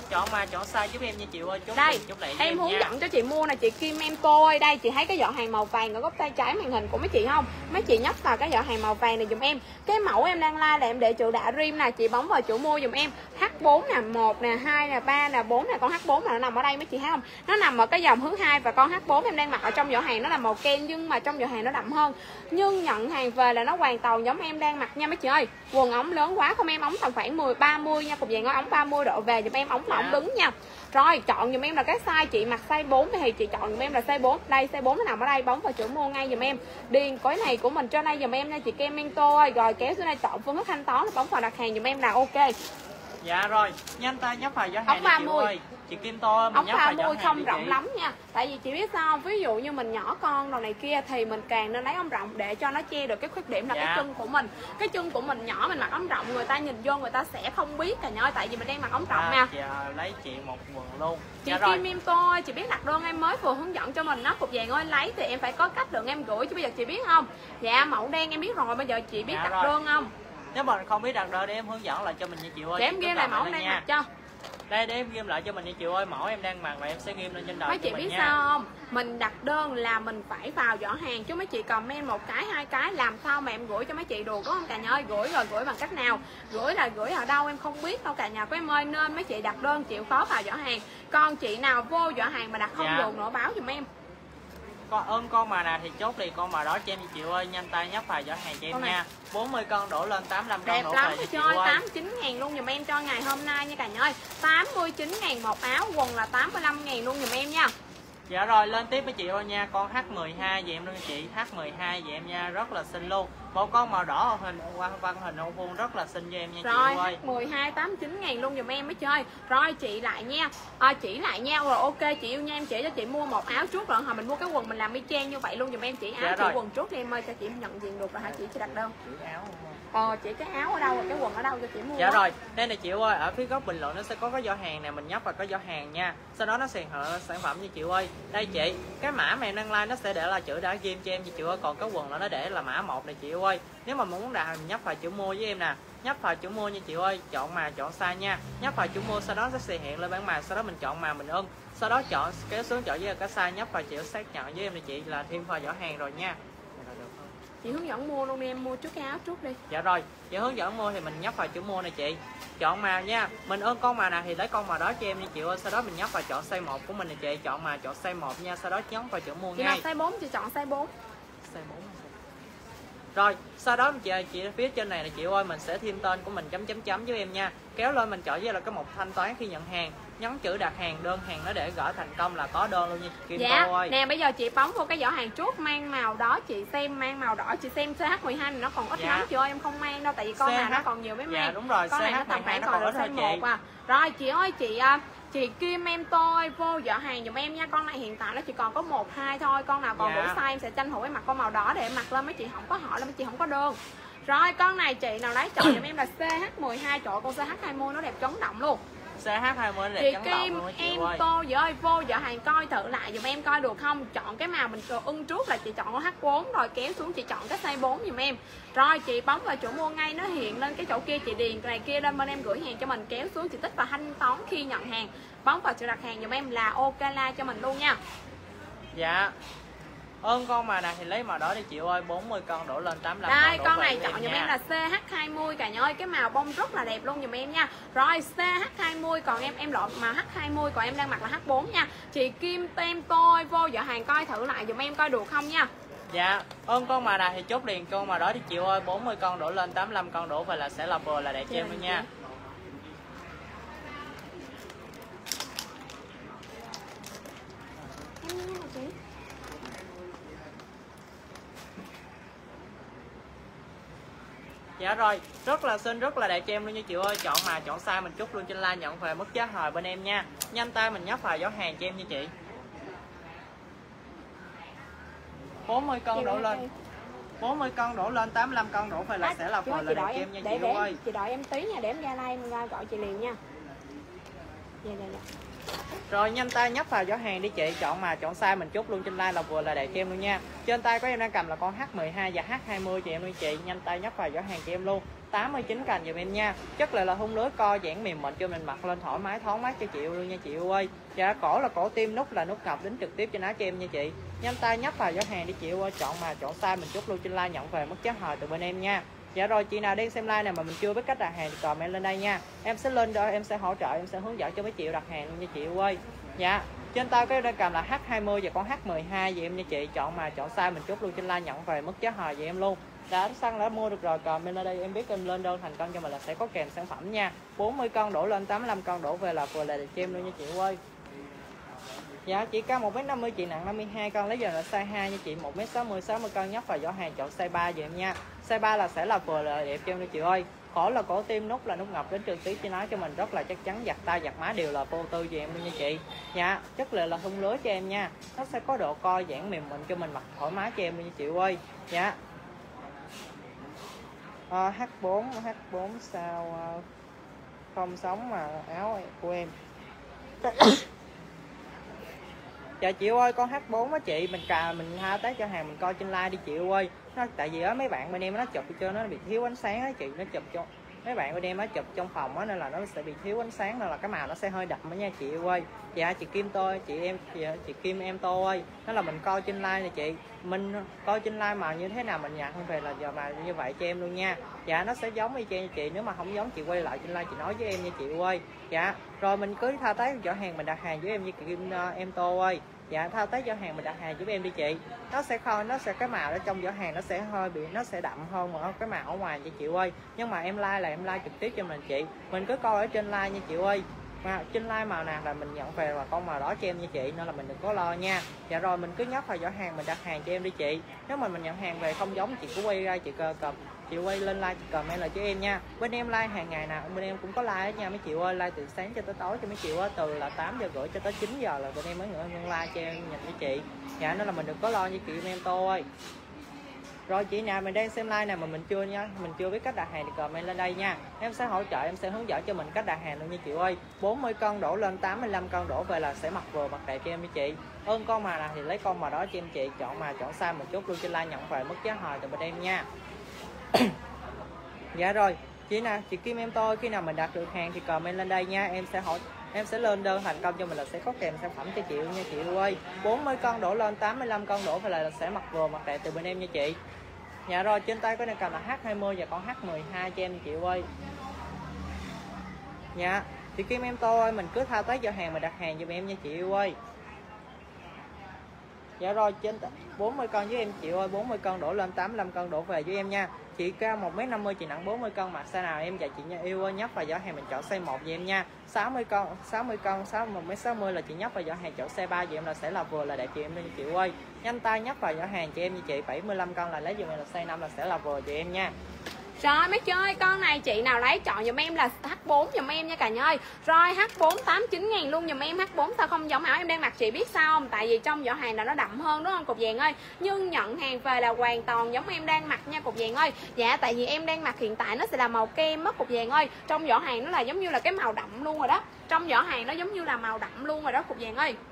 chọn mà chọn size giúp em nha chị ơi. Chốt đây chốt lẹ em, em hướng nha. dẫn cho chị mua nè chị Kim em tô ơi. Đây chị thấy cái giỏ hàng màu vàng ở góc tay trái màn hình của mấy chị không? Mấy chị nhấp vào cái giỏ hàng màu vàng này dùm em. Cái mẫu em đang like là em để chữ đã rim nè, chị bấm vào chỗ mua dùm em. H bốn nè, một nè, hai nè, ba nè, bốn nè, con H bốn là nó nằm ở đây mấy chị thấy không? Nó nằm ở cái dòng hướng hai và con H bốn em đang mặc ở trong giỏ hàng nó là màu kem nhưng mà trong giỏ hàng nó đậm hơn. Nhưng nhận hàng về là nó hoàn toàn giống em đang mặc nha mấy chị ơi. Quần ống lớn quá không em, ống tầm khoảng mười ba mươi nha, cục dày ngói ống ba mươi độ về dùm em, ống là ống đứng nha. Rồi chọn dùm em là cái size chị mặc size bốn thì chị chọn dùm em là size bốn. Đây size bốn nó nằm ở đây, bấm vào chỗ mua ngay dùm em. Điền cái này của mình cho đây dùm em nha chị Kem Mento ơi. Rồi kéo xuống đây chọn phương thức thanh toán, bấm vào đặt hàng dùm em là ok. Dạ rồi, nhanh tay nhấp vào giỏ hàng đi chị ơi. Chị Kim Tô mình ống nhấp vào giỏ ba mươi hàng không đi rộng chị. lắm nha. Tại vì chị biết sao không? Ví dụ như mình nhỏ con đồ này kia thì mình càng nên lấy ống rộng để cho nó che được cái khuyết điểm là Dạ. cái chân của mình. Cái chân của mình nhỏ mình mặc ống rộng người ta nhìn vô người ta sẽ không biết cả nhớ, tại vì mình đang mặc ống rộng À, nè. chị à, lấy chị một quần luôn. Chị Dạ rồi. Kim em tôi, chị biết đặt đơn em mới vừa hướng dẫn cho mình nó cục vàng ơi lấy thì em phải có cách lượng em gửi chứ bây giờ chị biết không? Dạ mẫu đen em biết rồi, bây giờ chị biết Dạ đặt rồi. đơn không? Nếu mình không biết đặt đơn để em hướng dẫn lại cho mình nha chị ơi. Để em Chị ghi cứ lại cầm mẫu lên đang nha. mặc cho. Đây để em ghim lại cho mình nha chị ơi. Mẫu em đang mặc và em sẽ ghim lên trên đầu Mấy cho chị mình biết nha. sao không? Mình đặt đơn là mình phải vào giỏ hàng chứ mấy chị comment một cái hai cái làm sao mà em gửi cho mấy chị được đúng không cả nhà ơi? Gửi rồi gửi bằng cách nào? Gửi là gửi ở đâu em không biết đâu cả nhà của em ơi, nên mấy chị đặt đơn chịu khó vào giỏ hàng. Còn chị nào vô giỏ hàng mà đặt không Dạ. được nữa báo giùm em. Con ơn con mà nào thì chốt đi con mà đó cho em chị ơi, nhanh tay nhấp vào giỏ hàng cho em Con này. nha. bốn mươi cân đổ lên tám mươi lăm cân Đẹp đổ lắm về chị chị ơi, ơi. tám mươi chín ngàn luôn dùm em cho ngày hôm nay nha cả nhà ơi. Tám mươi chín ngàn một áo, quần là tám mươi lăm ngàn luôn dùm em nha. Dạ rồi lên tiếp với chị ơi nha. Con H mười hai về em luôn chị. H mười hai về em nha, rất là xinh luôn. Một con màu đỏ hình văn văn hình ô vuông rất là xinh cho em nha Rồi chị ơi. H mười hai tám mươi chín ngàn luôn dùm em mới chơi. Rồi chị lại nha. À, chỉ lại nha. Rồi ok chị yêu nha, em chỉ cho chị mua một áo trước rồi hồi mình mua cái quần mình làm y chang như vậy luôn dùm em. Chị áo Dạ chị rồi. quần trước đi em ơi cho chị nhận diện được rồi hả chị, chị đặt đơn. Chữ áo không? Ờ chị cái áo ở đâu rồi cái quần ở đâu cho chị mua. Dạ rồi, đây này chị ơi, ở phía góc bình luận nó sẽ có cái giỏ hàng nè, mình nhấp vào cái giỏ hàng nha. Sau đó nó sẽ hiện sản phẩm như chị ơi. Đây chị, cái mã mà em đang like nó sẽ để là chữ đã ghim cho em chị ơi, còn cái quần là nó để là mã một này chị ơi. Nếu mà muốn đặt mình nhấp vào chữ mua với em nè. Nhấp vào chữ mua nha chị ơi, chọn màu chọn size nha. Nhấp vào chữ mua sau đó nó sẽ hiện lên bảng màu, sau đó mình chọn màu mình ưng. Sau đó chọn kéo xuống chọn với cái size, nhấp vào chữ xác nhận với em này chị là thêm vào giỏ hàng rồi nha. Chị hướng dẫn mua luôn đi em, mua trước cái áo trước đi. Dạ rồi, chị hướng dẫn mua thì mình nhấp vào chữ mua này chị. Chọn màu nha, mình ơn con màu nào thì lấy con màu đó cho em đi chị ơi. Sau đó mình nhấp vào chọn size một của mình này chị. Chọn màu chọn size một nha, sau đó nhấn vào chữ mua Chị ngay. mặc size bốn chị chọn size bốn. Size bốn. Rồi, sau đó chị, chị phía trên này là chị ơi, mình sẽ thêm tên của mình chấm chấm chấm với em nha. Kéo lên mình chọn với là cái mục thanh toán khi nhận hàng. Nhấn chữ đặt hàng, đơn hàng nó để gửi thành công là có đơn luôn nha chị Kim Dạ, Tô ơi. nè bây giờ chị bấm vô cái giỏ hàng trước mang màu đó chị xem, mang màu đỏ chị xem xê hát mười hai này nó còn ít Dạ. lắm chị ơi, em không mang đâu tại vì con nào nó còn nhiều mới mang. Dạ đúng rồi, con này nó tầm xê hát mười hai khoảng nó còn còn được ít size thôi chị. một à. Rồi chị ơi chị chị Kim em tôi vô giỏ hàng giùm em nha. Con này hiện tại nó chỉ còn có một hai thôi, con nào còn Dạ. đủ size em sẽ tranh thủ em mặc con màu đỏ để em mặc lên, mấy chị không có hỏi là mấy chị không có đơn. Rồi con này chị nào lấy chọn giùm em là xê hát mười hai, trời con xê hát hai mươi nó đẹp chấn động luôn. xê hát hai mươi nó đẹp Chị chấn động Kim luôn á chị em ơi. tô vậy ơi, vô giỏ hàng coi thử lại dùm em coi được không. Chọn cái màu mình ưng trước là chị chọn con H bốn, rồi kéo xuống chị chọn cái size bốn dùm em. Rồi chị bấm vào chỗ mua ngay, nó hiện lên cái chỗ kia chị điền cái này kia lên bên em gửi hàng cho mình, kéo xuống chị tích vào thanh toán khi nhận hàng. Bấm vào chữ đặt hàng dùm em là ok la cho mình luôn nha. Dạ. Ơn con mà này thì lấy màu đó đi chị ơi, bốn mươi cân đổ lên tám mươi lăm Đây cân đổ con về này với chọn giùm nha. em là xê hát hai mươi cả nhà ơi, cái màu bông rất là đẹp luôn dùm em nha. Rồi xê hát hai mươi còn em em lộn mà H hai mươi còn em đang mặc là H bốn nha. Chị Kim tem tôi vô giỏ hàng coi thử lại dùm em coi được không nha. Dạ, ơn con mà này thì chốt liền con mà đó đi chị ơi, bốn mươi cân đổ lên tám mươi lăm cân đổ về là sẽ là vừa là đẹp cho em luôn nha. Em nghe hả chị? Dạ rồi, rất là xinh, rất là đẹp cho em luôn nha chị ơi. Chọn màu, chọn size mình chốt luôn trên like nhận về mức giá hời bên em nha. Nhanh tay mình nhấp vào giỏ hàng cho em nha chị. bốn mươi cân đổ lên. bốn mươi cân đổ lên tám mươi lăm cân đổ về là sẽ là vừa là đẹp cho em nha để, chị để, ơi. Chị đợi em tí nha, để em ra đây em ra gọi chị liền nha. Dạ dạ dạ. Rồi nhanh tay nhấp vào giỏ hàng đi chị, chọn mà chọn size mình chốt luôn trên like là vừa là đẹp cho em luôn nha. Trên tay của em đang cầm là con H mười hai và H hai mươi chị em luôn chị, nhanh tay nhấp vào giỏ hàng cho em luôn. tám mươi chín cành giùm em nha. Chất lại là hung lưới co giãn mềm mịn cho mình mặc lên thoải mái thoáng mát cho chị luôn nha chị ơi. Dạ cổ là cổ tim, nút là nút ngọc đính trực tiếp trên áo cho em nha chị. Nhanh tay nhấp vào giỏ hàng đi chị ơi, chọn mà chọn size mình chốt luôn trên like nhận về mức giá hời từ bên em nha. Dạ rồi chị nào đang xem like này mà mình chưa biết cách đặt hàng thì comment lên đây nha. Em sẽ lên đó, em sẽ hỗ trợ, em sẽ hướng dẫn cho mấy chị đặt hàng luôn nha chị ơi. Dạ. Trên tay cái đang cầm là H hai mươi và con H mười hai vậy em nha chị, chọn mà chọn size mình chốt luôn trên like nhận về mức giá hời vậy em luôn. Đã xăng đã mua được rồi, comment ở đây em biết em lên đơn thành công cho mình là sẽ có kèm sản phẩm nha. bốn mươi con đổ lên tám mươi lăm con đổ về là vừa là đẹp cho em luôn nha chị ơi. Dạ chị cao một mét năm mươi, chị nặng năm mươi hai cân, lấy giờ là size hai nha chị, một mét sáu mươi, sáu mươi cân nhấp vào giỏ hàng chọn size ba vậy em nha. Size ba là sẽ là vừa là đẹp cho em nha chị ơi. Cổ là cổ tim, nút là nút ngọc đến trực tiếp trên áo cho mình rất là chắc chắn, giặt tay giặt má đều là vô tư cho em luôn nha chị. Dạ, chất liệu là thun lưới cho em nha. Nó sẽ có độ co giãn mềm mịn cho mình mặc thoải mái cho em luôn nha chị ơi. Dạ. À, H bốn H bốn sao không sống mà áo của em. Dạ chị ơi, con H bốn á chị, mình cà mình ha tới cho hàng mình coi trên like đi chị ơi. Nó tại vì á mấy bạn bên em nó chụp cho nó bị thiếu ánh sáng á chị, nó chụp cho mấy bạn bên em nó chụp trong phòng á nên là nó sẽ bị thiếu ánh sáng, nên là cái màu nó sẽ hơi đậm đó nha chị ơi. Dạ chị Kim tôi, chị em chị, chị Kim em tôi ơi, đó là mình coi trên like này chị, mình coi trên like mà như thế nào mình nhận về là giờ mà như vậy cho em luôn nha. Dạ nó sẽ giống y chang chị, nếu mà không giống chị quay lại trên like chị nói với em nha chị ơi. Dạ rồi mình cứ thao tác giỏ hàng mình đặt hàng với em với chị Kim uh, em tôi ơi. Dạ thao tác giỏ hàng mình đặt hàng giúp em đi chị, nó sẽ khôi nó sẽ cái màu ở trong giỏ hàng nó sẽ hơi bị nó sẽ đậm hơn mà cái màu ở ngoài chị chị ơi. Nhưng mà em like là em like trực tiếp cho mình chị, mình cứ coi ở trên like nha chị ơi, mà trên like màu nào là mình nhận về là con màu đó cho em nha chị, nên là mình đừng có lo nha. Dạ rồi mình cứ nhấp vào giỏ hàng mình đặt hàng cho em đi chị, nếu mà mình nhận hàng về không giống chị cứ quay ra chị cơ cầm chị quay lên like chị comment lại cho em nha. Bên em like hàng ngày nào bên em cũng có like nha mấy chị ơi, like từ sáng cho tới tối cho mấy chị ơi, từ là tám giờ rưỡi cho tới chín giờ là bên em mới ngưng like cho em nhìn với chị. Dạ nên là mình đừng có lo như chị em tôi. Rồi chị nào mình đang xem like này mà mình chưa nha, mình chưa biết cách đặt hàng thì comment lên đây nha. Em sẽ hỗ trợ, em sẽ hướng dẫn cho mình cách đặt hàng luôn nha chị ơi. bốn mươi con đổ lên tám mươi lăm con đổ về là sẽ mặc vừa mặc đẹp cho em với chị. Ơn con mà nào thì lấy con mà đó cho em chị, chọn mà chọn size mình chốt luôn trên like nhận về mức giá hời từ bên em nha. Dạ rồi, chị nào chị Kim em tôi khi nào mình đặt được hàng thì comment lên đây nha, em sẽ hỏi em sẽ lên đơn thành công cho mình là sẽ có kèm sản phẩm cho chị nha chị ơi. bốn mươi con đổ lên tám mươi lăm con đổ về là sẽ mặc vừa mặc đẹp từ bên em nha chị. Dạ rồi trên tay có đang cầm là H hai mươi và con H mười hai cho em chị ơi. Dạ chị Kim em tôi mình cứ thao tác giỏ hàng mình đặt hàng giùm em nha chị ơi. Dạ rồi trên bốn mươi con với em chị ơi, bốn mươi con đổ lên tám mươi lăm con đổ về với em nha. Chị cao một mét năm mươi, chị nặng bốn mươi cân, mặc size nào em và chị nha yêu ơi, nhấp vào giỏ hàng mình chọn size một với em nha. sáu mươi con, sáu mươi cân, một mét sáu mươi là chị nhấp vào giỏ hàng chọn size ba với em là sẽ là vừa là đẹp chị em nha chị ơi. Nhanh tay nhấp vào giỏ hàng chị em như chị, bảy mươi lăm cân là lấy giùm em là size năm là sẽ là vừa chị em nha. Rồi mấy chị ơi, con này chị nào lấy chọn giùm em là H bốn giùm em nha cả nhà ơi. Rồi H bốn tám mươi chín ngàn luôn giùm em. H bốn sao không giống áo em đang mặc chị biết sao không? Tại vì trong giỏ hàng là nó đậm hơn đúng không cục vàng ơi. Nhưng nhận hàng về là hoàn toàn giống em đang mặc nha cục vàng ơi. Dạ tại vì em đang mặc hiện tại nó sẽ là màu kem mất cục vàng ơi. Trong giỏ hàng nó là giống như là cái màu đậm luôn rồi đó. Trong giỏ hàng nó giống như là màu đậm luôn rồi đó cục vàng ơi.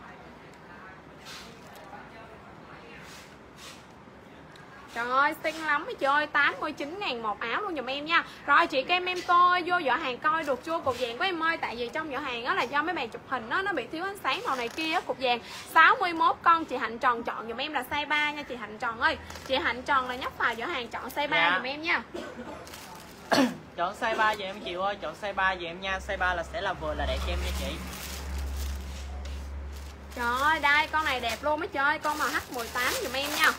Trời ơi xinh lắm mấy chị ơi, tám mươi chín ngàn một áo luôn giùm em nha. Rồi chị kem em tôi vô giỏ hàng coi được chưa cục vàng của em ơi. Tại vì trong giỏ hàng đó là do mấy bạn chụp hình đó, nó bị thiếu ánh sáng màu này kia cục vàng. Sáu mươi mốt con chị Hạnh Tròn chọn giùm em là size ba nha chị Hạnh Tròn ơi. Chị Hạnh Tròn là nhấp vào giỏ hàng chọn size ba dạ. giùm em nha. Chọn size ba giùm em chị ơi, chọn size ba giùm em nha. Size ba là sẽ là vừa là đẹp cho em nha chị. Trời ơi đây con này đẹp luôn mấy chị ơi, con màu H mười tám giùm em nha.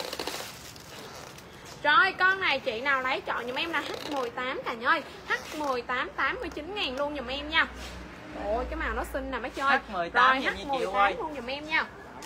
Rồi con này chị nào lấy chọn giùm em là H mười tám cả nhà ơi. H mười tám tám mươi chín ngàn luôn giùm em nha. Ôi cái màu nó xinh nè mấy chị ơi. H mười tám rồi H mười tám luôn giùm em nha.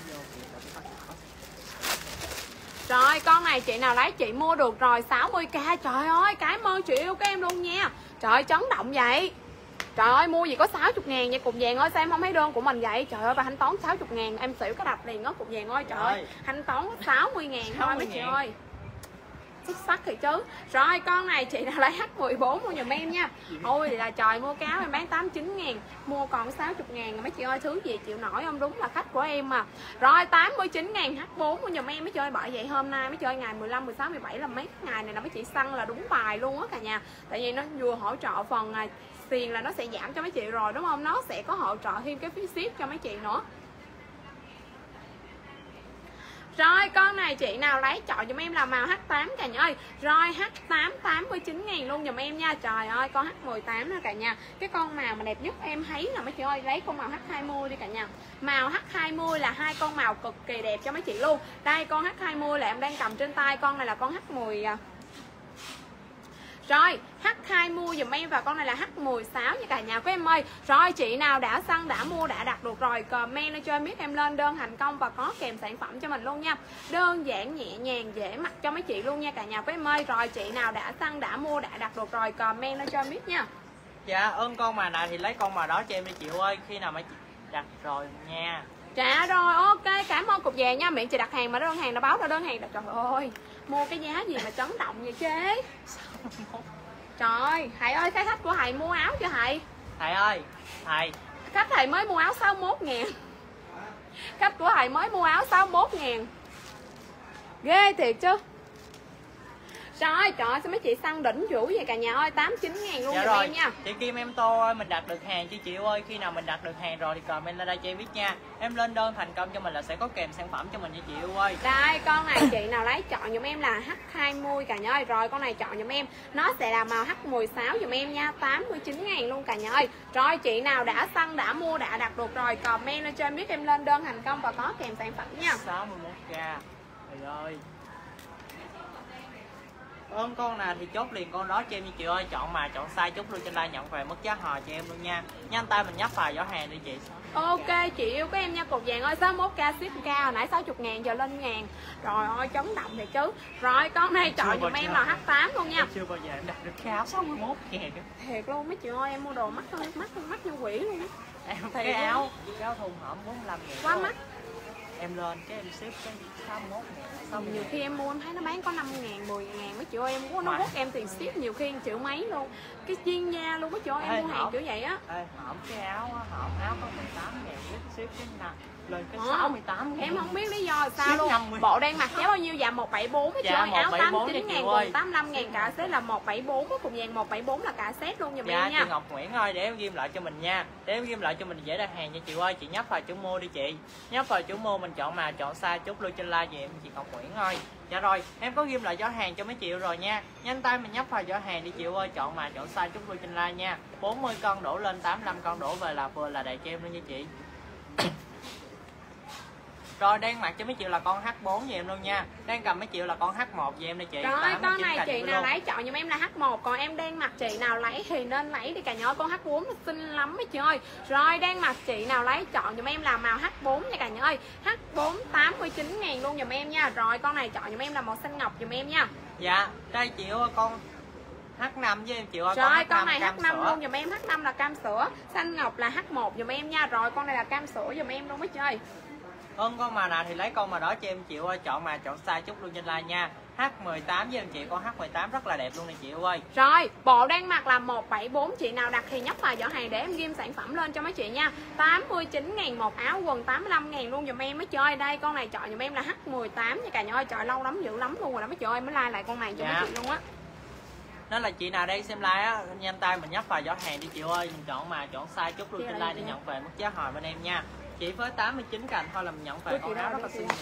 Rồi con này chị nào lấy chị mua được rồi sáu mươi k. Trời ơi cái ơn chị yêu các em luôn nha. Trời ơi chấn động vậy. Trời ơi mua gì có sáu mươi ngàn vậy cục vàng ơi, sao em không thấy đơn của mình vậy? Trời ơi bà thanh toán sáu mươi ngàn em xỉu cái đập liền đó cục vàng ơi. Trời ơi thanh toán sáu mươi ngàn thôi mấy chị ơi. xuất sắc thì chứ. Rồi con này chị nào lấy H mười bốn mua giùm em nha. Ôi là trời, mua cáo em bán tám mươi chín ngàn, mua còn sáu mươi ngàn rồi mấy chị ơi, thứ gì chịu nổi không, đúng là khách của em mà. Rồi tám mươi chín ngàn H bốn mua giùm em mấy chị ơi. Bởi vậy hôm nay mấy chị ơi, ngày mười lăm, mười sáu, mười bảy là mấy ngày này là mấy chị săn là đúng bài luôn á cả nhà. Tại vì nó vừa hỗ trợ phần tiền là nó sẽ giảm cho mấy chị rồi đúng không, nó sẽ có hỗ trợ thêm cái phí ship cho mấy chị nữa. Rồi con này chị nào lấy chọn giùm em là màu H tám cả nhà ơi. Rồi H tám tám mươi chín ngàn luôn giùm em nha. Trời ơi con H mười tám nữa cả nhà. Cái con màu mà đẹp nhất em thấy là mấy chị ơi, lấy con màu H hai mươi đi cả nhà. Màu H hai mươi là hai con màu cực kỳ đẹp cho mấy chị luôn. Đây con H hai mươi là em đang cầm trên tay, con này là con H mười. Rồi H hai mươi dùm em, và con này là H mười sáu nha cả nhà của em ơi. Rồi chị nào đã săn, đã mua, đã đặt được rồi, comment lên cho em biết, em lên đơn thành công và có kèm sản phẩm cho mình luôn nha. Đơn giản, nhẹ nhàng, dễ mặc cho mấy chị luôn nha cả nhà của em ơi. Rồi chị nào đã săn, đã mua, đã đặt được rồi, comment lên cho em biết nha. Dạ ơn con mà nào thì lấy con mà đó cho em đi chị ơi, khi nào mấy chị đặt rồi nha. Dạ rồi ok, cảm ơn cục về nha. Miệng chị đặt hàng mà đơn hàng đã báo ra đơn hàng. Trời ơi, mua cái giá gì mà chấn động vậy chế. Trời, thầy ơi, cái khách của thầy mua áo cho thầy. Thầy ơi, thầy khách thầy mới mua áo sáu mươi mốt ngàn. Khách của thầy mới mua áo sáu mươi mốt ngàn. Ghê thiệt chứ. Trời trời, sao mấy chị săn đỉnh vũ vậy cả nhà ơi, tám mươi chín ngàn luôn. Dạ rồi em nha. Chị Kim em Tô ơi, mình đặt được hàng chứ chị ơi. Khi nào mình đặt được hàng rồi thì comment lên đây cho em biết nha. Em lên đơn thành công cho mình là sẽ có kèm sản phẩm cho mình nha chị ơi. Đây con này chị nào lấy chọn giùm em là H hai mươi cả nhà ơi. Rồi con này chọn giùm em, nó sẽ là màu H mười sáu giùm em nha, tám mươi chín ngàn luôn cả nhà ơi. Rồi chị nào đã săn, đã mua, đã đặt được rồi, comment lên cho em biết, em lên đơn thành công và có kèm sản phẩm nha. sáu mươi mốt k. Trời ơi. Ơn con nào thì chốt liền con đó cho em nha chị ơi. Chọn mà chọn size chốt luôn trên like, nhận về mức giá hò cho em luôn nha. Nhanh tay mình nhấp vào giỏ hàng đi chị. Ok chị yêu của em nha cục vàng ơi. Sáu mươi mốt k ship cao, hồi nãy sáu mươi ngàn giờ lên ngàn. Rồi ơi chấn động thì chứ. Rồi con này chọn giùm em là H tám luôn nha. Em chưa bao giờ em đặt được cái áo sáu mươi mốt ngàn. Thiệt luôn mấy chị ơi, em mua đồ mắc hơn, mắc hơn, mắc như quỷ luôn á. Em cái áo, cái áo thun hổm bốn mươi lăm ngàn. Quá mắc. Em lên cái em ship cái sáu mươi mốt ngàn. Nhiều khi em mua em thấy nó bán có năm ngàn, mười ngàn mấy chị ơi, em mua nó quất em tiền ship nhiều khi triệu mấy luôn. Cái chuyên gia luôn mấy chị ơi, em Ê, mua hàng kiểu vậy á. Ê, hổm cái áo á, hổm áo có mười tám ngàn, ship cái nào lên cái sáu mươi tám ngàn. Em không biết lý do sao luôn. Bộ đang mặc giá bao nhiêu? Dạ một bảy bốn mấy chị ơi, áo tám mươi chín ngàn, quần tám mươi lăm ngàn, cả set là một bảy bốn, cùng vàng một bảy bốn là cả set luôn giùm dạ, em nha. Chị Ngọc Nguyễn ơi, để em ghim lại cho mình nha. Để em ghim lại cho mình dễ đặt hàng nha chị ơi. Chị nhấp vào chữ mua đi chị. Nhấp vào chữ mua, mình chọn màu, chọn size, chốt lưu trên like về em chị Ngọc Nguyễn ơi. Dạ rồi, em có ghim lại giỏ hàng cho mấy chị rồi nha. Nhanh tay mình nhấp vào giỏ hàng đi chị ơi, chọn màu, chọn size, chốt lưu trên like nha. bốn mươi con đổ lên, tám mươi lăm con đổ về là vừa là đầy cho em luôn nha chị. Rồi đang mặc cho mấy chị là con H bốn về em luôn nha. Đang cầm mấy chị là con H một về em đây chị. Rồi con này chị nào lấy chọn giùm em là H một. Còn em đang mặc chị nào lấy thì nên lấy đi cả nhỏ. Con H bốn nó xinh lắm mấy chị ơi. Rồi đang mặc chị nào lấy chọn giùm em là màu H bốn nha cả nhỏ ơi. H bốn tám mươi chín ngàn luôn giùm em nha. Rồi con này chọn giùm em là màu xanh ngọc giùm em nha. Dạ đây chị ơi, con H năm với em chị ơi. Rồi con, con này H năm luôn giùm em. H năm là cam sữa, xanh ngọc là H một giùm em nha. Rồi con này là cam sữa giùm em luôn mấy chị ơi. Ơn con mà nào thì lấy con mà đó cho em chịu ơi. Chọn mà chọn size chút luôn trên like nha. H mười tám với em chị, con H mười tám rất là đẹp luôn này chị ơi. Rồi bộ đang mặc là một bảy bốn, chị nào đặt thì nhấp vào giỏ hàng để em ghim sản phẩm lên cho mấy chị nha. Tám mươi chín ngàn một áo, quần tám mươi lăm ngàn luôn giùm em mấy chị ơi. Đây con này chọn giùm em là H mười tám nha cả nhà ơi. Trời lâu lắm, dữ lắm luôn rồi đó mấy chị ơi, mới like lại con này cho dạ. mấy chị luôn á. Nên là chị nào đây xem like á, nhanh tay mình nhấp vào giỏ hàng đi chị ơi. Mình chọn mà chọn size chút luôn trên like để nhận về mức giá hồi bên em nha. Chỉ với tám mươi chín cành thôi là mình nhận về con áo rất là xinh.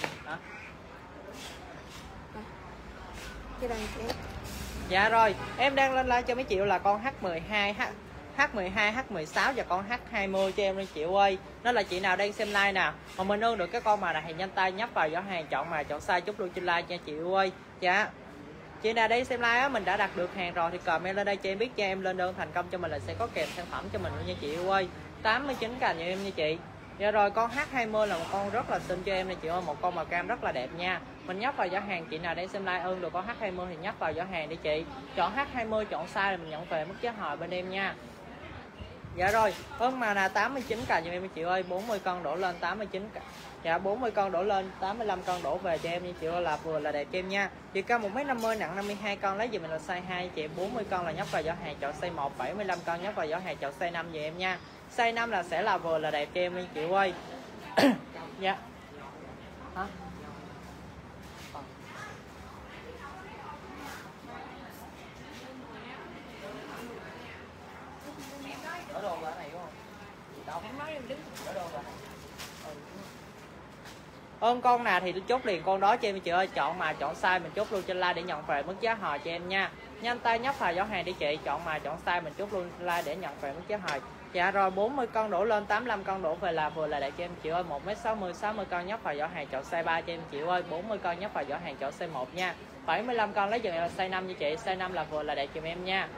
Dạ rồi, em đang lên like cho mấy triệu là con H mười hai, H H mười hai, H mười sáu và con H hai mươi cho em đi chị ơi. Đó là chị nào đang xem like nè mà mình ơn được cái con mà này thì nhanh tay nhấp vào giỏ hàng, chọn mà chọn size chút luôn trên like nha chị ơi. Dạ. Chị nào đây xem like á, mình đã đặt được hàng rồi thì comment lên đây cho em biết, cho em lên đơn thành công cho mình là sẽ có kèm sản phẩm cho mình luôn nha chị ơi. tám mươi chín cành cho em nha chị. Dạ rồi con H hai mươi là một con rất là xinh cho em này chị ơi, một con màu cam rất là đẹp nha. Mình nhấp vào giỏ hàng, chị nào để xem like ơn được con H hai mươi thì nhấp vào giỏ hàng đi chị. Chọn H hai mươi, chọn size là mình nhận về mức giá hồi bên em nha. Dạ rồi, ơn màu nào tám mươi chín k cho em mấy chị ơi, bốn mươi con đổ lên tám mươi chín k. Dạ bốn mươi con đổ lên, tám mươi lăm con đổ về cho em như chị ơi, là vừa là đẹp cho em nha. Chị cao một mét năm mươi, nặng năm mươi hai con, lấy giùm mình là size hai chị. bốn mươi con là nhóc vào giỏ hàng chọn size một, bảy mươi lăm con nhóc vào giỏ hàng chọn size năm về em nha. Size năm là sẽ là vừa là đẹp cho em như chị ơi. Dạ. Hả? Ở đồ ở này đúng không? Đâu? Ở đồ ở này. Ơn con nào thì chốt liền con đó cho em chị ơi, chọn mà chọn size mình chốt luôn trên like để nhận về mức giá hời cho em nha. Nhanh tay nhấp vào giỏ hàng đi chị, chọn mà chọn size mình chốt luôn like để nhận về mức giá hời. Dạ rồi, bốn mươi con đổ lên, tám mươi lăm con đổ về là vừa là đẹp cho em chị ơi. Một mét sáu mươi, sáu mươi con nhấp vào giỏ hàng chọn size ba cho em chị ơi. bốn mươi con nhấp vào giỏ hàng chọn size một nha. bảy mươi lăm con lấy giùm em là size năm như chị, size năm là vừa là đẹp giùm em nha.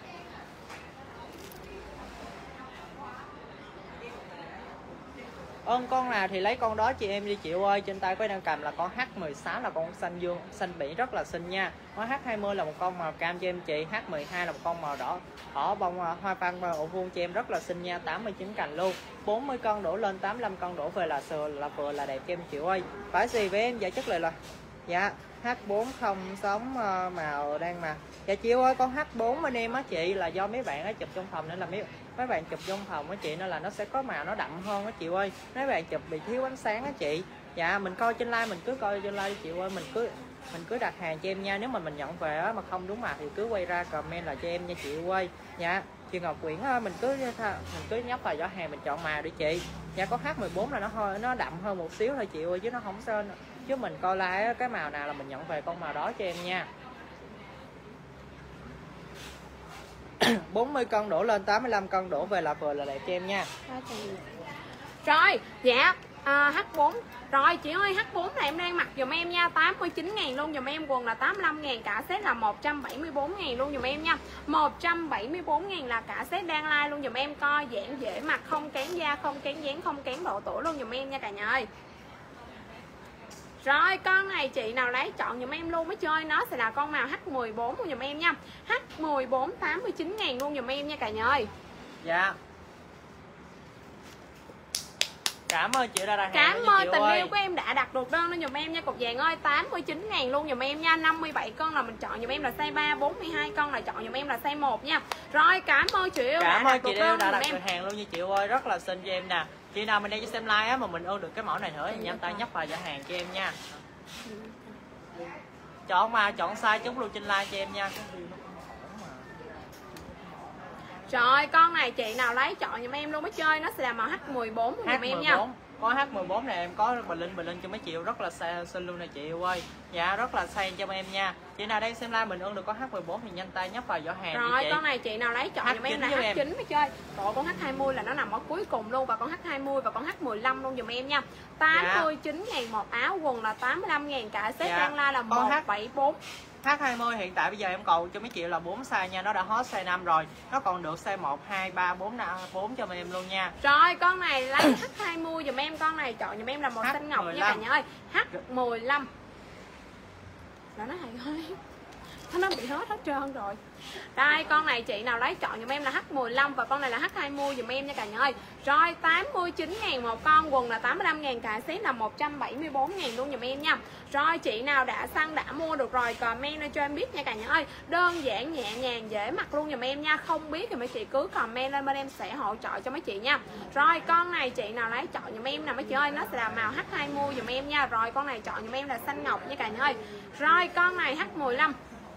Ơn con nào thì lấy con đó chị em đi chị ơi. Trên tay có đang cầm là con H mười sáu là con xanh dương, xanh biển rất là xinh nha. Con H hai mươi là một con màu cam cho em chị. H mười hai là một con màu đỏ đỏ bông hoa văn ổ vuông cho em rất là xinh nha, tám mươi chín cành luôn. bốn mươi con đổ lên, tám mươi lăm con đổ về là sờ là vừa là đẹp cho em chị ơi. Phải gì với em? Dạ chất lời là dạ H bốn không sống màu đang mà. Dạ chị ơi, con H bốn bên em á chị là do mấy bạn á chụp trong phòng nên là mấy mấy bạn chụp trong phòng á chị, nên là nó sẽ có màu nó đậm hơn á chị ơi. Mấy bạn chụp bị thiếu ánh sáng á chị. Dạ mình coi trên like, mình cứ coi trên like đi chị ơi, mình cứ mình cứ đặt hàng cho em nha. Nếu mà mình nhận về á mà không đúng màu thì cứ quay ra comment là cho em nha chị ơi. Dạ chị Ngọc Quyển mình cứ mình cứ nhấp vào giỏ hàng mình chọn màu đi chị. Dạ có H mười bốn là nó hơi nó đậm hơn một xíu thôi chị ơi, chứ nó không sơn, chứ mình coi like cái màu nào là mình nhận về con màu đó cho em nha. bốn mươi con đổ lên, tám mươi lăm con đổ về là vừa là đẹp cho em nha. Rồi, dạ à, H bốn. Rồi chị ơi, H bốn này em đang mặc dùm em nha, tám mươi chín ngàn luôn dùm em, quần là tám mươi lăm ngàn, cả set là một trăm bảy mươi bốn ngàn luôn dùm em nha. một trăm bảy mươi bốn ngàn là cả set đang like luôn dùm em, co giãn dễ mặc, không kén da, không kén dáng, không kén độ tuổi luôn dùm em nha cả nhà ơi. Rồi con này chị nào lấy chọn dùm em luôn mới chơi, nó sẽ là con màu H mười bốn luôn dùm em nha. H mười bốn tám mươi chín ngàn luôn dùm em nha cả nhà ơi. Dạ. Cảm ơn chị đã đặt hàng. Cảm ơn tình ơi. yêu của em đã đặt được đơn lên dùm em nha cục vàng ơi, tám mươi chín ngàn luôn dùm em nha. Năm mươi bảy con là mình chọn dùm em là size ba, bốn mươi hai con là chọn dùm em là size một nha. Rồi cảm ơn chị yêu Cảm đã ơn đặt chị được đơn đã đặt em. hàng luôn nha chị ơi, rất là xinh cho em nè. Chị nào mình đang xem like á mà mình ơn được cái mẫu này nữa thì nhanh tay nhấp vào giỏ hàng cho em nha. Chọn mà chọn size chốt luôn trên like cho em nha. Rồi con này chị nào lấy chọn giùm em luôn mới chơi, nó sẽ là màu H mười bốn giùm em nha. Có H mười bốn này em có bình linh bình linh cho mấy triệu rất là xa xinh luôn nè chị ơi. Dạ rất là xanh cho em nha. Chị nào đang xem like mình ơn được có H mười bốn thì nhanh tay nhấp vào giỏ hàng. Rồi con này chị nào lấy chọn giùm em là H chín mới chơi. Còn con H hai mươi là nó nằm ở cuối cùng luôn, và con H hai mươi và con H mười lăm luôn dùm em nha. tám mươi chín ngàn một áo, quần là tám mươi lăm ngàn, cả set đang like là một bảy bốn. H hai mươi hiện tại bây giờ em cầu cho mấy chị là bốn size nha, nó đã hot size năm rồi. Nó còn được size một, hai, ba, bốn, năm, bốn cho em luôn nha. Rồi con này lấy H hai mươi dùm em, con này chọn dùm em là màu xanh ngọc nha cả nhà ơi. H mười lăm. Đó nó hay hơi. Nó bị hết hết trơn rồi. Đây con này chị nào lấy chọn dùm em là H mười lăm và con này là H hai mươi dùm em nha cả nhà ơi. Rồi tám mươi chín ngàn một con, quần là tám mươi lăm ngàn, cả set là một trăm bảy mươi bốn ngàn luôn dùm em nha. Rồi chị nào đã săn đã mua được rồi comment lên cho em biết nha cả nhà ơi. Đơn giản nhẹ nhàng dễ mặc luôn dùm em nha. Không biết thì mấy chị cứ comment lên bên em sẽ hỗ trợ cho mấy chị nha. Rồi con này chị nào lấy chọn dùm em nè mấy chị ơi, nó sẽ là màu H hai mươi dùm em nha. Rồi con này chọn dùm em là xanh ngọc nha cả nhà ơi. Rồi con này H mười lăm.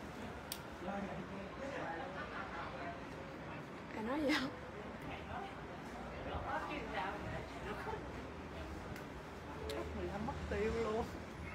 À nói gì không? Mất tiêu luôn.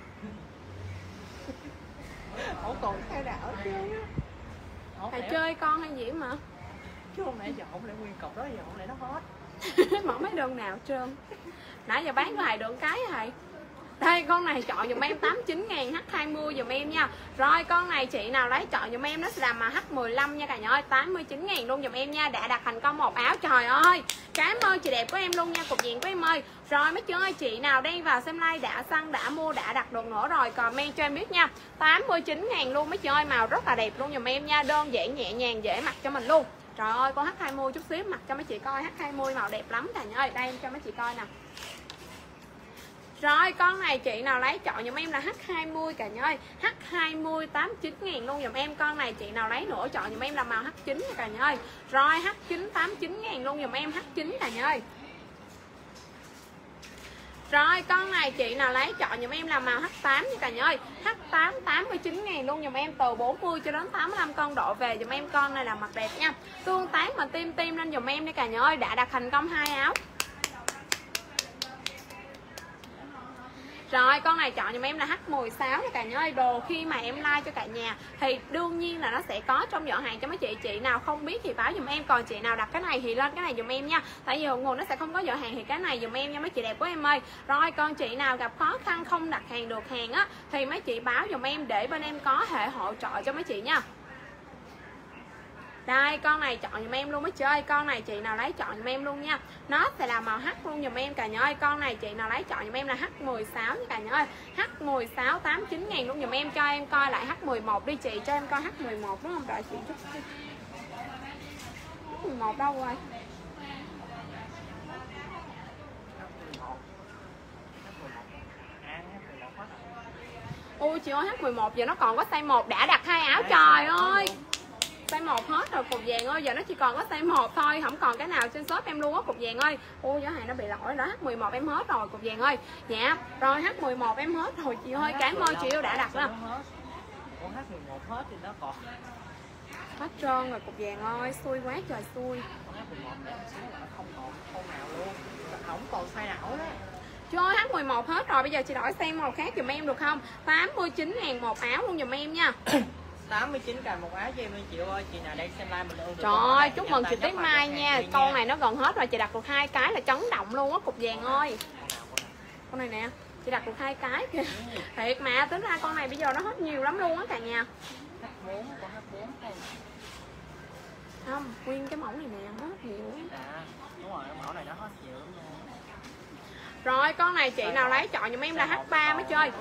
Ủa còn thay đảo chứ. Thầy chơi con hay gì mà. Chứ hôm nay dọn lại nguyên cọc đó, dọn lại nó hot. Mở mấy đơn nào trơn. Nãy giờ bán cho thầy được cái thầy. Đây con này chọn dùm em tám mươi chín ngàn, H hai mươi dùm em nha. Rồi con này chị nào lấy chọn dùm em nó sẽ là mà H mười lăm nha cả nhà ơi, tám mươi chín ngàn luôn dùm em nha. Đã đặt thành công một áo, trời ơi. Cảm ơn chị đẹp của em luôn nha, cục diện của em ơi. Rồi mấy chị ơi, chị nào đang vào xem like đã săn đã mua đã đặt được nữa rồi comment cho em biết nha. tám mươi chín ngàn luôn mấy chị ơi, màu rất là đẹp luôn dùm em nha, đơn giản nhẹ nhàng dễ mặc cho mình luôn. Trời ơi con H hai mươi chút xíu mặc cho mấy chị coi. H hai mươi màu đẹp lắm cả nhà ơi. Đây em cho mấy chị coi nè. Rồi con này chị nào lấy chọn giùm em là H hai mươi cả nhà ơi. H hai mươi tám mươi chín ngàn luôn giùm em. Con này chị nào lấy nữa chọn giùm em là màu H chín cả nhà ơi. Rồi H chín tám mươi chín ngàn luôn giùm em. H chín cả nhà ơi. Rồi con này chị nào lấy chọn giùm em là màu H tám nha cả nhà ơi. H tám tám mươi chín ngàn luôn giùm em, từ bốn mươi cho đến tám mươi lăm con độ về giùm em. Con này là mặt đẹp nha. Tương tác mà tim tim lên giùm em đi cả nhà ơi. Đã đặt thành công hai áo. Rồi con này chọn giùm em là H mười sáu nha cả nhà ơi. Đồ khi mà em like cho cả nhà thì đương nhiên là nó sẽ có trong giỏ hàng cho mấy chị. Chị nào không biết thì báo giùm em. Còn chị nào đặt cái này thì lên cái này giùm em nha. Tại vì nguồn nó sẽ không có giỏ hàng thì cái này giùm em nha mấy chị đẹp của em ơi. Rồi con chị nào gặp khó khăn không đặt hàng được hàng á thì mấy chị báo giùm em để bên em có hệ hỗ trợ cho mấy chị nha. Đây con này chọn giùm em luôn mấy chị ơi. Con này chị nào lấy chọn giùm em luôn nha. Nó sẽ là màu H luôn giùm em cả nhà ơi. Con này chị nào lấy chọn giùm em là H mười sáu nha cả nhà ơi. H mười sáu tám mươi chín ngàn luôn giùm em. Cho em coi lại H mười một đi chị. Cho em coi H mười một đúng không? Đợi chị chút. H mười một đâu rồi? Ôi chị ơi H mười một giờ nó còn có size một. Đã đặt hai áo trời ơi. Size một hết rồi cục vàng ơi. Giờ nó chỉ còn có size một thôi. Không còn cái nào trên shop em luôn á cục vàng ơi. Ôi giỏ hàng nó bị lỗi đó. H mười một em hết rồi cục vàng ơi. Dạ rồi H mười một em hết rồi chị ơi. Cảm ơn chị yêu đã đặt đó. Con H mười một hết thì nó còn hết trơn rồi cục vàng ơi. Xui quá trời xui. Con H mười một để xíu là nó không còn con nào luôn. Không còn size nào đó. Trời ơi H mười một hết rồi. Bây giờ chị đổi size màu khác giùm em được không? Tám mươi chín ngàn một áo luôn giùm em nha. tám mươi chín cành một áo cho em chị ơi. Chị nào đang xem live mình ơn. Trời ơi chúc mừng chị Tuyết Mai nha. Con này nó gần hết rồi. Chị đặt được hai cái là chấn động luôn á cục vàng ơi. Con này nè. Chị đặt được hai cái kìa. Thiệt mà tính ra con này bây giờ nó hết nhiều lắm luôn á cả nhà. H bốn con H bốn thôi. Không, nguyên cái mẫu này nè nó hết nhiều. À đúng rồi, cái mẫu này nó hết nhiều lắm luôn. Rồi con này chị nào lấy chọn giùm em là H ba mới chơi.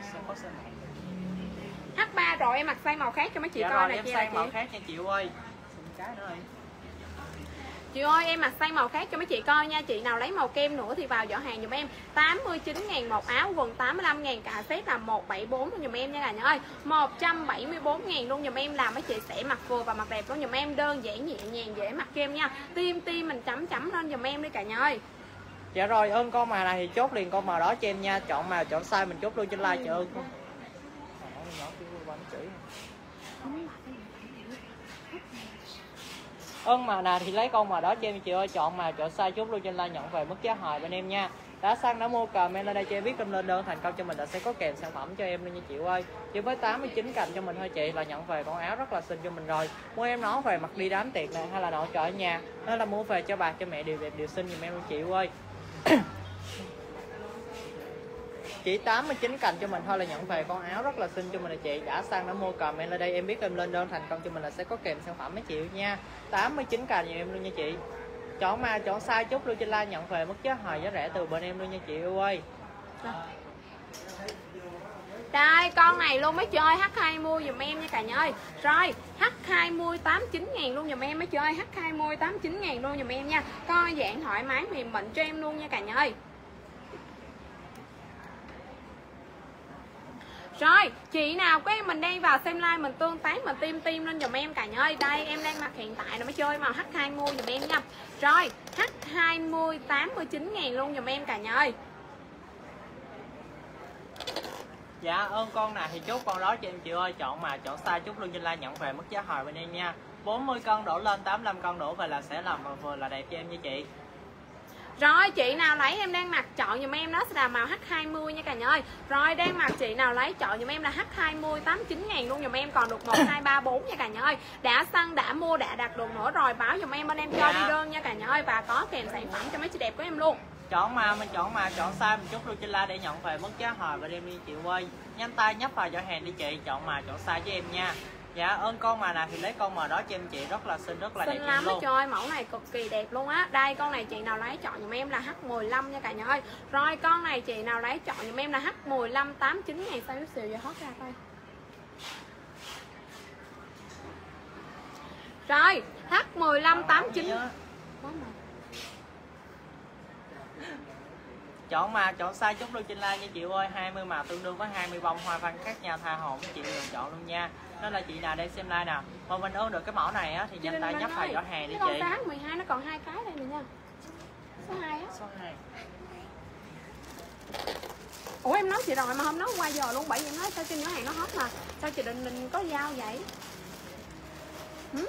H ba rồi em mặc size màu khác cho mấy chị dạ coi rồi, này em chị. size màu khác nha chị ơi. Cái nữa ơi. Chị ơi em mặc size màu khác cho mấy chị coi nha. Chị nào lấy màu kem nữa thì vào giỏ hàng giùm em. Tám mươi chín ngàn một áo, quần tám mươi lăm ngàn, cả set là một trăm bảy mươi bốn luôn giùm em nha cả nhà ơi. Một trăm bảy mươi bốn ngàn luôn giùm em. Làm mấy chị sẽ mặc vừa và mặc đẹp luôn giùm em. Đơn giản nhẹ nhàng dễ mặc cho em nha. Tim tim mình chấm chấm lên giùm em đi cả nhà ơi. Dạ rồi ơn con màu này thì chốt liền con màu đó cho em nha. Chọn màu chọn size mình chốt luôn trên like cho ơn con. Ơn màu nào thì lấy con màu đó cho em chị ơi. Chọn màu chọn size chốt luôn trên like nhận về mức giá hời bên em nha. Đã săn đã mua comment lên đây cho em biết kênh lên đơn thành công cho mình là sẽ có kèm sản phẩm cho em luôn nha chị ơi. Chỉ với tám mươi chín cành cho mình thôi chị là nhận về con áo rất là xinh cho mình rồi. Mua em nó về mặc đi đám tiệc này hay là nội trợ ở nhà, nên là mua về cho bà cho mẹ đều đẹp đều xinh giùm em luôn chị ơi. Chỉ tám mươi chín cành cho mình thôi là nhận về con áo rất là xinh cho mình là chị. Đã săn đã mua comment lên đây em biết em lên đơn thành công cho mình là sẽ có kèm sản phẩm mấy chị nha. Tám mươi chín cành giùm em luôn nha chị. Chọn mà chọn size chút luôn trên like nhận về mức giá hời giá rẻ từ bên em luôn nha chị yêu ơi. Đây con này luôn mấy chị ơi. H hai mươi dùm em nha cả nhà ơi. Rồi H hai mươi tám mươi chín ngàn luôn dùm em mấy chị ơi. H hai mươi tám mươi chín ngàn luôn dùm em nha. Coi dạng thoải mái mềm mịn cho em luôn nha cả nhà ơi. Rồi, chị nào của em mình đang vào xem live mình tương tác mình tim tim lên dùm em cả nhà ơi. Đây em đang mặc hiện tại là mới chơi màu H hai mươi dùm em nha. Rồi, H hai mươi tám mươi chín ngàn luôn dùm em cả nhà ơi. Dạ ơn con này thì chốt con đó cho em chị ơi. Chọn mà chọn size chút luôn trên like nhận về mức giá hời bên em nha. bốn mươi cân đổ lên tám mươi lăm cân đổ về là sẽ làm vừa là đẹp cho em nha chị. Rồi chị nào lấy em đang mặc chọn dùm em đó sẽ là màu H hai mươi nha cả nhà ơi. Rồi đang mặc chị nào lấy chọn dùm em là H hai mươi tám mươi chín ngàn luôn dùm em. Còn được một hai ba bốn nha cả nhà ơi. Đã săn đã mua đã đặt được nữa rồi báo dùm em bên em cho dạ. đi đơn nha cả nhà ơi. Và có kèm sản phẩm cho mấy chị đẹp của em luôn. Chọn mà mình chọn mà chọn size mình chút luôn trên like để nhận về mức giá hời bên em đi chị ơi. Nhanh tay nhấp vào giỏ hàng đi chị. Chọn mà chọn size cho em nha. Dạ ơn con mà nào thì lấy con mà đó cho em chị rất là xinh rất là xinh đẹp lắm luôn. Trời ơi mẫu này cực kỳ đẹp luôn á. Đây con này chị nào lấy chọn dùm em là H mười lăm nha cả nhà ơi. Rồi con này chị nào lấy chọn dùm em là H mười lăm tám mươi chín ngàn. Sao xìu giờ hót ra coi. Rồi H mười lăm tám chín. Chọn màu, chọn size chốt lưu trên like nha chị ơi. Hai mươi màu tương đương với hai mươi bông hoa văn khác nhau, tha hồ với chị lựa chọn luôn nha. Đó là chị nào đang xem like nào mà mình ơn được cái mẫu này á thì nhanh tay nhấp vào giỏ hàng đi chị. Cái mười hai nó còn hai cái đây nè nha. Số hai á. Số hai. Ủa em nói chị rồi mà hôm nói qua giờ luôn, bởi vì em nói sao trên giỏ hàng nó hết mà. Sao chị định định có giao vậy? Hử?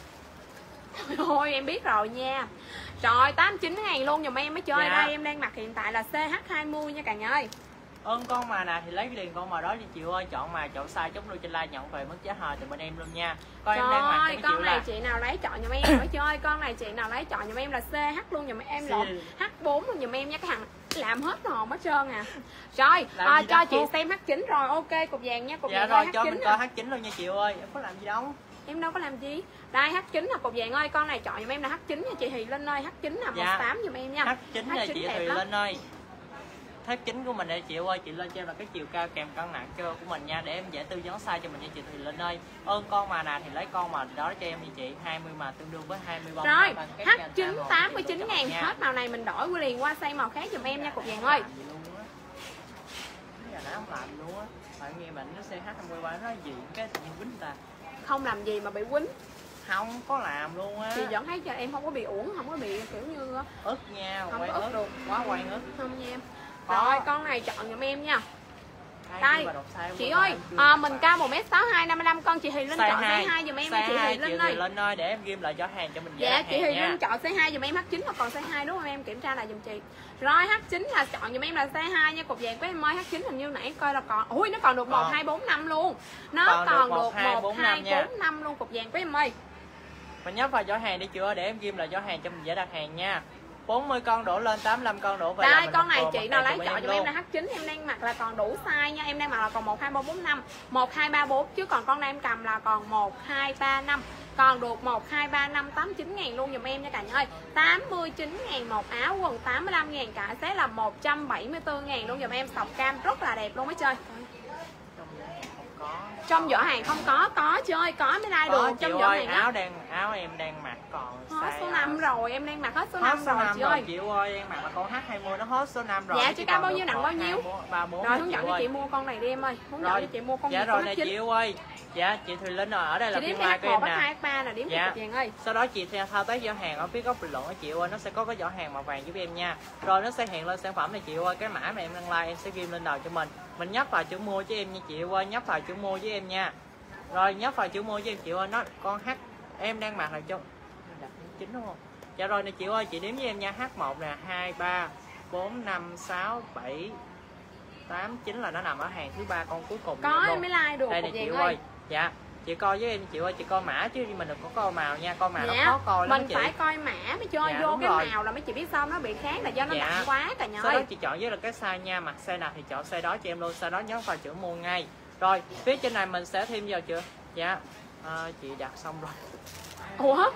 Thôi em biết rồi nha. Trời, tám mươi chín ngàn luôn dùm em mới chơi. Dạ. Đây em đang mặc hiện tại là C H hai mươi nha cả nhà ơi. Ơn con màu nào thì lấy liền con màu đó cho chị ơi. Chọn màu, chọn size chốt lưu trên like nhận về mức giá hời từ bên em luôn nha. Con Trời em đang mặc ơi, con này là... chị nào lấy chọn dùm em mới chơi. Con này chị nào lấy chọn dùm em là C H luôn dùm em, lộn H bốn luôn dùm em nha. Cái thằng làm hết hồn hết trơn à. Rồi à, cho chị không? Xem H chín rồi, ok cục vàng nha, cục dạ vàng rồi H chín cho mình à. coi H chín luôn nha chị ơi. Em có làm gì đâu. Em đâu có làm gì. Đây H chín là cục vàng ơi, con này chọn dùm em là H chín nha chị Thùy Linh ơi, H chín là dạ. một tám dùm em nha. H chín là chị Thùy Linh ơi. H chín của mình đây chị ơi, chị lên cho em là cái chiều cao kèm cân nặng cơ của mình nha, để em dễ tư vấn size cho mình nha chị Thùy Linh ơi. Ơn con màu nào thì lấy con màu đó cho em đi chị. Hai mươi màu tương đương với hai mươi bông. Rồi H chín tám mươi chín ngàn hết màu này mình đổi qua liền qua size màu khác dùm em nha cục vàng ơi. Giờ nó không làm luôn á. Bạn nghe mình nó C H hai mươi ba nó gì cái tự nhiên quýnh ta. Không làm gì mà bị quýnh. Không có làm luôn á. Chị vẫn thấy cho em không có bị uổng, không có bị kiểu như ức nha, không quay có ức được, quá quay ức. Không nha em. Có. Rồi con này chọn giùm em nha. Đây chị ơi, à, mình cao một mét sáu hai năm mươi lăm, con chị Thùy Linh chọn size hai dùm em nha chị Thùy Linh ơi. Lên ơi để em ghim lại cho hàng cho mình. Dạ chị Thùy Linh chọn size hai dùm em, H chín hoặc còn size hai đúng không em, kiểm tra lại dùm chị. Rồi H chín là chọn dùm em là size hai nha cục vàng của em ơi. H chín hình như nãy coi là còn, ui nó còn được một hai bốn năm luôn. Nó còn, còn được một hai bốn năm luôn cục vàng của em ơi. Mình nhấp vào giỏ hàng đi chưa để em ghim lại giỏ hàng cho mình dễ đặt hàng nha. bốn mươi con đổ lên, tám mươi lăm con đổ về. Đây con này chị nào lấy chọn cho em là H chín, em đang mặc là còn đủ size nha. Em đang mặc là còn một hai ba bốn năm, một hai ba bốn chứ còn con này em cầm là còn một hai ba năm. Còn được một hai ba năm, tám mươi chín ngàn luôn dùm em nha cả nhà ơi. Tám mươi chín ngàn một áo quần, tám mươi lăm ngàn cả set là một trăm bảy mươi tư ngàn luôn dùm em. Sọc cam rất là đẹp luôn mới chơi. Trong giỏ hàng không có, có chơi, có mới like được. Trong giỏ hàng áo đang áo em đang mặc còn hết số năm rồi, em đang mặc hết số năm rồi chị ơi. Chị ơi, em mặc là con H hai mươi nó hết số năm rồi. Dạ chị cao bao nhiêu, nặng bao nhiêu? ba bốn. Rồi hướng dẫn cho chị mua con này đi em ơi. Hướng dẫn cho chị mua con. Dạ rồi nè chị ơi. Dạ chị Thùy Linh rồi, ở đây là phiên live của em nè. hai ba là điểm dạ. Vàng ơi. Sau đó chị thao tác giỏ hàng ở phía góc bình luận của chị ơi, nó sẽ có cái giỏ hàng màu vàng giúp em nha. Rồi nó sẽ hiện lên sản phẩm này chị ơi, cái mã mà em đăng like em sẽ ghim lên đầu cho mình. Mình nhấp vào chữ mua cho em nha chị ơi, nhấp vào chữ mua với em nha. Rồi nhấp vào chữ mua với em chị ơi, nó con H em đang mặc là cho đặt chín đúng không? Dạ rồi nè chị ơi, chị đếm với em nha. H một nè, hai ba bốn năm sáu bảy tám chín là nó nằm ở hàng thứ ba, con cuối cùng. Có em mới like được. Đây nè chị ơi. Dạ. Chị coi với em chị ơi, chị coi mã chứ mình đừng có coi màu nha, coi màu dạ, nó khó coi lắm mình chị. Phải coi mã mới chơi dạ, vô cái rồi. Màu là mấy chị biết sao nó bị khác là do nó dạ. Nặng quá cả nhà ơi. Sau đó chị chọn với là cái size nha, mặc size nào thì chọn size đó cho em luôn, sau đó nhấn vào chữ mua ngay. Rồi, phía trên này mình sẽ thêm vào chưa? Dạ. À, chị đặt xong rồi. Ủa?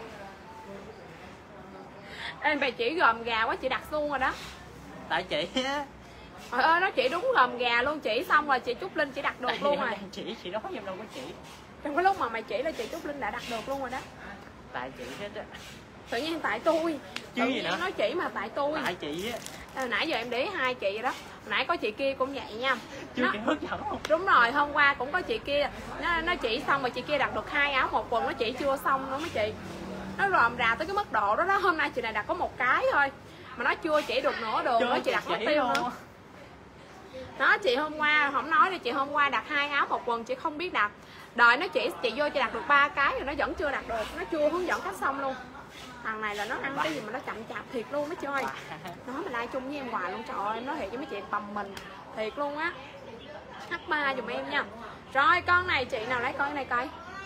Em bà chỉ gồm gà quá chị đặt luôn rồi đó. Tại chị á. Trời ơi nó chỉ đúng gồm gà luôn, chỉ xong rồi chị Trúc Linh chỉ đặt được tại luôn rồi. Chị chị nói em đâu có chỉ. Trong cái lúc mà mày chỉ là chị Trúc Linh đã đặt được luôn rồi đó. Tại chị hết á. Tự nhiên tại tôi. Chứ tự gì nhiên nữa? Nói chỉ mà tại tôi. Tại chị á. À, nãy giờ em để hai chị rồi đó. Nãy có chị kia cũng vậy nha. Chứ chị hướng dẫn không? Đúng rồi, hôm qua cũng có chị kia. Nó, nó chỉ xong rồi chị kia đặt được hai áo một quần, nó chỉ chưa xong nữa mấy chị. Nó ròm rà tới cái mức độ đó đó. Hôm nay chị này đặt có một cái thôi mà nó chưa chỉ được nửa đường nữa, chị đặt mất tiêu nữa. Đó chị hôm qua không nói đi, chị hôm qua đặt hai áo một quần chị không biết đặt. Đợi nó chỉ chị vô chị đặt được ba cái rồi nó vẫn chưa đặt được, nó chưa hướng dẫn cách xong luôn. Thằng này là nó ăn cái gì mà nó chậm chạp thiệt luôn mới chơi. Nó mà like chung với em hoài luôn, trời ơi em nói thiệt với mấy chị bầm mình thiệt luôn á. H ba giùm em nha. Rồi con này chị nào lấy coi cái này coi.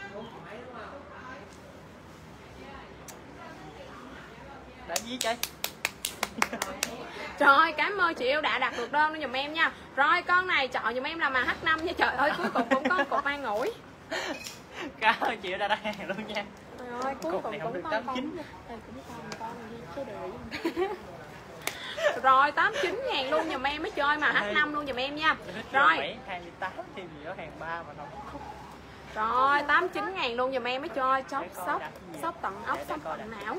Đã gì chơi. Trời cảm ơn chị yêu đã đặt được đơn giùm em nha. Rồi con này chọn giùm em là mà H năm nha. Trời ơi cuối cùng cũng có cục an ủi. Cảm ơn chị đã đặt hàng luôn nha. Trời ơi cuối cùng cũng có con. Rồi tám mươi chín ngàn luôn giùm em mới chơi mà H năm luôn giùm em nha. Rồi hai mươi tám thì gì ở hàng ba mà không. Rồi tám mươi chín ngàn luôn giùm em mới cho chốt sốc sốc tận ốc sốc tận não.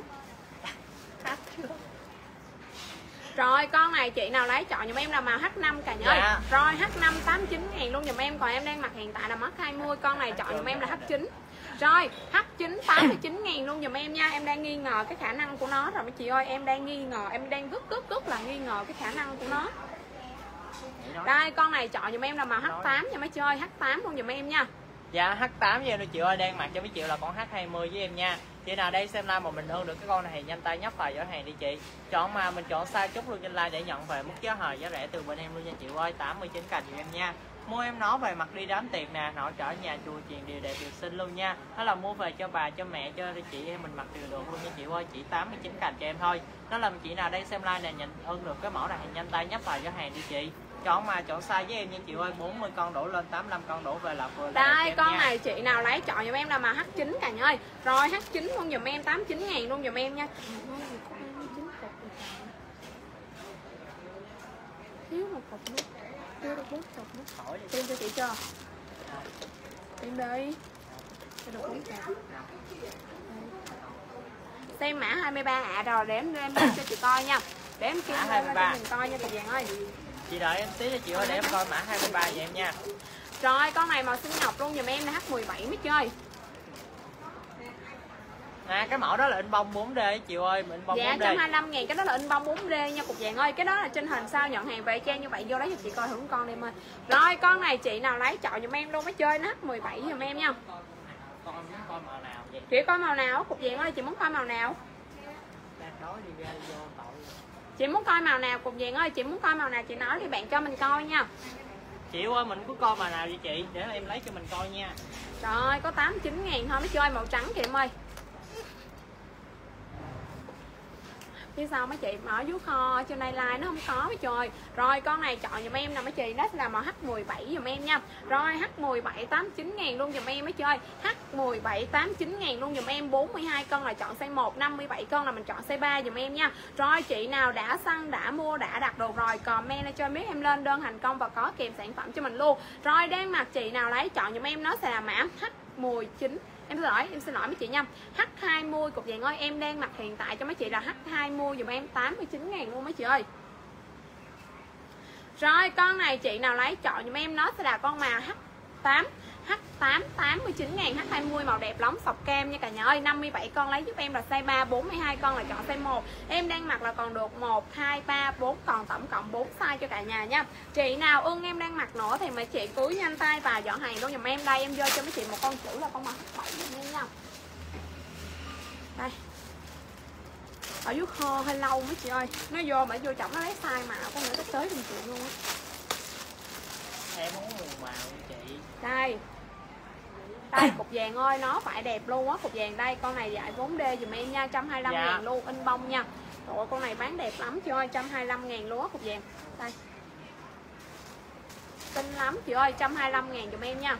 Rồi con này chị nào lấy chọn giùm em là màu H năm cả nhà ơi. Dạ. Rồi H năm tám mươi chín ngàn luôn giùm em. Còn em đang mặc hiện tại là mất hai mươi. Con này chọn giùm em là H chín. Rồi H chín tám mươi chín ngàn luôn giùm em nha. Em đang nghi ngờ cái khả năng của nó rồi mấy chị ơi. Em đang nghi ngờ, em đang rất rất rất là nghi ngờ cái khả năng của nó. Đây con này chọn giùm em là màu H tám nha mấy chị ơi. H tám luôn giùm em nha. Dạ H tám với em đôi chị ơi, đang mặc cho mấy triệu là con H hai mươi với em nha. Chị nào đây xem live mà mình hơn được cái con này thì nhanh tay nhấp vào giỏ hàng đi chị. Chọn mà mình chọn size chốt luôn trên live để nhận về mức giá hời giá rẻ từ bên em luôn nha chị ơi. Tám mươi chín cành giùm em nha. Mua em nó về mặc đi đám tiệc nè, nội trở nhà chùa chiền đều đẹp đều xinh luôn nha. Đó là mua về cho bà, cho mẹ, cho chị em mình mặc đều được luôn nha chị ơi. Chỉ tám mươi chín cành cho em thôi. Đó là chị nào đây xem live này nhận hơn được cái mẫu này thì nhanh tay nhấp vào giỏ hàng đi chị. Chọn mà chọn size với em nha chị ơi, bốn mươi con đổ lên, tám mươi lăm con đổ về là vừa. Đây con nha. Này chị nào lấy chọn giùm em là màu H chín cả nhà ơi. Rồi H chín luôn giùm em tám mươi chín ngàn luôn giùm em nha. Thiếu một cục nước. Thiếu được bốn cục nước. Tìm cho chị chưa? Tìm đi. Cho được bốn cục. Xem mã hai mươi ba ạ. À, rồi để em em cho chị coi nha. Để em kiếm lên cho mình coi nha chị Vàng ơi. Chị đợi em tí cho chị ơi để em coi mã hai mươi ba vậy em nha. Rồi con này màu xinh ngọc luôn giùm em là H mười bảy mới chơi. À cái mẫu đó là in bông bốn D chị ơi, in bông dạ, bốn D. Dạ một trăm hai mươi lăm ngàn cái đó là in bông bốn D nha cục vàng ơi. Cái đó là trên hình sao nhận hàng về trang như vậy vô lấy cho chị coi thử con đi em ơi. Rồi con này chị nào lấy chọn giùm em luôn mới chơi nó H mười bảy giùm em nha. Con muốn coi màu nào vậy? Chị coi màu nào cục vàng ơi, chị muốn coi màu nào? Đang đói đi ra vô tội. Chị muốn coi màu nào cục vàng ơi, chị muốn coi màu nào chị nói đi bạn cho mình coi nha. Chị ơi mình cứ coi màu nào đi chị để em lấy cho mình coi nha. Rồi có tám mươi chín ngàn thôi mới chơi màu trắng chị em ơi. Chứ sao mấy chị mở dưới kho trên đây like nó không có mấy trời. Rồi con này chọn giùm em nè mấy chị, đó là màu H mười bảy giùm em nha. Rồi H mười bảy tám mươi chín ngàn luôn giùm em mấy chơi. H mười bảy tám mươi chín ngàn luôn giùm em. Bốn mươi hai cân là chọn size một, năm mươi bảy cân là mình chọn size ba giùm em nha. Rồi chị nào đã săn, đã mua, đã đặt đồ rồi comment lên cho biết em lên đơn thành công và có kèm sản phẩm cho mình luôn. Rồi đang mặc chị nào lấy chọn giùm em nó sẽ là mã H mười chín. Em xin lỗi, em xin lỗi mấy chị nha. H hai mươi cục vàng ơi, em đang mặc hiện tại cho mấy chị là H hai mươi dùm em tám mươi chín ngàn luôn mấy chị ơi. Rồi con này chị nào lấy chọn dùm em nó sẽ là con màu H tám. H tám tám mươi chín ngàn, H hai mươi màu đẹp lắm, sọc kem nha cả nhà ơi. Năm mươi bảy con lấy giúp em là size ba, bốn mươi hai con là chọn size một. Em đang mặc là còn được một, hai, ba, bốn, còn tổng cộng bốn size cho cả nhà nha. Chị nào ưng em đang mặc nữa thì mấy chị cứ nhanh tay vào dọn hàng luôn giùm em. Đây em vô cho mấy chị một con chữ là con màu H bảy giùm em nha. Đây. Ở dưới kho hơi lâu mấy chị ơi. Nó vô mà vô trọng nó lấy size mà có nữa tới tới trăm triệu luôn á. Em muốn màu màu chị. Đây. Đây cục vàng ơi, nó phải đẹp luôn á cục vàng đây. Con này dạy bốn D dùm em nha, một trăm hai mươi lăm dạ. ngàn luôn, in bông nha. Rồi con này bán đẹp lắm chị ơi, một trăm hai mươi lăm ngàn luôn á cục vàng. Đây. Xinh lắm chị ơi, một trăm hai mươi lăm ngàn dùm em nha.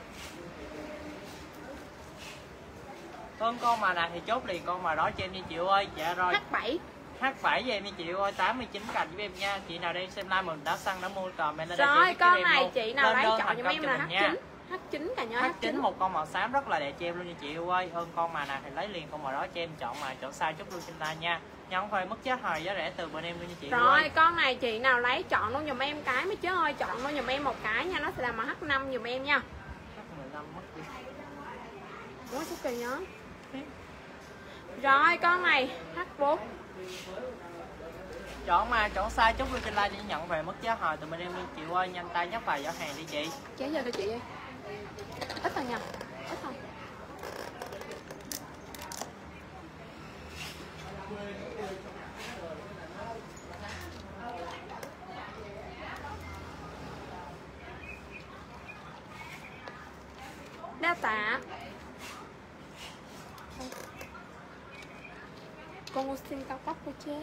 Con con mà nào thì chốt liền con mà đó cho em nha chị ơi. Dạ rồi. H bảy. H bảy với em nha chị ơi, tám mươi chín cành với em nha. Chị nào đây xem live mình đã săn đã mua comment lên đây. Rồi con này chị nào lấy chọn giùm em là H chín. H chín cả nhớ H chín một con màu xám rất là đẹp cho em luôn nha chị yêu ơi. Hơn con mà nào thì lấy liền con màu đó cho em, chọn mà chọn size chốt luôn trên tay nha. Nhân phơi mức giá hời giá rẻ từ bên em luôn nha chị. Rồi ơi. con này chị nào lấy chọn luôn giùm em cái mới chứ ơi, chọn luôn giùm em một cái nha, nó sẽ là màu H năm giùm em nha. H mười lăm mất đi. Ủa số kỳ nhớ. Rồi con này H bốn. Chọn mà chọn size chốt luôn trên like để nhận về mức giá hời từ bên em luôn chị ơi, nhanh tay nhấp vào giỏ hàng đi chị. Chế giờ cho chị ơi. Ít thôi nha. Ít thôi. Đa tạ. Con xin cao cấp của chế.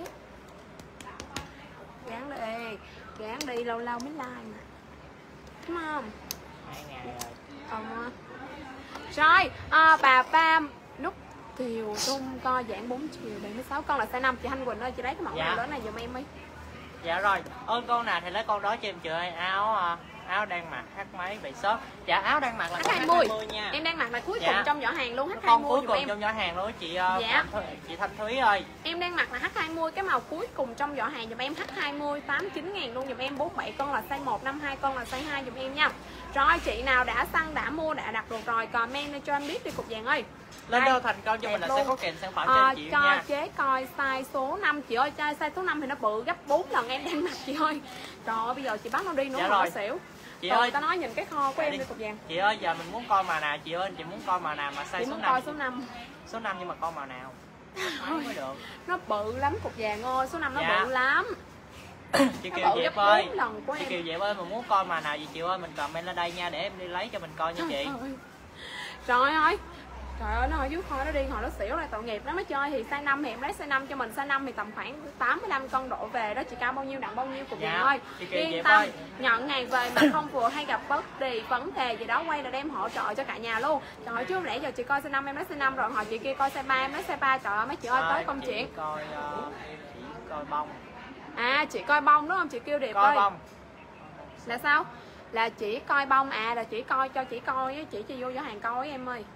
Gán đi, gán đi lâu lâu mới like mà. Đúng không? Hai ngày rồi. Ờ. Rồi, à, bà ba nút kiều tung co giãn bốn chiều bảy mươi sáu con là size năm. Chị Thanh Quỳnh ơi, chị lấy cái mẫu dạ. nào đó này giùm em đi. Dạ rồi, ơn con nào thì lấy con đó cho em chị ơi. Áo áo đang mặc hát mấy vậy shop. Dạ áo đang mặc là H con hai mươi H hai mươi nha. Em đang mặc là cuối Dạ. cùng trong giỏ hàng luôn, H hai mươi Con cuối giùm cùng em. trong giỏ hàng luôn chị Dạ. Phạm Thu- chị Thanh Thúy ơi. Em đang mặc là H hai mươi, cái màu cuối cùng trong giỏ hàng giùm em, H hai mươi tám mươi chín ngàn luôn giùm em, bốn mươi bảy con là size một, năm mươi hai con là size hai giùm em nha. Rồi chị nào đã săn, đã mua, đã đặt được rồi comment cho em biết đi cục vàng ơi. Lên Đây, đơn thành công cho mình là đẹp sẽ luôn. có kèm sản phẩm cho Ờ, anh chị cho nha. chế coi size số năm. Chị ơi, size số năm thì nó bự gấp bốn lần em đang mặc chị ơi. Trời ơi, bây giờ chị bắt nó đi nữa Dạ mà nó rồi. xỉu. Chị Trời, ơi, ta nói nhìn cái kho của em đi. đi cục vàng. Chị ơi, giờ mình muốn coi màu nào chị ơi, chị muốn coi màu nào mà size Chị số muốn năm. coi số năm. Số năm nhưng mà con màu nào? Mấy mới được. Nó bự lắm cục vàng ơi, số năm nó Dạ. bự lắm. Chị Nó Kiều bự Diệp gấp ơi. bốn lần của Chị em. Kiều Diệp ơi, mình muốn coi màu nào gì chị ơi, mình comment lên đây nha để em đi lấy cho mình coi nha chị. Trời ơi. Trời ơi. Trời ơi, nó ở dưới kho nó đi hồi nó xỉu lại tội nghiệp lắm mới chơi. Thì size năm thì em lấy size năm cho mình, size năm thì tầm khoảng tám mươi lăm cân độ về đó. Chị cao bao nhiêu nặng bao nhiêu cục Dạ, vàng ơi. chị Kiều Yên Diệp tâm, ơi. nhận hàng về mà không vừa hay gặp bất kỳ vấn đề gì đó quay là đem hỗ trợ cho cả nhà luôn. Trời ơi, chứ không lẽ giờ chị coi size năm em lấy size năm rồi hồi chị kia coi size ba em lấy size ba. Trời ơi mấy chị ơi tới Rồi, công chị chuyện. coi uh, chị coi bông. À chị coi bông đúng không chị kêu Điệp Coi ơi? bông. Là sao? Là chỉ coi bông à, là chỉ coi cho chị coi với chị cho vô giỏ hàng coi với em ơi.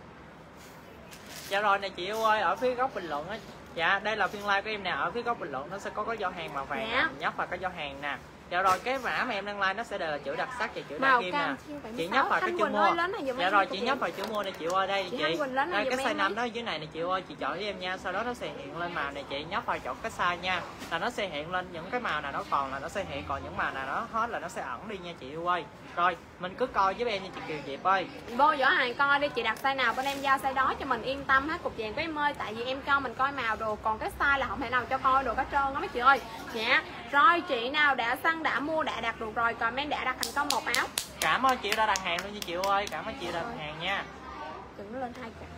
Dạ rồi nè chị yêu ơi, ở phía góc bình luận á. Dạ, đây là phiên live của em nè, ở phía góc bình luận nó sẽ có cái giỏ hàng màu vàng Dạ. nè, nhấp vào cái giỏ hàng nè. Dạ rồi cái mã mà em đang like nó sẽ đều là chữ đặc sắc và chữ đa Màu kim cam nè. thiên bảy mươi Chị sáu. nhấp vào cái Thanh chữ Quỳnh mua. ơi, lên này giùm Dạ em rồi đi chị cục nhấp vàng. vào chữ mua nè chị ơi, đây Chị chị. Thanh Quỳnh lên này Đây, giùm cái size em năm ấy. đó dưới này nè chị ơi, chị chọn với em nha, sau đó nó sẽ hiện lên màu này chị nhấp vào chọn cái size nha. Là nó sẽ hiện lên những cái màu nào nó còn là nó sẽ hiện, còn những màu nào nó hết là nó sẽ ẩn đi nha chị yêu ơi. Rồi, mình cứ coi với em nha chị Kiều Diệp ơi. Vô giỏ hàng coi đi, chị đặt size nào bên em giao size đó cho mình yên tâm hết cục vàng của em ơi. Tại vì em cho mình coi màu đồ, còn cái size là không thể nào cho coi được hết trơn á mấy chị ơi. Dạ. Rồi chị nào đã săn, đã mua, đã đặt được rồi comment đã đặt thành công một áo. Cảm ơn chị đã đặt hàng luôn nha chị ơi, cảm ơn chị đã đặt hàng nha. Đừng nó lên hai cả.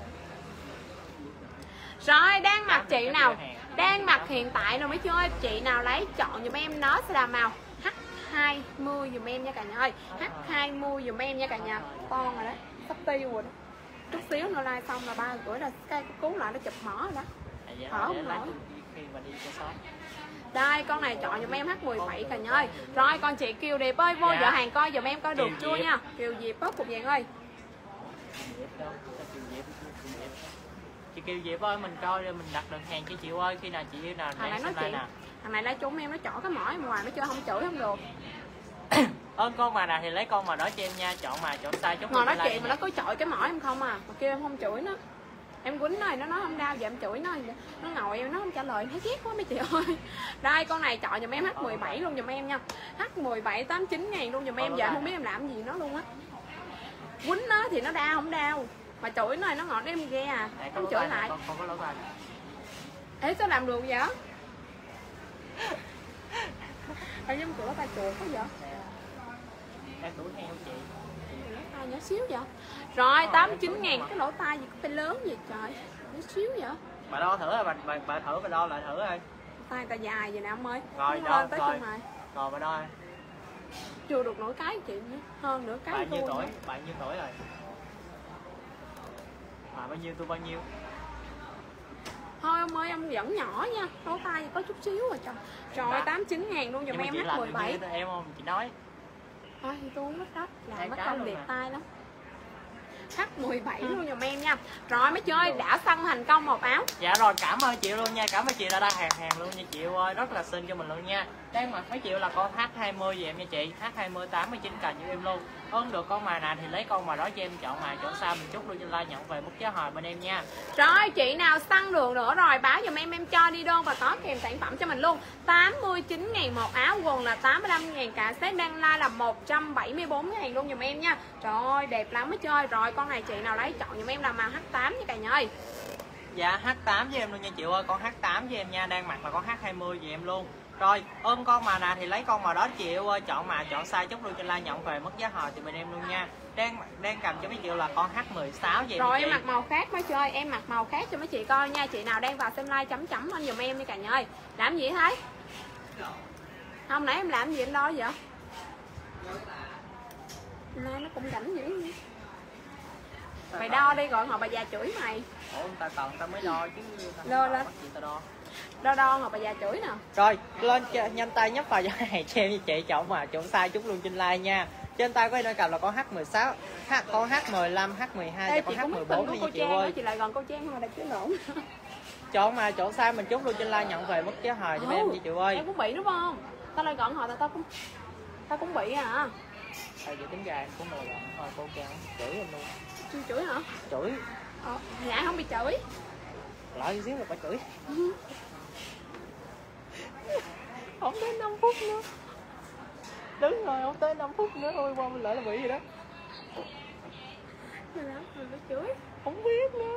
Rồi đang mặc chị nào đang mặc hiện tại rồi mấy chị ơi, chị nào lấy chọn giùm em nó sẽ là màu H hai mươi giùm em nha cả nhà ơi. H hai mươi giùm em nha cả nhà. Con rồi đó, sắp tiêu rồi đó. Chút xíu nữa like xong là ba rưỡi là Sky cứu lại nó chụp mỏ rồi đó. À, dạ, Thở để không lát nổi. khi mà đi cho shop. Đây con này chọn giùm em H mười bảy cả nhà ơi. Rồi con chị Kiều Điệp ơi, vô Dạ. giỏ hàng coi giùm em coi được Kiều chưa Diệp. nha. Kiều Diệp hết cục vàng ơi. Chị Kiều Diệp ơi, mình coi rồi mình đặt được hàng cho chị ơi, khi nào chị yêu nào Thằng này đang nói xem chuyện, like nè. thằng này nói trúng em nó chọn cái mỏ em ngoài nó chơi không chửi không được. Ơn con mà nào thì lấy con mà đó cho em nha, chọn mà chọn sai chốt Ngồi nói like chuyện mà nha. nó cứ chọi cái mỏ em không à, mà kêu em không chửi nó. Em quýnh nó, nó nói không đau, giờ em chửi nó, nó ngồi em nó không trả lời, thấy ghét quá mấy chị ơi. Đây con này chọn giùm em H mười bảy luôn giùm em nha. H mười bảy tám mươi chín ngàn luôn giùm em, giờ em không biết em làm gì nó luôn á. Quýnh nó thì nó đau không đau, mà chửi nó nó ngọt em ghê à, Đây, có không lỗ chửi tai nè, lại. con, con có lỗ tai. Ê sao làm được vậy? Em giống cửa tay chuột có vậy? Đang tuổi heo chị. Lỗ tai nhỏ xíu vậy? Rồi tám mươi chín ngàn cái lỗ tai gì có phải lớn gì trời, nhỏ xíu vậy? Bà đo thử rồi, bà, bà, bà thử bà đo lại thử ơi. Tai ta dài vậy nè ông ơi. Rồi, Đứng đo, lên tới rồi. chân này. Rồi bà đo ơi. Chưa được nổi cái chị nữa. Hơn nữa cái Bạn nhiêu tôi tuổi? nữa. Bạn nhiêu tuổi rồi? Bà bao nhiêu tôi bao nhiêu? Thôi ông ơi ông vẫn nhỏ nha, lỗ tai có chút xíu rồi trời. Rồi Dạ. tám mươi chín ngàn luôn giùm Nhưng mà em chị H làm mười được bảy. nhiêu em không? Chị nói. Thôi thì tôi không biết đó, Hai làm mất cái công luôn liệt à. tai lắm. H mười bảy luôn giùm em nha. Rồi mấy chị ơi đã săn thành công một áo. Dạ rồi, cảm ơn chị luôn nha, cảm ơn chị đã đặt hàng hàng luôn nha chị ơi, rất là xinh cho mình luôn nha. Đang mặc mấy triệu là con H hai mươi về em nha chị, H hai mươi tám mươi chín cành cho em luôn. Ơn được con màu nào thì lấy con màu đó cho em, chọn màu chọn sao mình chốt luôn trên like nhận về mức giá hồi bên em nha. Rồi chị nào săn được nữa rồi báo giùm em, em cho đi đơn và có kèm sản phẩm cho mình luôn. Tám mươi chín ngàn một áo, quần là tám mươi lăm ngàn, cả set đang like là một trăm bảy mươi bốn ngàn luôn giùm em nha. Trời ơi đẹp lắm mới chơi. Rồi con này chị nào lấy chọn giùm em là màu H tám nha cả nhà ơi. Dạ H tám với em luôn nha chị ơi, con H tám với em nha, đang mặc là con H hai mươi với em luôn. Rồi, ôm con màu nào thì lấy con màu đó chị ơi, chọn màu chọn size chốt luôn trên like nhận về mức giá hồi từ bên em luôn nha. Đang đang cầm cho mấy chị là con H mười sáu vậy Rồi chị. em mặc màu khác mới chơi, em mặc màu khác cho mấy chị coi nha. Chị nào đang vào xem like chấm chấm lên giùm em đi cả nhà ơi. Làm gì thấy? Không nãy em làm gì em đo vậy? Like nó cũng rảnh dữ. Mày đo đi gọi họ bà già chửi mày. Ủa người ta còn ta mới đo chứ. Lơ lên. Chị ta đo. Đo đo họ bà già chửi nè. Rồi, lên cho- nhanh tay nhấp vào cho hàng cho em với chị, chọn mà chọn size chút luôn trên like nha. Trên tay của em đang cầm là con H mười sáu, H, con H mười lăm, H mười hai và con H mười bốn đi chị ơi. Chị lại gần cô Trang mà đặt chứ lộn. Chọn mà chọn sai mình chốt luôn trên like nhận về mất giá hời cho em đi chị ơi. Em cũng bị đúng không? Tao lại gần hồi tao tao cũng tao cũng bị à. Tại vì tính ra em cũng mười lần thôi cô Trang chửi em luôn. Chưa chửi hả? Chửi. Ờ, dạ không bị chửi. Lại xíu là phải chửi. Không tới năm phút nữa. Đứng rồi không tới năm phút nữa thôi qua mình lại là bị gì đó. Rồi đó, rồi phải chửi. Không biết nữa.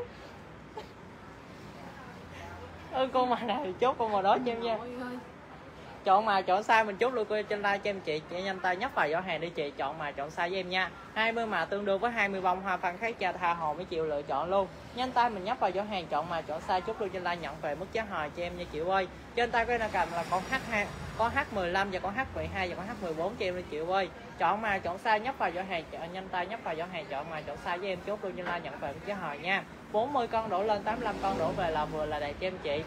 Ơ con mà nào thì chốt con mà đó cho em nha. Chọn mà chọn sai mình chốt luôn cô trên like cho em chị. Chị nhanh tay nhấp vào giỏ hàng đi chị. Chọn mà chọn sai với em nha. hai mươi mà tương đương với hai mươi bông hoa văn khác cha tha hồ mấy triệu lựa chọn luôn. Nhanh tay mình nhấp vào giỏ hàng chọn mà chọn sai chốt luôn trên like nhận về mức giá hời cho em nha chị ơi. Trên tay của em đang cầm là con H hai, con H mười lăm và con H mười hai và con H mười bốn cho em đi chị ơi. Chọn mà chọn sai nhấp vào giỏ hàng chọn nhanh tay nhấp vào giỏ hàng chọn mà chọn sai với em chốt luôn trên like nhận về mức giá hời nha. bốn mươi con đổ lên tám mươi lăm con đổ về là vừa là đầy cho em chị.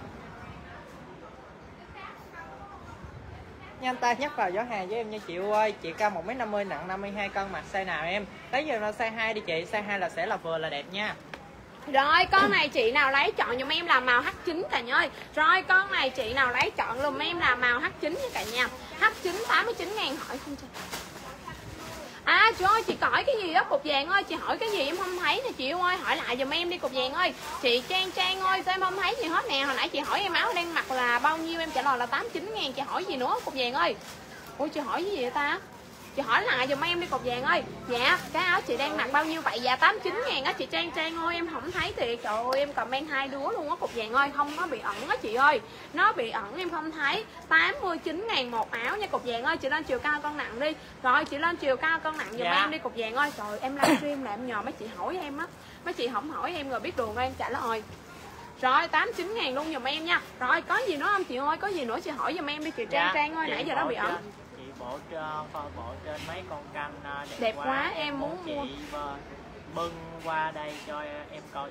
Nhanh tay nhắc vào giỏ hàng với em nha chị ơi. Chị cao một mét năm mươi nặng năm mươi hai cân mặc size nào em? Lấy giờ là size hai đi chị. Size hai là sẽ là vừa là đẹp nha. Rồi con này chị nào lấy chọn giùm em là màu H chín cả nhà ơi. Rồi con này chị nào lấy chọn giùm em là màu H chín nha cả nhà. H chín tám mươi chín ngàn hỏi không chị? À trời ơi chị hỏi cái gì đó cục vàng ơi. Chị hỏi cái gì em không thấy nè chị ơi. Hỏi lại giùm em đi cục vàng ơi. Chị Trang Trang ơi sao em không thấy gì hết nè. Hồi nãy chị hỏi em áo đang mặc là bao nhiêu em trả lời là tám mươi chín ngàn. Chị hỏi gì nữa cục vàng ơi? Ủa chị hỏi cái gì vậy ta? Chị hỏi lại giùm em đi cục vàng ơi. Dạ cái áo chị đang mặc bao nhiêu vậy? Dạ tám mươi chín ngàn á chị Trang Trang ơi. Em không thấy thiệt. Trời ơi em comment hai đứa luôn á cục vàng ơi. Không nó bị ẩn á chị ơi. Nó bị ẩn em không thấy. Tám mươi chín ngàn một áo nha cục vàng ơi. Chị lên chiều cao cân nặng đi. Rồi chị lên chiều cao cân nặng giùm dạ. em đi cục vàng ơi. Trời em livestream là em nhờ mấy chị hỏi em á. Mấy chị không hỏi em rồi biết đường em trả lời. Rồi tám mươi chín ngàn luôn giùm em nha. Rồi có gì nữa không chị ơi? Có gì nữa chị hỏi giùm em đi chị Trang dạ. Trang ơi. Nãy giờ nó bị ẩn. Bộ trên bộ trên mấy con canh đẹp, đẹp quá, quá em muốn chị mua bưng qua đây cho em coi.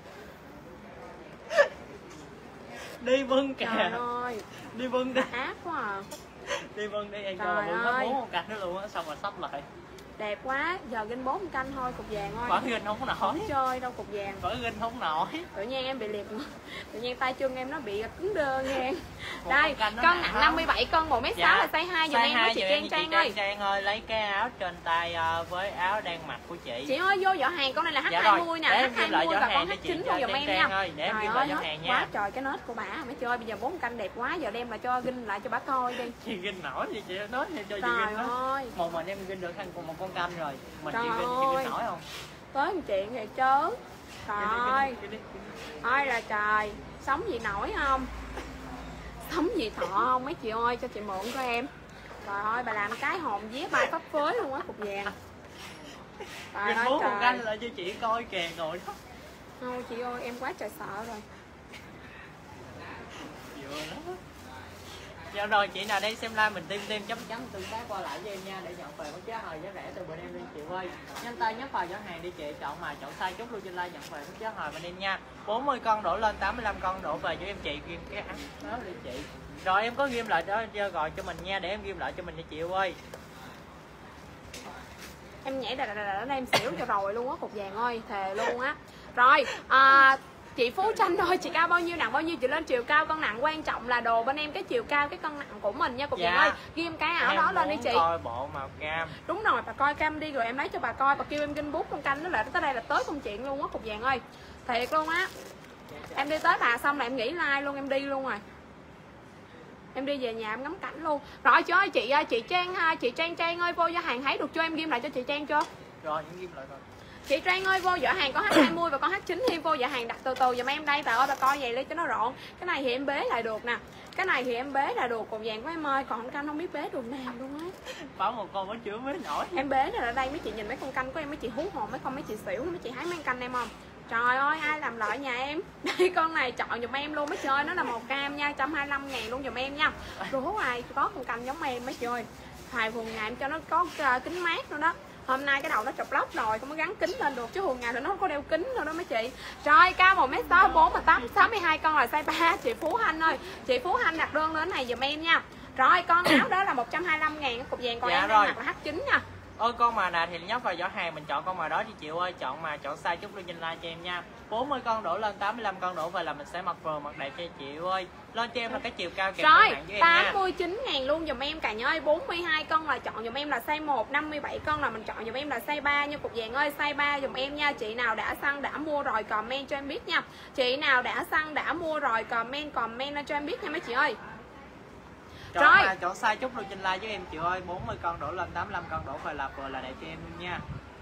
Đi bưng kìa. Trời ơi. Đi bưng đi. Ác quá à. Đi bưng đi em cho là bưng hết bốn con canh đó luôn á xong rồi sắp lại. Đẹp quá, giờ ginh bốn canh thôi cục vàng thôi. Vẫn ginh không nổi. Không chơi đâu cục vàng. Vẫn ginh không nổi. Tự nhiên em bị liệt. Tự nhiên tay chân em nó bị cứng đơ nha. Đây, cân nặng năm mươi bảy cân, một mét sáu là size hai giùm em đó chị Trang Trang ơi. Trang ơi lấy cái áo trên tay với áo đang mặc của chị. Chị ơi vô giỏ hàng con này là H hai mươi nè, H hai mươi và con H chín luôn giùm em nha. Để em ghi lại giỏ hàng nha. Quá trời cái nết của bả mấy chơi, bây giờ bốn canh đẹp quá giờ đem lại cho ginh lại cho bả coi đi. Chị ginh nổi thì chị nói cho chị trời ginh ơi. Một mình em ginh được thành một con canh rồi. Mình trời chị ginh chị ginh nổi không? Tới một chuyện vậy chớ. Trời ơi. Ôi là trời, sống gì nổi không? Sống gì thọ không mấy chị ơi, cho chị mượn của em. Trời ơi, bà làm cái hồn vía bay phấp phới luôn á cục vàng. Trời ơi trời. Con canh lại cho chị coi kìa ngồi đó. Thôi chị ơi, em quá trời sợ rồi. Vừa đó. Dạ rồi chị nào đây xem like mình tim tim chấm chấm tương tác qua lại với em nha để nhận về mức giá hời giá rẻ từ bên em đi chị ơi. Nhanh tay nhấp vào giỏ hàng đi chị, chọn mà chọn size chốt luôn trên like nhận về mức giá hời bên em nha. bốn mươi con đổ lên tám mươi lăm con đổ về cho em chị ghim cái áo đó đi chị. Rồi em có ghim lại đó gọi cho mình nha để em ghim lại cho mình nha chị ơi. Em nhảy đà đà đà đà em xỉu cho rồi luôn á cục vàng ơi, thề luôn á. Rồi, à, chị Phú Tranh ơi, chị cao bao nhiêu nặng bao nhiêu chị lên chiều cao cân nặng, quan trọng là đồ bên em cái chiều cao cái cân nặng của mình nha cục dạ. vàng ơi. Ghim cái áo em đó lên đi chị. Coi bộ màu cam. Đúng rồi, bà coi cam đi rồi em lấy cho bà coi, bà kêu em ginh bút con canh nó lại tới đây là tới công chuyện luôn á cục vàng ơi. Thiệt luôn á. Em đi tới bà xong là em nghỉ like luôn, em đi luôn rồi. Em đi về nhà em ngắm cảnh luôn. Rồi chị ơi, chị chị Trang chị Trang Trang ơi vô giỏ hàng thấy được cho em ghim lại cho chị Trang chưa? Rồi em ghim lại rồi. Chị Trang ơi vô giỏ hàng có H hai mươi và con H chín thì vô giỏ hàng đặt từ từ giùm em đây bà ơi, bà coi vậy đi cho nó rộn. Cái này thì em bế lại được nè. Cái này thì em bế là được cục vàng của em ơi, còn con canh không biết bế đường nào luôn á. Bảo một con vẫn chưa bế nổi. Em bế này ở đây mấy chị nhìn mấy con canh của em mấy chị hú hồn mấy con mấy chị xỉu mấy chị hái mấy con canh em không? Trời ơi ai làm lợi nhà em. Đây con này chọn giùm em luôn mấy chơi, nó là màu cam nha, một trăm hai mươi lăm ngàn luôn giùm em nha. Đố ai có con canh giống em mấy chơi. Thầy thường ngày em cho nó có uh, kính mát nữa đó. Hôm nay cái đầu nó chọc lóc rồi không có gắn kính lên được chứ thường ngày thì nó không có đeo kính đâu đó mấy chị. Rồi cao một mét sáu bốn và tám sáu mươi hai con là size ba chị Phú Hanh ơi. Chị Phú Hanh đặt đơn lên này giùm em nha. Rồi con áo đó là một trăm hai mươi lăm ngàn cục vàng còn dạ em đang mặc là H chín nha. Ôi con màu nào thì nhấp vào giỏ hàng mình chọn con màu đó đi chị ơi, chọn mà chọn size chúc luôn trên like cho em nha. bốn mươi con đổ lên tám mươi lăm con đổ về là mình sẽ mặc vừa mặc đẹp cho chị ơi. Lên cho em là cái chiều cao kèm rồi hạn với em nha. tám mươi chín ngàn luôn dùm em cả nhà ơi. Bốn mươi hai con là chọn dùm em là size một, năm mươi bảy con là mình chọn dùm em là size ba nha cục vàng ơi. Size ba dùm em nha. Chị nào đã săn đã mua rồi comment cho em biết nha. Chị nào đã săn đã mua rồi comment comment lên cho em biết nha mấy chị ơi. Chọn rồi mà chọn size chúc luôn trên like với em chị ơi. Bốn mươi con đổ lên tám mươi lăm con đổ về là vừa là đẹp cho em luôn nha.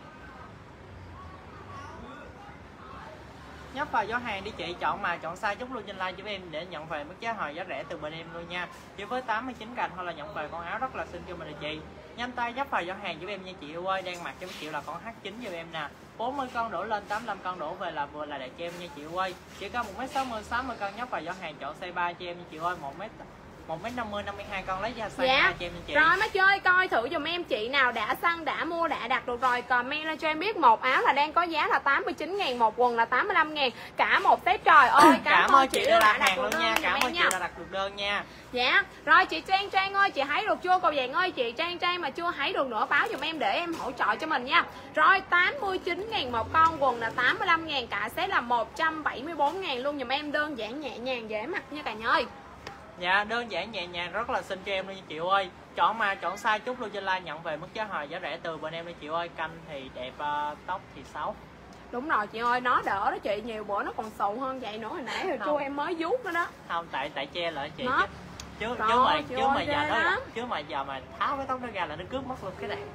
Nhấp vào giỏ hàng đi chị, chọn mà chọn size chúc luôn trên like giúp em để nhận về mức giá hồi giá rẻ từ bên em luôn nha. Chỉ với tám mươi chín cành thôi là nhận về con áo rất là xinh cho mình rồi chị. Nhanh tay nhấp vào giỏ hàng giúp em nha chị ơi. Đang mặc cho mấy chị là con H chín giúp em nè. bốn mươi con đổ lên tám mươi lăm con đổ về là vừa là đẹp cho em nha chị ơi. Chỉ có một mét sáu mươi, sáu mươi con nhấp vào giỏ hàng chọn size ba cho em nha chị ơi. một mét một mét năm mươi, năm mươi hai con lấy ra size dạ. hai cho em nha chị. Rồi mấy chơi coi thử dùm em chị nào đã săn đã mua đã đặt được rồi comment lên cho em biết. Một áo là đang có giá là tám mươi chín ngàn, một quần là tám mươi lăm ngàn, cả một set. Trời ơi cảm ơn chị đã đặt hàng luôn đơn nha. Cảm ơn chị nha. đã đặt được đơn nha. Dạ, rồi chị Trang Trang ơi, chị thấy được chưa? Cậu vàng ơi, chị Trang Trang mà chưa thấy được nữa báo dùm em để em hỗ trợ cho mình nha. Rồi tám mươi chín ngàn một con, quần là tám mươi lăm ngàn, cả set là một trăm bảy mươi bốn ngàn luôn dùm em. Đơn giản nhẹ nhàng dễ mặc nha cả nhà ơi. Dạ, đơn giản nhẹ nhàng rất là xinh cho em luôn nha chị ơi. Chọn mà chọn size chúc luôn trên like nhận về mức giá hồi giá rẻ từ bên em luôn chị ơi. Canh thì đẹp, uh, tóc thì xấu. Đúng rồi chị ơi, nó đỡ đó chị, nhiều bữa nó còn xù hơn vậy nữa. Hồi nãy hồi trưa em mới vuốt nó đó. Không, tại tại che lại chị nó. chứ chứ Trời chứ mà ơi, chứ ơi, mà giờ nó lắm. chứ mà giờ mà tháo cái tóc nó ra là nó cướp mất luôn cái này.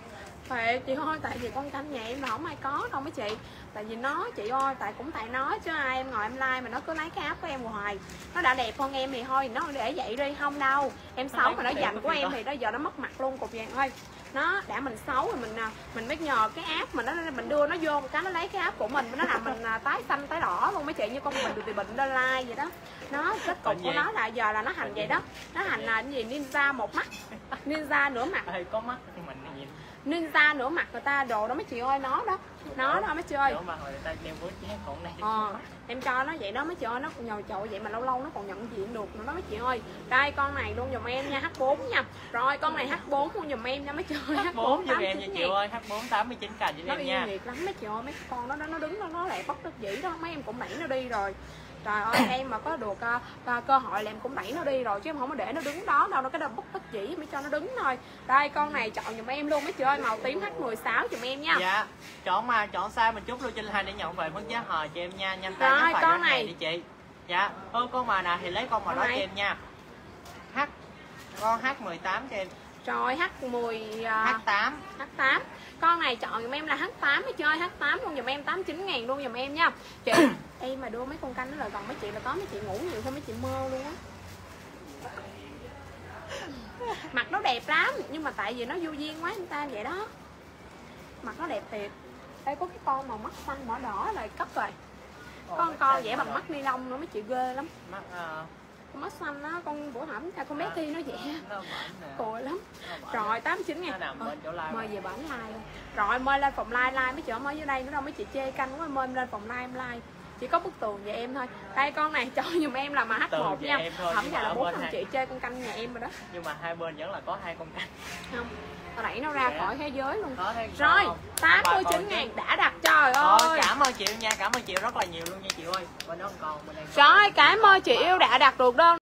Thiệt chị ơi, tại vì con canh nhà em là không ai có đâu mấy chị. Tại vì nó chị ơi, tại cũng tại nó chứ ai em ngồi em like mà nó cứ lấy cái áo của em hoài. Nó đã đẹp hơn em thì thôi, nó để vậy đi, không đâu. Em xấu mà nó dành của em thì đó giờ nó mất mặt luôn cục vàng ơi. Nó đã mình xấu rồi mình mình mới nhờ cái áp mà nó mình đưa nó vô một cái nó lấy cái áp của mình nó làm mình tái xanh tái đỏ luôn mấy chị, như con mình bị bệnh đơ lai vậy đó. Nó kết cục của nó là giờ là nó hành vậy đó. Nó hành là cái gì ninja một mắt, ninja nửa mặt. Ê, có mắt mình nhìn Ninja nửa mặt người ta đồ đó mấy chị ơi, nó đó nó đó mấy chị ơi. nửa mặt người ta đeo bút chứ còn đây Ờ, em cho nó vậy đó mấy chị ơi, nó còn nhồi chậu vậy mà lâu lâu nó còn nhận diện được nữa đó mấy chị ơi. Đây con này luôn dùm em nha, H bốn nha. Rồi con này H bốn luôn dùm em nha mấy chị ơi. H bốn cho em nha chị ơi, H bốn tám mươi chín cành cho nó em nha. Nó nghiệt lắm mấy chị ơi, mấy con đó nó đứng đó nó lại bất đắc dĩ đó, mấy em cũng đẩy nó đi rồi. Trời ơi em mà có được uh, uh, cơ hội là em cũng đẩy nó đi rồi chứ em không có để nó đứng đó đâu, nó cái đâu bất đắc dĩ mới cho nó đứng thôi. Đây con này chọn dùm em luôn mấy chị ơi, màu tím H mười sáu dùm em nha. Dạ, chọn mà chọn size mình chút luôn trên like để nhận về mức giá hời cho em nha. Nhanh tay rồi, nhấp vào con giỏ này hàng đi chị. Dạ, ơ con màu nào thì lấy con màu đó cho em nha. H con H mười tám cho em. Rồi H mười uh, H tám. H tám. Con này chọn dùm em là H tám mấy chơi, H tám luôn dùm em, tám mươi chín ngàn luôn dùm em nha. Chị em mà đưa mấy con canh nó lại gần mấy chị là tối mấy chị ngủ nhiều thôi mấy chị mơ luôn á. Mặt nó đẹp lắm nhưng mà tại vì nó vô duyên quá người ta vậy đó. Mặt nó đẹp thiệt. Đây có cái con màu mắt xanh đỏ đỏ lại cấp rồi. Con con vẽ bằng mắt ni lông nữa mấy chị ghê lắm. Mắt uh... con mắt xanh á, con bữa hổm con bé Thi nó vẽ cùi lắm. Rồi tám mươi chín ngàn mời về bản like. Rồi mời lên phòng like like mấy chỗ mới dưới đây nữa đâu mấy chị chê canh quá, mời em lên phòng like em like. Chỉ có bức tường về em thôi. Đây con này cho giùm em là mà H một nha. Hổng giờ là bốn năm chị chơi con canh nhà em rồi đó. Nhưng mà hai bên vẫn là có hai con canh. Không, tao đẩy nó ra yeah. khỏi thế giới luôn. Rồi tám mươi chín ngàn đã đặt, trời ơi. Thôi, cảm ơn chị nha, cảm ơn chị rất là nhiều luôn nha chị ơi. Bên đó còn con bên đây. Rồi cảm ơn chị yêu đã đặt được đơn.